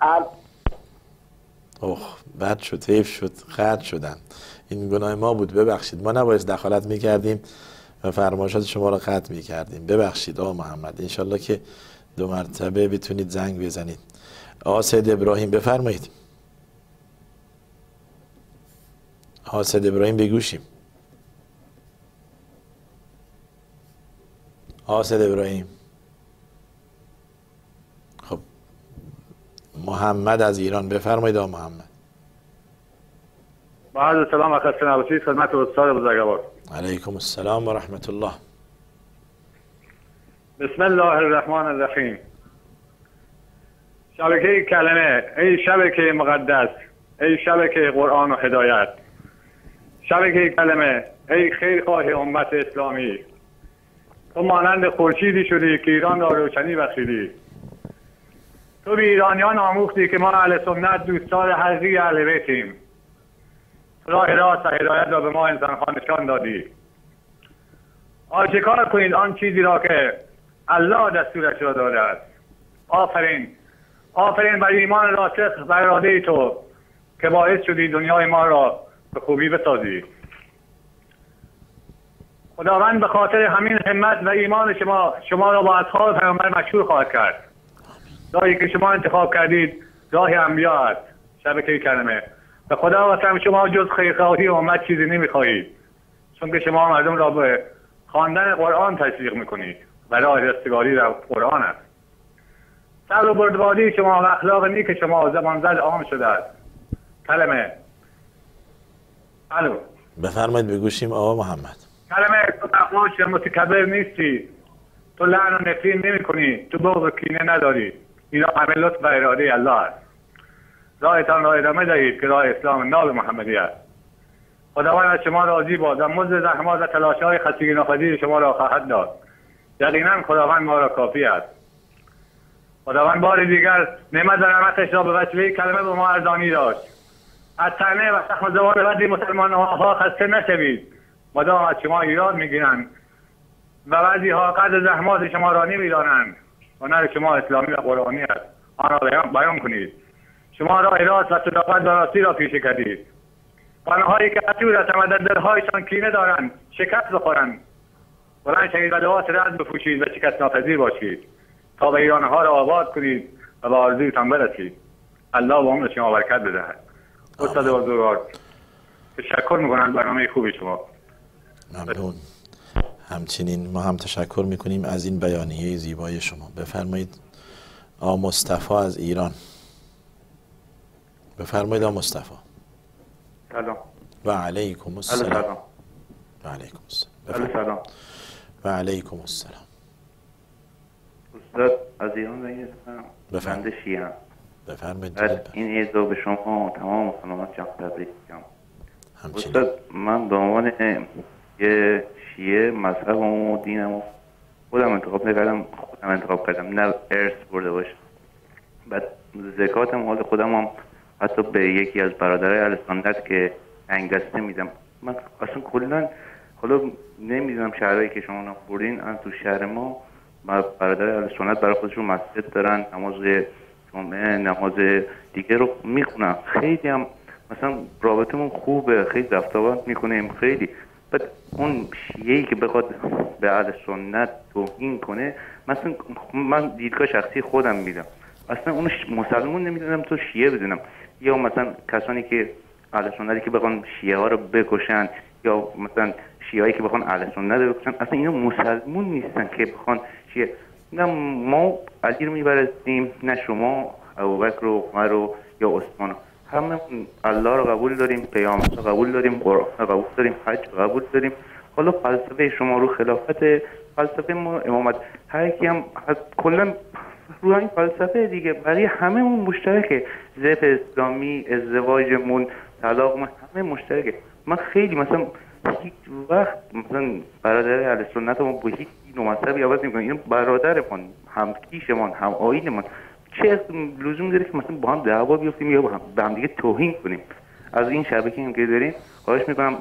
اوه بد شد، حیف شد، خرد شدن. این گناه ما بود، ببخشید. ما نباید دخالت میکردیم و فرمایشات شما رو قطع میکردیم. ببخشید آقا محمد. انشالله که 2 مرتبه بتونید زنگ بزنید. آقا سید ابراهیم بفرمایید. آقا سید ابراهیم بگوشیم. آقا سید ابراهیم. خب محمد از ایران بفرمایید. آقا محمد. با عرض سلام و خسته نباشید خدمت استاد بزرگوار. علیکم السلام و رحمت الله. بسم الله الرحمن الرحیم. شبکه کلمه، ای شبکه مقدس، ای شبکه قرآن و هدایت. شبکه کلمه، ای خیرخواه امت اسلامی، تو مانند خورشیدی شدی که ایران را روشنی بخشیدی. تو به ایرانیان آموختی که ما اهل سنت دوستدار حقیقی اهل بیتیم. راه راست و هدایت را به ما انسان‌ها نشان دادی. آشکار کنید آن چیزی را که الله دستورش را داده است. آفرین، آفرین بر ایمان راسخ و اراده تو که باعث شدی دنیای ما را به خوبی بسازی. خداوند به خاطر همین همت و ایمان شما را با اصحاب پیامبر مشهور خواهد کرد. راهی که شما انتخاب کردید راه انبیا است. شبکه کلمه، به خدا قسم شما جز خیرخواهی امت چیزی نمیخواهید، چون که شما مردم را به خواندن قرآن تشویق میکنید و راه رستگاری در قرآن است. صبر و بردباری شما و اخلاق نیک شما زمان زد عام شده است. کلمه. الو بفرمایید بگوشیم آقا محمد. کلمه، تو تقواش متکبر نیستی، تو لعن و نفرین نمی کنی، تو بغض و کینه نداری. اینا همه لطف و اراده الله است. راهتان را ادامه دهید که راه اسلام ناب محمدی است. خداوند از شما راضی باد و مزد زحمات و تلاش‌های خستگی ناپذیر شما را خواهد داد. یقینا خداوند ما را کافی است. خداوند بار دیگر نعمت و رحمتش را به وسیله کلمه به ما ارزانی داشت. از طعنه و زخم زبان بدی مسلمان‌ها خسته نشوید، مدام از شما ایراد میگیرند و بعضی‌ها قدر زحمات شما را نمی‌دانند. هنر شما اسلامی و قرآنی است، آن را بیان کنید. شما راه راست و صداقت و راستی را پیشه کردید. آنهایی که حسود هستند و در دلهایشان کینه دارند شکست بخورند. بلند شوید و لباس رعد بپوشید و شکست ناپذیر باشید تا به ایرانها را آباد کنید و به آرزویتان برسید. الله به عمر شما برکت بدهد. استاد بزرگوار تشکر میکنم برنامه خوبی شما. ممنون. همچنین ما هم تشکر میکنیم از این بیانیه زیبای شما. بفرمایید آقا مصطفی از ایران. بفرمایید آقا مصطفی. سلام. و علیکم السلام. سلام. و علیکم السلام. سلام. و علیکم السلام. استاد از ایران زنگ زدم. بفرمایید. بنده شیعه. بفرمایید. این عید رو به شما و تمام مسلمانان جهان تبریک میگم. استاد من به عنوان یه شیعه مذهبم و دینم و خودم انتخاب کردم نه ارث برده باشم. بعد زکاتم حال خودم هم حتی به یکی از برادرای اهل سنت که انگسته میدم. من اصلا کلا حالا نمیدونم شهرهایی که شما بردین، تو شهر ما برادرای اهل سنت برای خودشون مسجد دارن، نماز جمعه نماز دیگه رو میخونن. خیلی هم مثلا رابطمون خوبه، خیلی رفتار میکنیم خیلی. بعد اون شیعه‌ای که بخواد به اهل سنت توهین کنه، مثلا من دیدگاه شخصی خودم میدم، اصلا اون مسلمون نمیدونم تو شیعه بدونم، یا مثلا کسانی که اهل سنتی که بخوان شیعه ها رو بکشن، یا مثلا شیعه‌ای که بخوان اهل سنت رو بکشن، اصلا اینا مسلمون نیستن که بخوان شیعه. نه ما علی رو میبرستیم، نه شما ابوبکر و عمر و یا عثمان. همه الله رو قبول داریم، پیامبر رو قبول داریم، قرآن رو قبول داریم، حج رو قبول داریم. حالا فلسفه شما رو خلافت، فلسفه ما امامت، هر کی هم کلا رو این فلسفه دیگه برای همه اون مشترکه. ذبح اسلامی، ازدواجمون، طلاق، همه مشترکه. من خیلی مثلا هیچ وقت مثلا برادر اهل سنت ما با هیچ نوع مذهبی عوض نمی‌کنم. این برادرمان، هم کیشمان، هم آیینمان. چه لزوم داره که مثلا با هم دعوا بیفتیم یا با هم به هم دیگه توهین کنیم؟ از این شبکه‌ای که داریم خواهش می‌کنم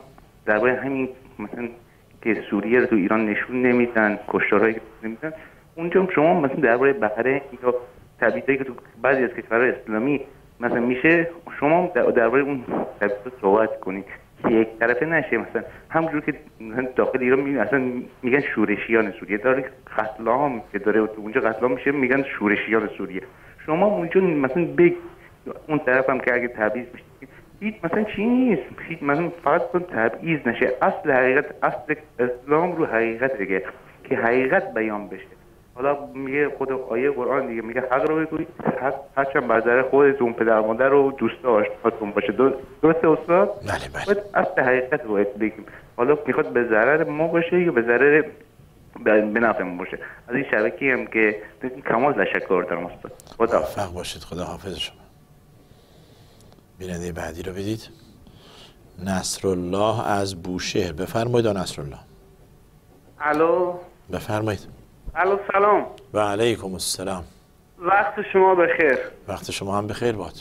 درباره همین مثلا که سوریه رو تو ایران نشون نمیدن، کشتارهایی که نمیدن، اونجا شما مثلا درباره بحرین یا تبعیضی که تو بعضی از کشورهای اسلامی مثلا میشه، شما درباره اون تبعیض صحبت کنید که یک طرفه نشه. مثلا همونجور که داخل ایران میبینید اصلا میگن شورشیان سوریه، داره قتل عام که داره اونجا قتل عام میشه میگن شورشیان سوریه. شما اونجا مثلا اون طرف هم که اگه تبعیض بشه هیچ مثلا چی نیست، هیچ مثلا فقط تبعیض نشه، اصل حقیقت، اصل اسلام رو حقیقت دیگه که حقیقت بیان بشه. حالا میگه خود آیه قرآن دیگه میگه حق رو بگویید، هرچند بر ضرر خودتون، پدر مادر و دوست آشناتون باشه. درسته استاد؟ بله. اصل حقیقت رو باید بگیم. حالا میخواد به ضرر ما باشه یا به ضرر به نفعمون باشه. از این شبکه‌ای هم که کمال تشکر دارم استاد. خدا موفق باشید. خدا حافظ شما. بیننده بعدی رو بدید. نصرالله از بوشهر، بفرمایید. نصرالله. الو. بفرمایید. الو سلام. و علیکم السلام. وقت شما بخیر. وقت شما هم بخیر باد.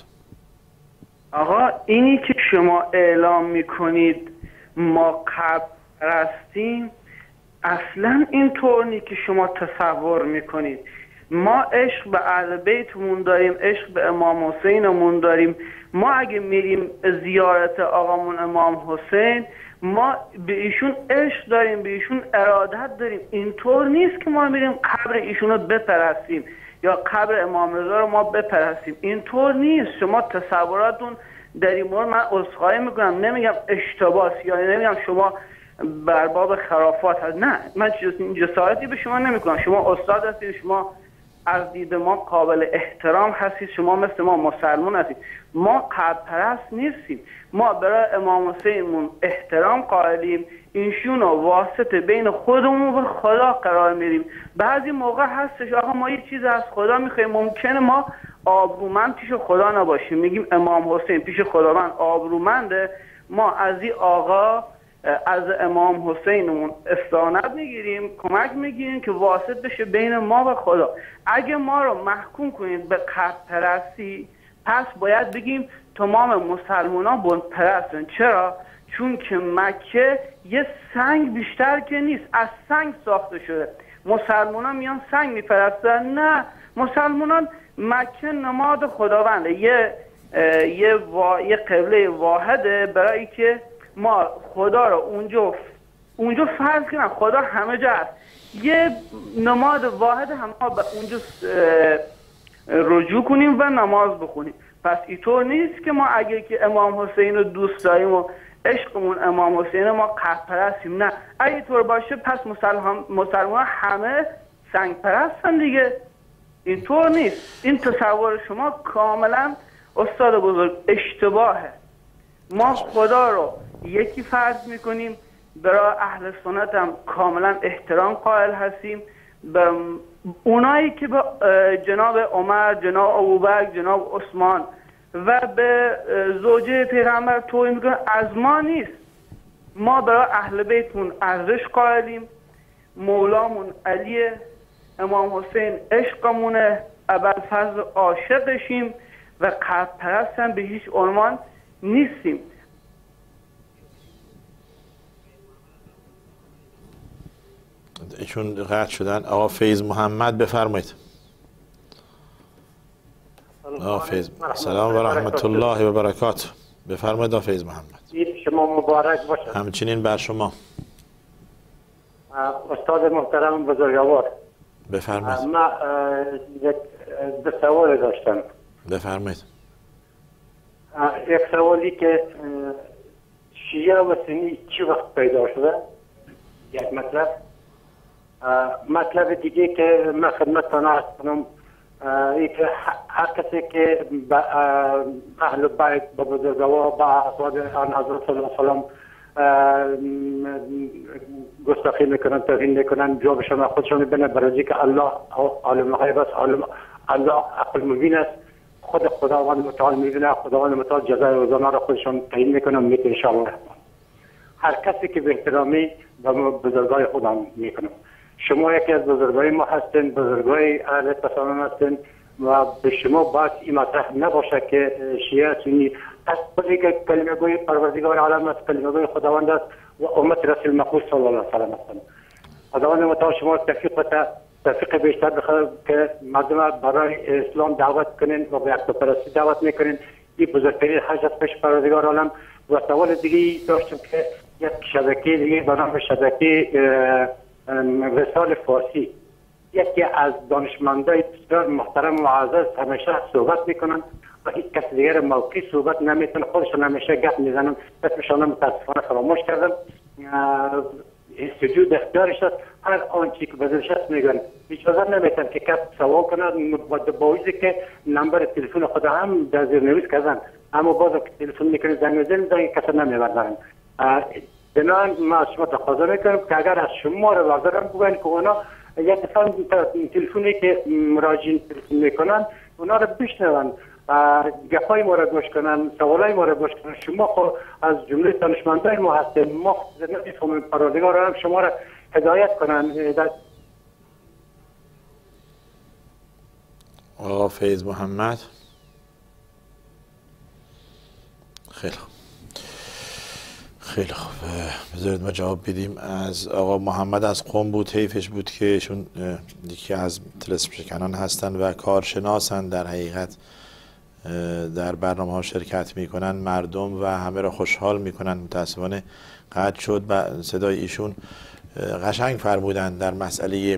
آقا اینی که شما اعلام میکنید ما قبر پرستیم، اصلا اینطور نیست که شما تصور میکنید. ما عشق به اهل بیتمون داریم، عشق به امام حسینمون داریم. ما اگه میریم زیارت آقامون امام حسین، ما به ایشون عشق داریم، به ایشون ارادت داریم. اینطور نیست که ما میریم قبر ایشون رو بپرستیم یا قبر امام رضا رو ما بپرستیم. اینطور نیست. شما تصوراتون در این مورد، من عذرخواهی میکنم، نمیگم اشتباهه، یعنی نمیگم شما بر باب خرافات هست، نه، من جسارتی به شما نمیکنم. شما استاد هستید، شما از دید ما قابل احترام هستید، شما مثل ما مسلمان هستید. ما قبر پرست نیستیم. ما برای امام حسینمون احترام قائلیم، ایشون رو واسطه بین خودمون و خدا قرار میدیم. بعضی موقع هستش آقا ما یه چیز از خدا میخوایم، ممکنه ما آبرومند پیش خدا نباشیم، میگیم امام حسین پیش خداوند آبرومنده، ما از این آقا از امام حسینمون استعانت میگیریم، کمک میگیریم که واسط بشه بین ما و خدا. اگه ما رو محکوم کنید به قبر پرستی، پس باید بگیم تمام مسلمانان بت پرستن. چرا؟ چون که مکه یه سنگ بیشتر که نیست، از سنگ ساخته شده. مسلمانان میان سنگ میپرستن؟ نه، مسلمانان مکه نماد خداونده، یه قبله واحده، برای که ما خدا رو اونجا فرض کنم خدا همه جا هست، یه نماد واحد هم ما به اونجا رجوع کنیم و نماز بخونیم. پس اینطور نیست که ما اگه که امام حسین رو دوست داریم و عشقمون امام حسین ما قبر پرستیم. نه، اگه طور باشه پس مسلمان همه سنگ پرستن دیگه. اینطور نیست. این تصور شما کاملا استاد بزرگ اشتباهه. ما خدا رو یکی فرض میکنیم، برای اهل سنت هم کاملا احترام قائل هستیم. به اونایی که به جناب عمر، جناب ابوبکر، جناب عثمان و به زوجه پیغمبر توهین میکنن، از ما نیست. ما برای اهل بیتمون ارزش قائلیم، مولامون علیه، امام حسین عشقمونه، ابوالفضل عاشقشیم و قبر پرست هم به هیچ عنوان نیستیم. ایشون قطع شدن. آقا فیض محمد بفرمایید. آقا فیض، سلام و رحمت الله و برکاته. بفرمایید آقا فیض محمد. عید شما مبارک باشه. همچنین بر شما. استاد محترم بزرگوار، بفرمایید. من دو سوال داشتم. بفرمایید. یک سوالی که شیعه و سنی چی وقت پیدا شده، یک مطلب دیگه که من خدمتتان عرض کنم، این که هر کسی که اهل بیت با بزرگوار با افراد آن حضرت صلی الله علیه و سلم گستاخی میکنن، توهین میکنن، جوابشون خودشون میبینن، برای که الله عالم غیب است، الله عقل مبین است، خود خداوند متعال میبینه، خداوند متعال جزای روزانه را خودشون تعیین میکنن، میگه ان شاء الله. هر کسی که به احترامی به بزرگای خدا میکنه. شما یکی از بزرگای ما هستین، بزرگای اهل تسامح هستین و به شما باید این مطرح نباشه که شیعه سنی از خودی که کلمه گوی پروردگار عالم است، کلمه گوی خداوند است و امت رسول مقبول صلی الله علیه و سلم هستند. خداوند متعال شما توفیق بیشتر بخواد که مردم برای اسلام دعوت کنین و به یکتاپرستی دعوت میکنین. این بزرگترین حج است پیش پروردگار عالم. و سوال دیگه داشتم که یک شبکه دیگه به نام شبکه وصال فارسی، یکی از دانشمندای بسیار محترم و معزز همیشه صحبت میکنن و هیچ کس دیگر موقعی صحبت نمیتونه، خودشون همیشه گپ میزنن. اسمشان متاسفانه فراموش کردم. استودیو در اختیارش است، هر آنچه که بزرش است میگن، اجازه نمیتن که کس سوال کنن با وجودی که نمبر تلفن خود هم در زیرنویس کردن، اما باز که تلفن میکنید زنگ میزنید کس نمیبردن. بنابراین ما از شما تقاضا میکنم که اگر از شما رو بردارم بگوین که اونا یک دفعه تلفنی که مراجعین تلفن میکنن اونا رو بشنون، گپای ما رو گوش کنن، سوالای ما رو گوش کنن. شما خب از جمله دانشمندای ما هستید، ما نمیفهمیم، پروردگار هم شما رو هدایت کنن. آقا فیض محمد، خیلی خوب، خیلی خوب، بذارید ما جواب بدیم. از آقا محمد از قم بود، حیفش بود که ایشون یکی از طلسم شکنان هستن و کارشناسن، در حقیقت در برنامه ها شرکت میکنن، مردم و همه را خوشحال میکنن. متاسفانه قطع شد و صدای ایشون قشنگ فرمودن در مسئله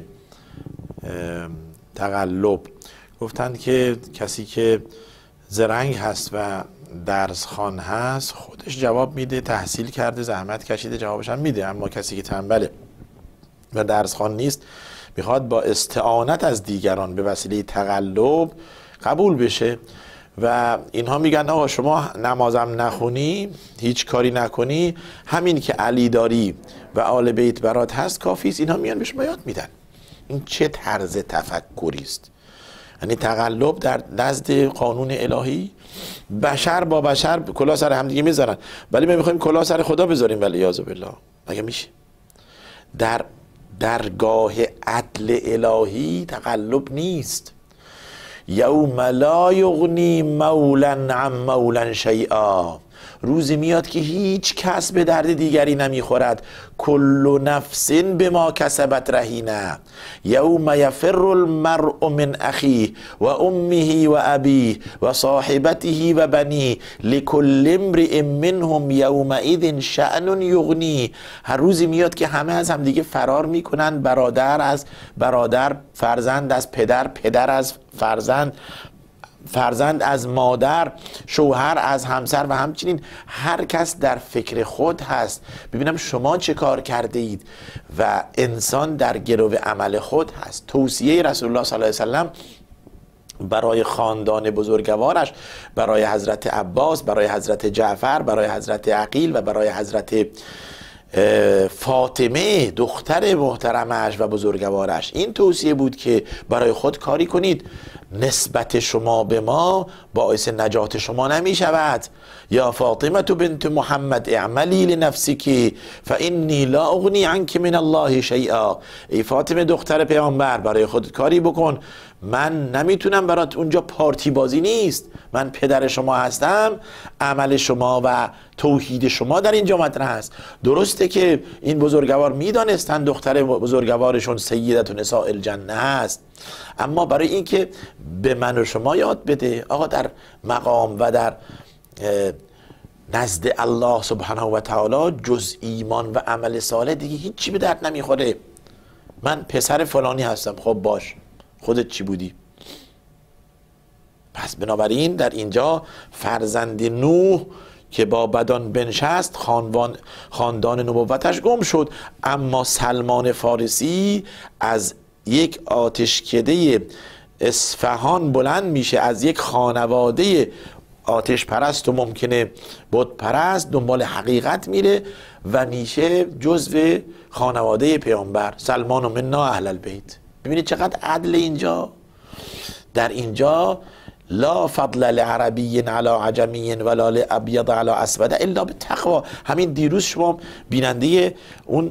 تقلب. گفتند که کسی که زرنگ هست و درس خوان هست خودش جواب میده، تحصیل کرده، زحمت کشیده، جوابش هم میده. اما کسی که تنبله و درس خوان نیست میخواد با استعانت از دیگران به وسیله تقلب قبول بشه. و اینها میگن آقا شما نمازم نخونی، هیچ کاری نکنی، همین که علی داری و آل بیت برات هست کافی است. اینها میان به شما یاد میدن. این چه طرز تفکری است؟ یعنی تقلب در نزد قانون الهی، بشر با بشر کلاه سر همدیگه میذارن، ولی ما میخوایم کلاه سر خدا بذاریم. ولی یعذ بالله، مگه میشه؟ در درگاه عدل الهی تقلب نیست. یوم لا یغنی مولا عن مولا شیئا، روزی میاد که هیچ کس به درد دیگری نمیخورد. کل نفس بما کسبت رهینه. یوم یفر المرء من اخیه و امه و ابیه و صاحبته و بنیه لکل امرئ منهم یومئذ شأن یغنی. هر روزی میاد که همه از هم دیگه فرار میکنن، برادر از برادر، فرزند از پدر، پدر از فرزند، فرزند از مادر، شوهر از همسر و همچنین هر کس در فکر خود هست. ببینم شما چه کار کرده اید و انسان در گرو عمل خود هست. توصیه رسول الله صلی الله علیه وسلم برای خاندان بزرگوارش، برای حضرت عباس، برای حضرت جعفر، برای حضرت عقیل و برای حضرت فاطمه دختر محترمش و بزرگوارش، این توصیه بود که برای خود کاری کنید. نسبت شما به ما باعث نجات شما نمی شود. یا فاطمه بنت محمد اعملی لنفسک فانی لا اغنی عنک من الله شیئا. ای فاطمه دختر پیامبر، برای خود کاری بکن، من نمیتونم برات، اونجا پارتی بازی نیست، من پدر شما هستم، عمل شما و توحید شما در اینجا مطرح است. درسته که این بزرگوار میدانستن دختر بزرگوارشون سیدت نساء الجنه است، اما برای اینکه به من و شما یاد بده آقا در مقام و در نزد الله سبحانه و تعالی جز ایمان و عمل صالح دیگه هیچی به درد نمیخوره. من پسر فلانی هستم، خب باش، خودت چی بودی؟ پس بنابراین در اینجا فرزند نوح که با بدان بنشست خاندان نبوتش گم شد. اما سلمان فارسی از یک آتشکده اصفهان بلند میشه، از یک خانواده آتش پرست و ممکنه بت پرست دنبال حقیقت میره و میشه جزو خانواده پیامبر. سلمان و منا اهل البیت. ببینید چقدر عدل اینجا. در اینجا لا فضل لعربی علی عجمی ولا لابیض علی اسود الا بالتقوا. همین دیروز شما بیننده اون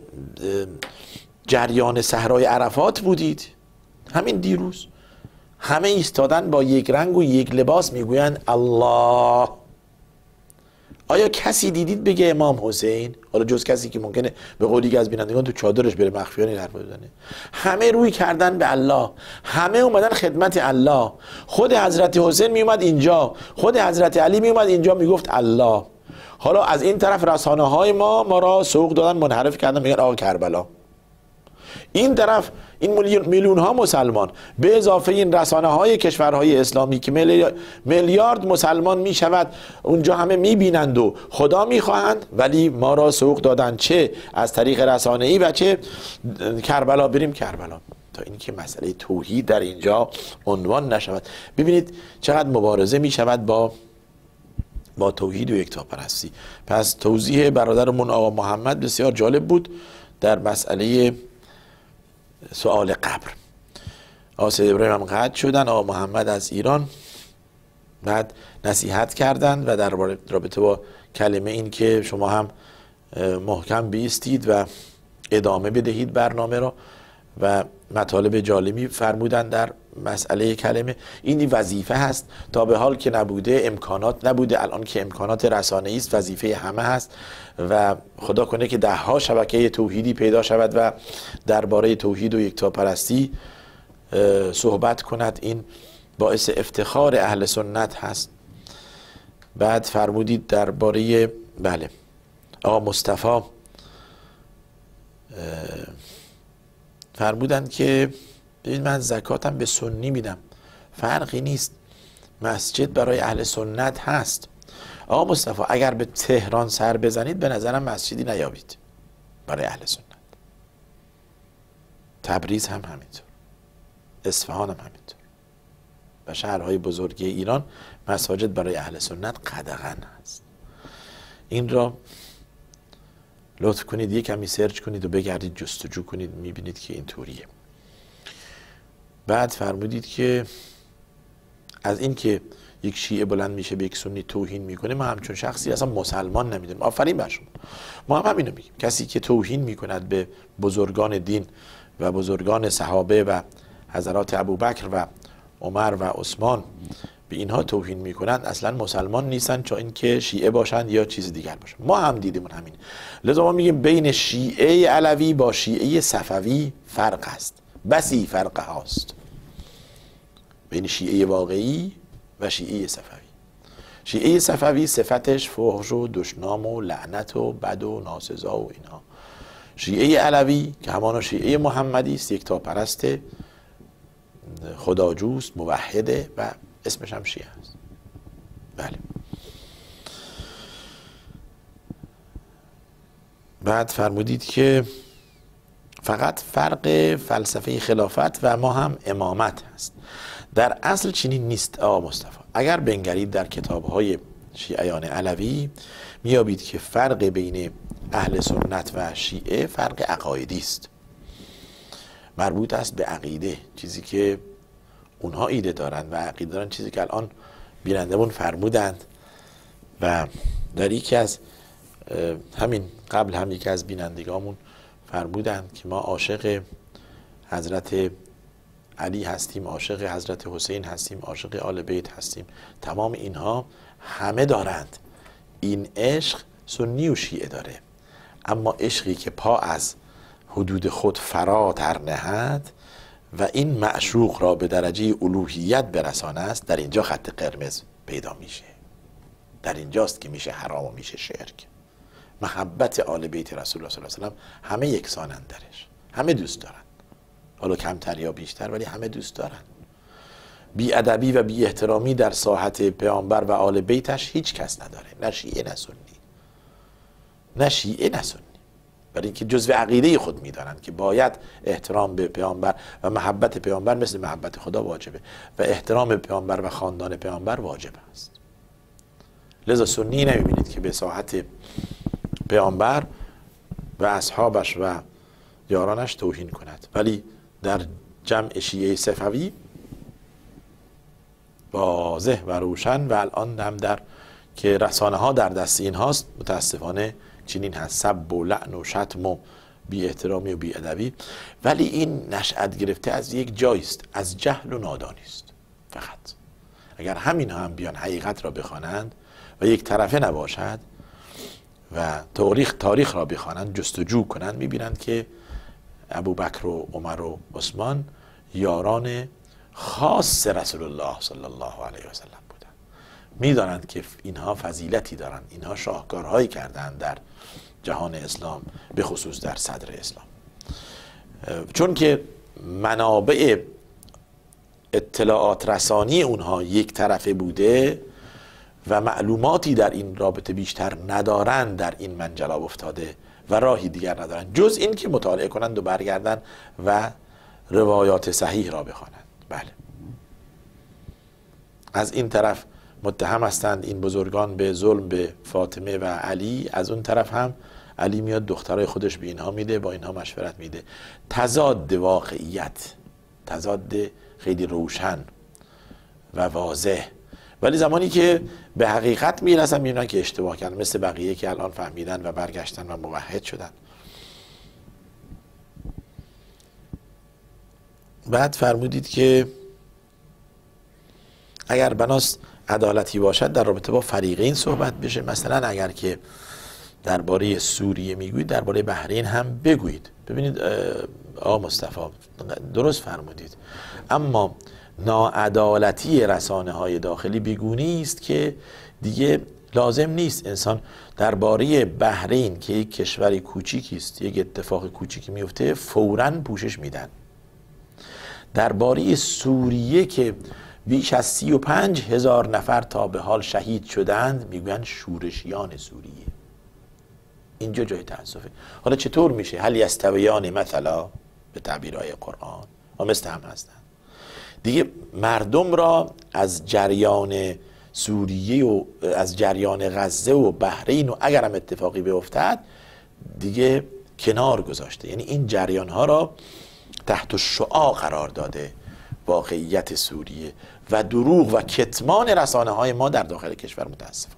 جریان صحرای عرفات بودید، همین دیروز همه ایستادن با یک رنگ و یک لباس میگویند الله آیا کسی دیدید بگه امام حسین؟ حالا جز کسی که ممکنه به قولی از بینندگان تو چادرش بره مخفیانه حرف بزنه. همه روی کردن به الله، همه اومدن خدمت الله. خود حضرت حسین می اومد اینجا، خود حضرت علی می اومد اینجا میگفت الله. حالا از این طرف رسانه های ما را سوق دادن، منحرف کردن، میگن آقا کربلا. این طرف این میلیون ها مسلمان به اضافه این رسانه های کشورهای اسلامی که میلیارد مسلمان می شود اونجا همه می بینند و خدا می خواهند، ولی ما را سوق دادن، چه از طریق رسانه ای و چه کربلا بریم کربلا، تا اینکه مسئله توحید در اینجا عنوان نشود. ببینید چقدر مبارزه می شود با توحید و یکتاپرستی. پس توضیح برادرمون آقا محمد بسیار جالب بود در مسئله سوال قبر. آقا سید ابراهیم هم قطع شدن، آقا محمد از ایران بعد نصیحت کردند و در رابطه با کلمه این که شما هم محکم بیستید و ادامه بدهید برنامه را و مطالب جالبی فرمودن در مسئله کلمه. این وظیفه هست، تا به حال که نبوده امکانات نبوده، الان که امکانات رسانه‌ای است وظیفه همه هست و خدا کنه که ده‌ها شبکه توحیدی پیدا شود و درباره توحید و یکتاپرستی صحبت کند. این باعث افتخار اهل سنت هست. بعد فرمودید درباره بله آقا مصطفی فرمودند که ببین من زکاتم به سنی میدم، فرقی نیست، مسجد برای اهل سنت هست. آقا مصطفی اگر به تهران سر بزنید به نظرم مسجدی نیابید برای اهل سنت. تبریز هم همینطور، اصفهان هم همینطور و شهرهای بزرگی ایران مساجد برای اهل سنت قدغن هست. این را لطف کنید یک کمی سرچ کنید و بگردید جستجو کنید، میبینید که این طوریه. بعد فرمودید که از این که یک شیعه بلند میشه به یک سنی توهین میکنه، ما همچون شخصی اصلا مسلمان نمیدونیم. آفرین بر شما. ما هم همینو میگیم، کسی که توهین میکند به بزرگان دین و بزرگان صحابه و حضرات ابوبکر و عمر و عثمان، به اینها توهین میکنند اصلا مسلمان نیستن، چون اینکه شیعه باشند یا چیز دیگر باشند. ما هم دیدمون همین. لذا ما میگیم بین شیعه علوی با شیعه صفوی فرق است، بسی فرق هاست بین شیعه واقعی و شیعه صفوی. شیعه صفوی صفتش فحش و دشنام و لعنت و بد و ناسزا و اینها. شیعه علوی که همان شیعه محمدی است، یکتاپرست، خداجوست، موحده و اسمش هم شیعه است. بله. بعد فرمودید که فقط فرق فلسفه خلافت و ما هم امامت هست. در اصل چنین نیست آقا مصطفی. اگر بنگرید در کتاب‌های شیعیان علوی میابید که فرق بین اهل سنت و شیعه فرق عقایدی است، مربوط است به عقیده، چیزی که اونها ایده دارن و عقیده دارن، چیزی که الان بینندمون فرمودند. و در یکی از همین قبل هم یکی از بینندگامون فرمودند که ما عاشق حضرت علی هستیم، عاشق حضرت حسین هستیم، عاشق آل بیت هستیم. تمام اینها همه دارند. این عشق سنی و شیعه داره، اما عشقی که پا از حدود خود فراتر نهد و این معشوق را به درجه الوهیت برسانه است، در اینجا خط قرمز پیدا میشه. در اینجاست که میشه حرام و میشه شرک. محبت آل بیت رسول الله صلی الله علیه و آله همه یکسانند درش، همه دوست دارن، حالا کمتر یا بیشتر ولی همه دوست دارن. بی ادبی و بی احترامی در ساحت پیامبر و آل بیتش هیچ کس نداره، نه شیعه نه سنی، نه شیعه نه سنی، برای اینکه جزو عقیده خود میدانند که باید احترام به پیامبر و محبت پیامبر مثل محبت خدا واجبه و احترام پیامبر و خاندان پیامبر واجب است. لذا سنی نمیبینید که به ساحت پیامبر و اصحابش و یارانش توهین کند، ولی در جمع شیعه صفوی واضح و روشن و الان هم در که رسانه ها در دست این هاست متاسفانه چنین هست، سب و لعن و شتم و بی احترامی و بی ادبی. ولی این نشأت گرفته از یک جایی است، از جهل و نادانی است. فقط اگر همین هم بیان حقیقت را بخوانند و یک طرفه نباشد، و تاریخ را بخوانند، جستجو کنند، میبینند که ابوبکر و عمر و عثمان یاران خاص رسول الله صلی الله علیه و سلم بودند. میدانند که اینها فضیلتی دارند، اینها شاهکارهایی کردند در جهان اسلام، به خصوص در صدر اسلام. چون که منابع اطلاعات رسانی اونها یک طرفه بوده و معلوماتی در این رابطه بیشتر ندارند، در این منجلاب افتاده و راهی دیگر ندارند جز این که مطالعه کنند و برگردند و روایات صحیح را بخوانند. بله، از این طرف متهم هستند این بزرگان به ظلم به فاطمه و علی، از اون طرف هم علی میاد دخترای خودش به اینها میده، با اینها مشورت میده. تضاد واقعیت، تضاد خیلی روشن و واضح. ولی زمانی که به حقیقت میرسن میبینن که اشتباه کردن، مثل بقیه که الان فهمیدن و برگشتن و موحد شدن. بعد فرمودید که اگر بناس عدالتی باشد در رابطه با فریقین صحبت بشه، مثلا اگر که درباره سوریه میگویید درباره بحرین هم بگویید. ببینید آقا مصطفی درست فرمودید، اما ناعدالتی رسانه های داخلی بیگونی است که دیگه لازم نیست انسان درباره بحرین که یک کشور کوچیکی است، یک اتفاق کوچیکی میفته فوراً پوشش میدن. درباره سوریه که بیش از 35,000 نفر تا به حال شهید شدند میگویند شورشیان سوریه. اینجا جای تأسفه. حالا چطور میشه؟ هل یستویان مثلا به تعبیرهای قرآن و مثل هم هستند. دیگه مردم را از جریان سوریه و از جریان غزه و بحرین و اگر هم اتفاقی بیفتد دیگه کنار گذاشته، یعنی این جریان ها را تحت الشعاع قرار داده واقعیت سوریه و دروغ و کتمان رسانه های ما در داخل کشور متاسفانه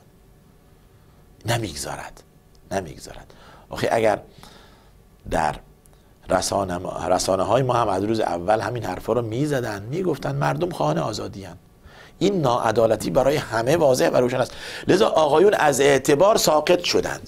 نمیگذارد. آخه اگر در رسانه های ما هم از روز اول همین حرفا رو میزدن، میگفتن مردم خواهان آزادی هستند. این ناعدالتی برای همه واضح و روشن است. لذا آقایون از اعتبار ساقط شدند.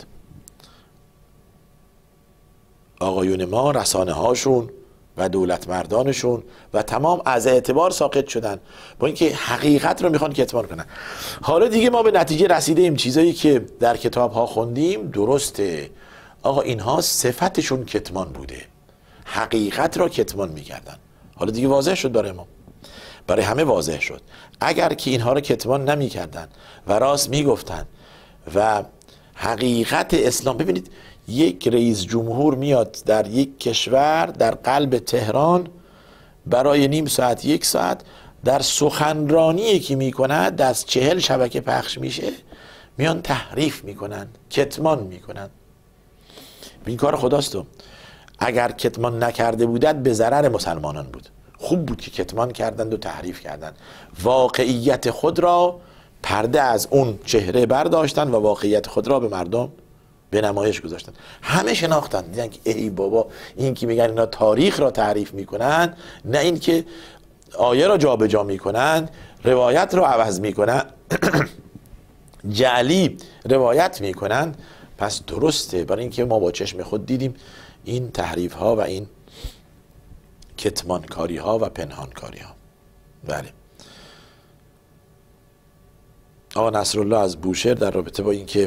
آقایون ما، رسانه هاشون و دولت مردانشون و تمام از اعتبار ساقط شدن، با اینکه حقیقت رو میخوان کتمان کنن. حالا دیگه ما به نتیجه رسیدیم چیزایی که در کتاب ها خوندیم درسته. آقا اینها صفتشون کتمان بوده، حقیقت را کتمان میکردن. حالا دیگه واضح شد برای ما، برای همه واضح شد. اگر که اینها را کتمان نمیکردن و راست میگفتن و حقیقت اسلام، ببینید یک رئیس جمهور میاد در یک کشور در قلب تهران برای نیم ساعت یک ساعت در سخنرانی که میکند از 40 شبکه پخش میشه، میان تحریف میکنن، کتمان میکنن. این کار خداست. اگر کتمان نکرده بودند به ضرر مسلمانان بود. خوب بود که کتمان کردند و تحریف کردند، واقعیت خود را پرده از اون چهره برداشتن و واقعیت خود را به مردم به نمایش گذاشتن. همه شناختن، دیدن که ای بابا این که میگن اینا تاریخ را تعریف میکنن، نه این که آیه را جابجا میکنن، روایت را عوض میکنن جعلی روایت میکنن. پس درسته، برای اینکه ما با چشم خود دیدیم این تحریف ها و این کتمانکاری ها و پنهانکاری ها. بله. آقا نصرالله از بوشهر در رابطه با اینکه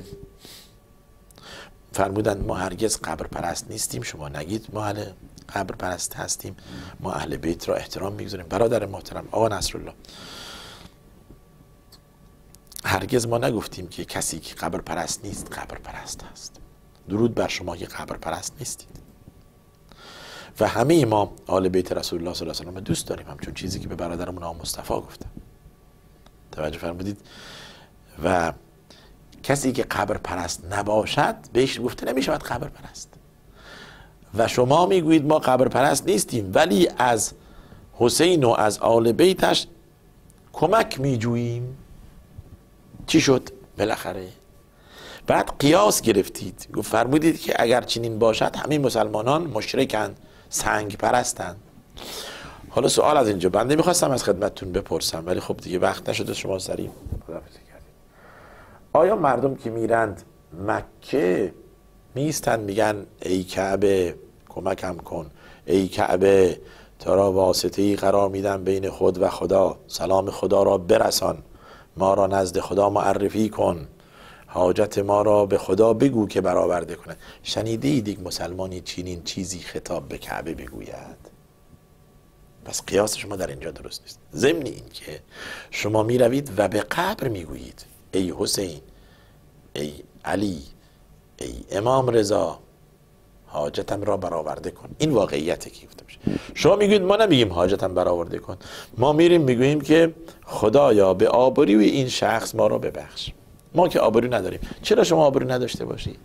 فرمودند ما هرگز قبر پرست نیستیم، شما نگید ما اهل قبر پرست هستیم، ما اهل بیت را احترام میگذاریم. برادر محترم آقا نصرالله، هرگز ما نگفتیم که کسی که قبر پرست نیست قبر پرست هست. درود بر شما که قبر پرست نیستید و همه ما آل بیت رسول الله صلی الله علیه و آله دوست داریم، همچون چیزی که به برادرمون آقا مصطفی گفتم. توجه فرمودید؟ و کسی که قبر پرست نباشد بهش گفته نمیشود قبر پرست. و شما میگویید ما قبر پرست نیستیم ولی از حسین و از آل بیتش کمک میجوییم. چی شد بالاخره؟ بعد قیاس گرفتید، فرمودید که اگر چنین باشد همین مسلمانان مشرکند، سنگ پرستند. حالا سوال از اینجا، بنده میخواستم از خدمتتون بپرسم ولی خب دیگه وقت نشد، شما سریع خداحافظی کردید. آیا مردم که میرند مکه میستن میگن ای کعبه کمکم کن، ای کعبه تا را واسطه‌ای قرار میدم بین خود و خدا، سلام خدا را برسان، ما را نزد خدا معرفی کن، حاجت ما را به خدا بگو که برآورده کنه. شنیده اید یک مسلمانی چنین چیزی خطاب به کعبه بگوید؟ پس قیاس شما در اینجا درست نیست. ضمن این که شما می روید و به قبر می گویید ای حسین، ای علی، ای امام رضا، حاجتم را برآورده کن. این واقعیته که گفته میشه. شما میگویید ما نمیگیم حاجتم برآورده کن، ما میریم میگوییم که خدایا به آبروی این شخص ما را ببخش. ما که آبرو نداریم. چرا شما آبرو نداشته باشید؟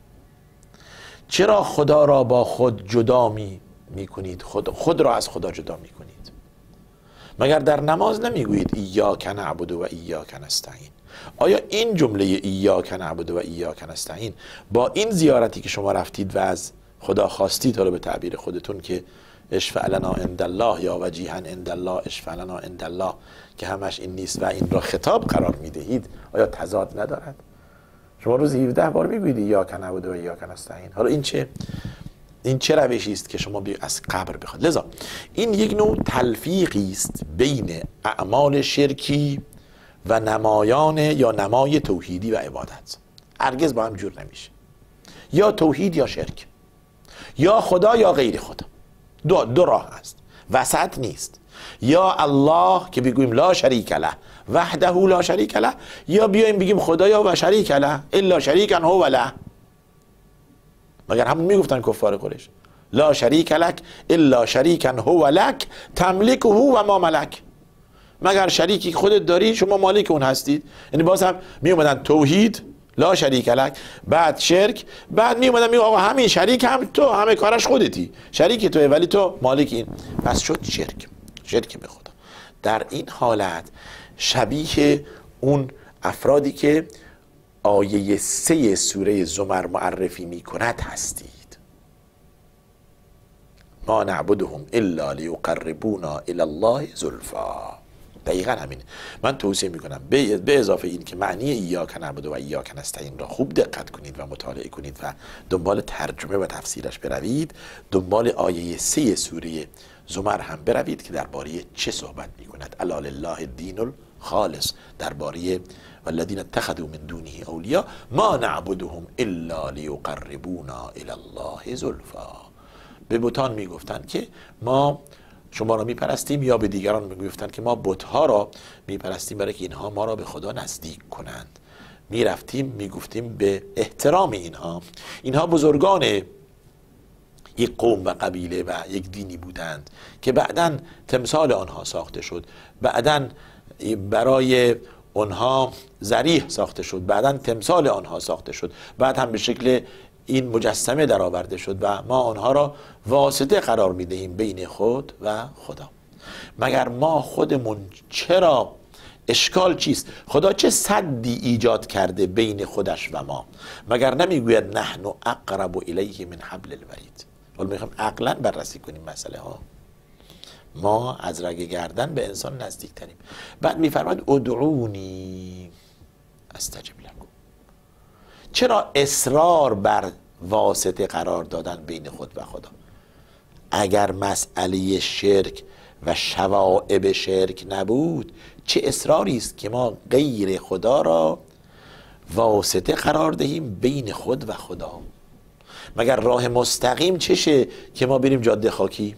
چرا خدا را با خود جدا میکنید؟ خود را از خدا جدا میکنید؟ مگر در نماز نمیگویید ایاک نعبد و ایاک نستعین؟ آیا این جمله ایاک نعبد و ایاک نستعین با این زیارتی که شما رفتید و از خدا خواستید، حالا به تعبیر خودتون که اشفع لنا عند الله یا وجیها عند الله اشفع لنا عند الله، که همش این نیست و این را خطاب قرار میدهید، آیا تضاد ندارد؟ شما روز 17 بار میگویید ایاک نعبد و ایاک نستعین. حالا این چه روشی است که شما از قبر بخواد؟ لذا این یک نوع تلفیقی است بین اعمال شرکی و نمایان یا نمای توحیدی و عبادت. هرگز با هم جور نمیشه. یا توحید یا شرک، یا خدا یا غیر خدا. دو راه هست، وسط نیست. یا الله که بگوییم لا شریک له وحده لا شریک له، یا بیایم بگیم خدایا و شریک له الا شریکا هو له. مگر همون میگفتن کفار قریش لا شریک لک الا شریکا هو لک تملکه و ما ملک. مگر شریکی خودت داری شما مالک اون هستید. یعنی باز هم می اومدن توحید لا شریک لک، بعد شرک، بعد می اومدن می آقا همین شریک هم تو، همه کارش خودتی، شریک توی ولی تو مالک این. پس شد شرک به خدا. در این حالت شبیه اون افرادی که آیه 3 سوره زمر معرفی می کند هستید. ما نعبدهم الا لیقربونا الی الله زلفا. دقیقا همینه. من توصیه میکنم به اضافه این که معنی ایاک نعبد و ایاک نستعین را خوب دقت کنید و مطالعه کنید و دنبال ترجمه و تفسیرش بروید، دنبال آیه 3 سوره زمر هم بروید که درباره چه صحبت میکند. الا لله الدین الخالص، درباره والذین اتخذوا من دونه اولیاء ما نعبدهم الا لیقربونا الی الله زلفا. به بتان میگفتند که ما شما را میپرستیم، یا به دیگران میگفتند که ما بتها را میپرستیم برای که اینها ما را به خدا نزدیک کنند. میرفتیم میگفتیم به احترام اینها بزرگان یک قوم و قبیله و یک دینی بودند که بعداً تمثال آنها ساخته شد، بعداً برای آنها ذریح ساخته شد، بعداً تمثال آنها ساخته شد، بعد هم به شکل این مجسمه در آورده شد و ما آنها را واسطه قرار میدهیم بین خود و خدا. مگر ما خودمون چرا، اشکال چیست؟ خدا چه سدی ایجاد کرده بین خودش و ما؟ مگر نمیگوید نحن اقرب الیه من حبل الورید؟ حالا میخوام عقلا بررسی کنیم مسئله ها. ما از رگ گردن به انسان نزدیک تریم. بعد میفرماید ادعونی استجب لکم. چرا اصرار بر واسطه قرار دادن بین خود و خدا؟ اگر مسئله شرک و شوائب شرک نبود، چه اصراری است که ما غیر خدا را واسطه قرار دهیم بین خود و خدا؟ مگر راه مستقیم چشه که ما بریم جاده خاکی؟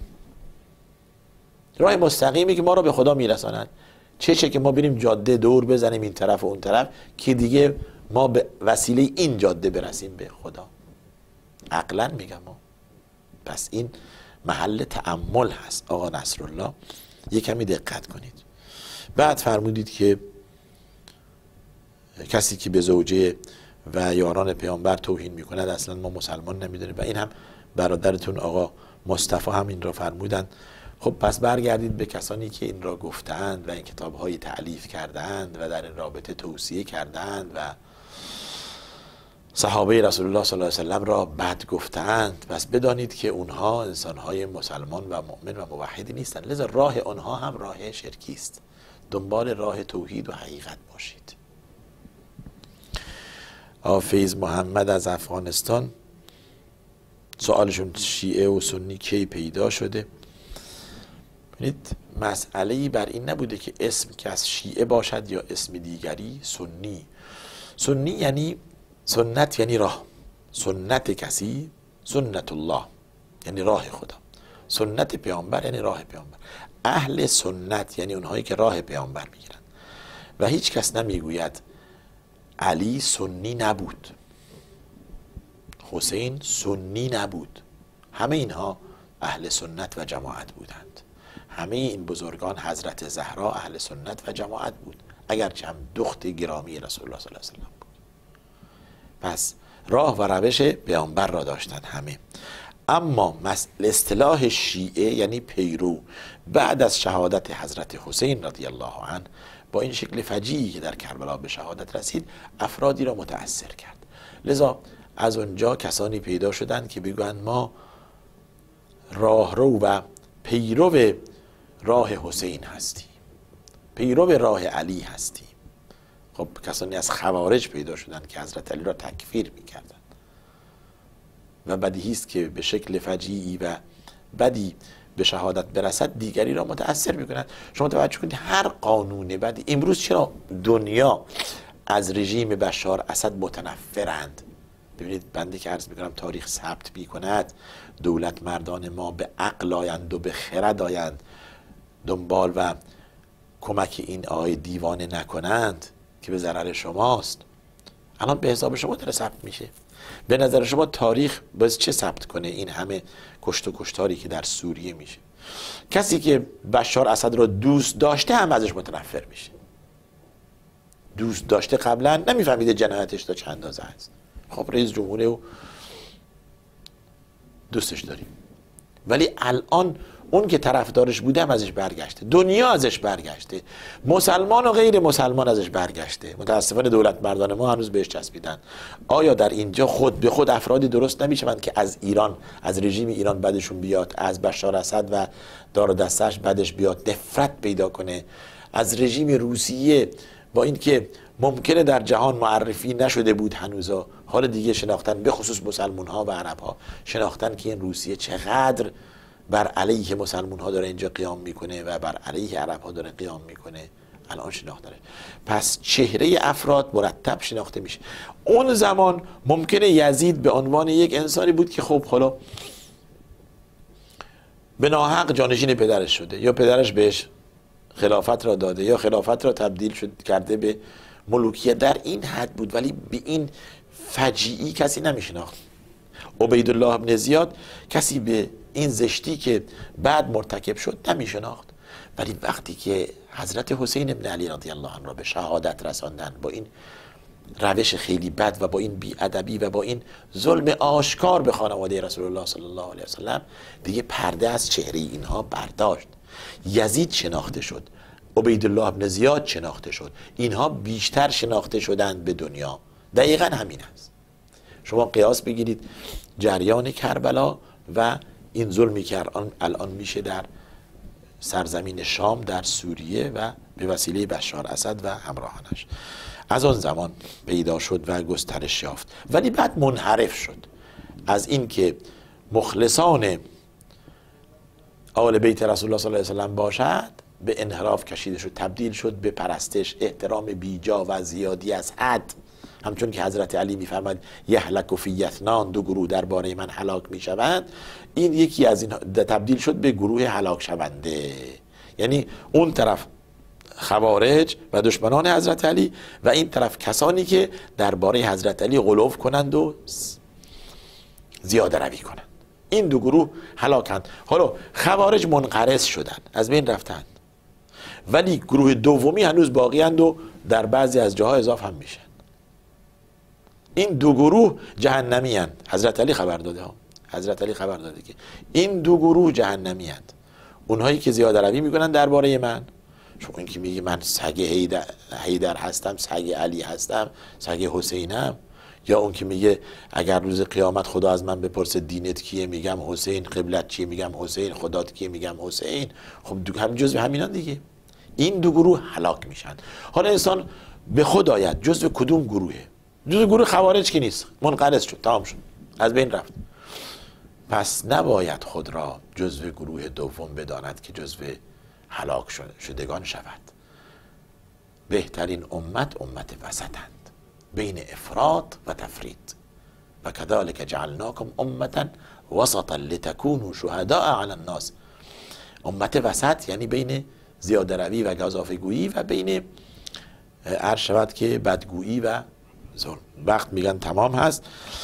راه مستقیمی که ما را به خدا میرساند چشه که ما بریم جاده دور بزنیم این طرف و اون طرف که دیگه ما به وسیله این جاده برسیم به خدا؟ عقلا میگم ما. پس این محل تأمل هست. آقا نصرالله یک کمی دقت کنید. بعد فرمودید که کسی که به زوجه و یاران پیامبر توهین میکند اصلا ما مسلمان نمیدونیم و این هم برادرتون آقا مصطفی هم این را فرمودن. خب پس برگردید به کسانی که این را گفتند و این کتاب‌های تألیف کردند و در این رابطه توصیه کردند و صحابه رسول الله صلی الله علیه و سلم را بد گفتند. پس بدانید که اونها انسان‌های مسلمان و مؤمن و موحدی نیستند. لذا راه آنها هم راه شرکی است. دنبال راه توحید و حقیقت باشید. فیض محمد از افغانستان، سوالشون شیعه و سنی کی پیدا شده. ببینید مسئله‌ای بر این نبوده که اسم که از شیعه باشد یا اسم دیگری. سنی یعنی سنت، یعنی راه. سنت کسی سنت الله، یعنی راه خدا. سنت پیامبر یعنی راه پیامبر. اهل سنت یعنی اونهایی که راه پیامبر میگیرن. و هیچ کس نمیگوید علی سنی نبود، حسین سنی نبود. همه اینها اهل سنت و جماعت بودند. همه این بزرگان، حضرت زهرا اهل سنت و جماعت بود، اگرچه هم دخت گرامی رسول الله صلی الله علیه و سلم بود. پس راه و روش پیامبر را داشتند همه. اما اصطلاح شیعه یعنی پیرو بعد از شهادت حضرت حسین رضی الله عنه با این شکل فجیعی که در کربلا به شهادت رسید افرادی را متأثر کرد. لذا از اونجا کسانی پیدا شدند که بگویند ما راهرو و پیرو راه حسین هستیم، پیرو راه علی هستیم. خب کسانی از خوارج پیدا شدند که حضرت علی را تکفیر میکردند و بدیهی است که به شکل فجیعی و بدی به شهادت برسد دیگری را متأثر میکنند. شما توجه کنید هر قانون بدی امروز چرا دنیا از رژیم بشار اسد متنفرند؟ ببینید بنده که عرض میکنم تاریخ ثبت میکند دولت مردان ما به عقل آیند و به خرد آیند، دنبال و کمک این آقای دیوانه نکنند که به ضرر شماست. الان به حساب شما داره ثبت میشه. به نظر شما تاریخ باز چه ثبت کنه این همه کشت و کشتاری که در سوریه میشه؟ کسی که بشار اسد را دوست داشته هم ازش متنفر میشه. دوست داشته قبلا نمیفهمیده جنایتش تا چند اندازه است. خب رئیس جمهوره و دوستش داریم، ولی الان اون که طرفدارش بوده هم ازش برگشته، دنیا ازش برگشته، مسلمان و غیر مسلمان ازش برگشته. متاسفانه دولت مردان ما هنوز بهش چسبیدن. آیا در اینجا خود به خود افرادی درست نمیشوند که از ایران، از رژیم ایران بدشون بیاد، از بشار اسد و دار و دستش بدش بیاد، نفرت پیدا کنه از رژیم روسیه، با اینکه ممکنه در جهان معرفی نشده بود هنوزا، حال دیگه شناختن، به خصوص مسلمان ها و عرب ها شناختن که این روسیه چقدر بر علیه مسلمان ها داره اینجا قیام میکنه و بر علیه عرب ها داره قیام میکنه. الان شناخته. پس چهره افراد مرتب شناخته میشه. اون زمان ممکنه یزید به عنوان یک انسانی بود که خب حالا به ناحق جانشین پدرش شده، یا پدرش بهش خلافت را داده یا خلافت را تبدیل کرده به ملوکیت، در این حد بود، ولی به این فجیعی کسی نمیشناخت. عبیدالله ابن زیاد کسی به این زشتی که بعد مرتکب شد نمیشناخت، ولی وقتی که حضرت حسین ابن علی رضی الله عنه را به شهادت رساندن با این روش خیلی بد و با این بی‌ادبی و با این ظلم آشکار به خانواده رسول الله صلی الله علیه وسلم، دیگه پرده از چهره اینها برداشت. یزید شناخته شد، عبیدالله ابن زیاد شناخته شد، اینها بیشتر شناخته شدند به دنیا. دقیقا همین است. شما قیاس بگیرید جریان کربلا و این ظلمی که الان میشه در سرزمین شام، در سوریه و به وسیله بشار اسد و همراهانش. از آن زمان پیدا شد و گسترش یافت، ولی بعد منحرف شد از این که مخلصان آل بیت رسول الله صلی الله علیه و سلم باشد، به انحراف کشیده شد، تبدیل شد به پرستش، احترام بیجا و زیادی از حد. همچون که حضرت علی میفرماید یهلک فی اثنان، دو گروه درباره من هلاک میشوند، این یکی از این تبدیل شد به گروه هلاک شونده. یعنی اون طرف خوارج و دشمنان حضرت علی و این طرف کسانی که درباره حضرت علی غلو کنند و زیاده روی کنند. این دو گروه هلاکند. حالا خوارج منقرض شدند، از بین رفتند، ولی گروه دومی هنوز باقی اند و در بعضی از جاها اضافه هم میشن. این دو گروه جهنمی اند. حضرت علی خبر داده ها، حضرت علی خبر داده که این دو گروه جهنمی اند. اونهایی که زیاده روی میکنن درباره من، شما این که میگه من سگ حیدر هستم، سگ علی هستم، سگ حسینم، یا اون که میگه اگر روز قیامت خدا از من بپرسه دینت کیه، میگم حسین، قبلت چیه، میگم حسین، خدات کیه، میگم حسین. خب هم جزء همینان دیگه. این دو گروه هلاک میشن. حالا انسان به خود آید جزء کدوم گروهه؟ جزء گروه خوارج که نیست، منقرض شد، تمام شد، از بین رفت. پس نباید خود را جزو گروه دوم بداند که جزو هلاک شدگان شود. بهترین امت وسطند بین افراط و تفرید. و کذالک جعلناکم امة وسطا لتکونوا شهداء علی الناس. امت وسط یعنی بین زیاده روی و گزافه گویی و بین عرض شود که بدگویی و ظلم. وقت میگن تمام هست.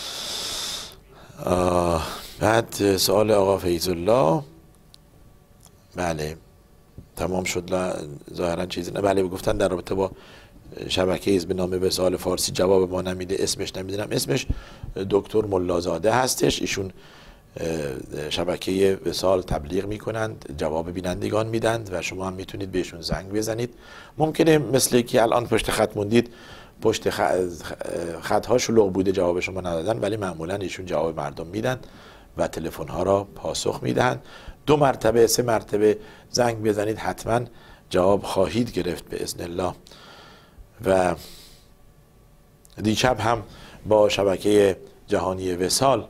بعد سوال آقا فیض الله. بله تمام شد ظاهرا چیزی نه. بله گفتن در رابطه با شبکه حزب نامه وصال فارسی جواب ما نمیده، اسمش نمیدونم، اسمش دکتر ملازاده هستش. ایشون شبکه وصال تبلیغ میکنند، جواب بینندگان میدند و شما هم میتونید بهشون زنگ بزنید. ممکنه مثل که الان پشت خط موندید پشت خطها شلوغ بوده جواب شما ندادن، ولی معمولا ایشون جواب مردم میدن و تلفن ها را پاسخ میدهند. 2 مرتبه 3 مرتبه زنگ بزنید، حتما جواب خواهید گرفت به اذن الله. و دیشب هم با شبکه جهانی وصال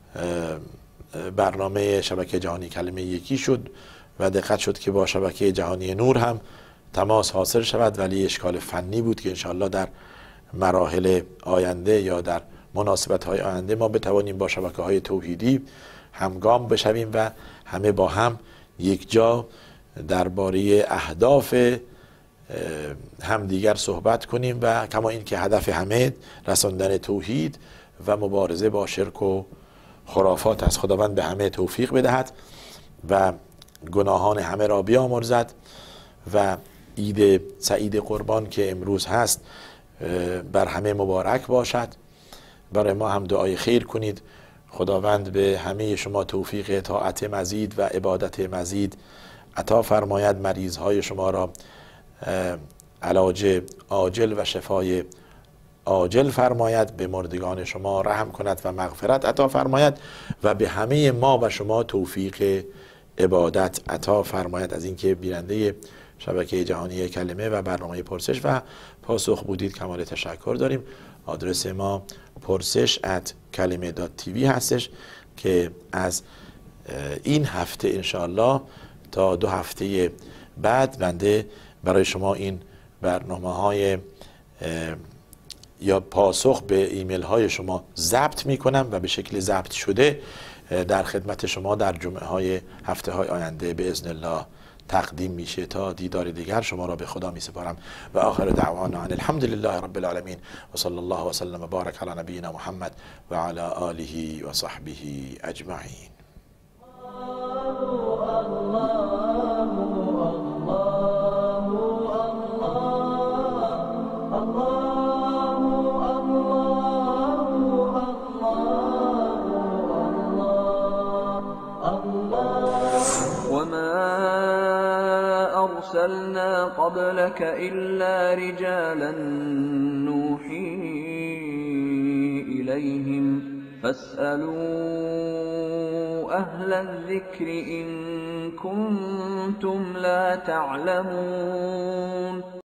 برنامه شبکه جهانی کلمه یکی شد و دقت شد که با شبکه جهانی نور هم تماس حاصل شود، ولی اشکال فنی بود که انشاءالله در مراحل آینده یا در مناسبت های آینده ما بتوانیم با شبکه های توحیدی همگام بشویم و همه با هم یک جا درباره اهداف همدیگر صحبت کنیم و کما این که هدف همه رساندن توحید و مبارزه با شرک و خرافات از خداوند به همه توفیق بدهد و گناهان همه را بیامرزد و عید سعید قربان که امروز هست بر همه مبارک باشد. برای ما هم دعای خیر کنید. خداوند به همه شما توفیق طاعت مزید و عبادت مزید عطا فرماید. مریض های شما را علاج عاجل و شفای عاجل فرماید. به مردگان شما رحم کند و مغفرت عطا فرماید و به همه ما و شما توفیق عبادت عطا فرماید. از اینکه بیننده شبکه جهانی کلمه و برنامه پرسش و پاسخ بودید کمال تشکر داریم. آدرس ما پرسش@kalime.tv هستش که از این هفته انشاءالله تا 2 هفته بعد بنده برای شما این برنامه‌های یا پاسخ به ایمیل های شما ضبط میکنم و به شکل ضبط شده در خدمت شما در جمعه های هفته های آینده به اذن الله تقدیم میشه. تا دیدار دیگر شما را به خدا می سپارم و آخر دعوانا ان الحمد لله رب العالمین و صلی الله و سلم و بارک علی نبینا محمد و علی آله و صحبه اجمعین. أرسلنا قبلك إلا رجالا نوحي إليهم فاسألوا أهل الذكر إن كنتم لا تعلمون.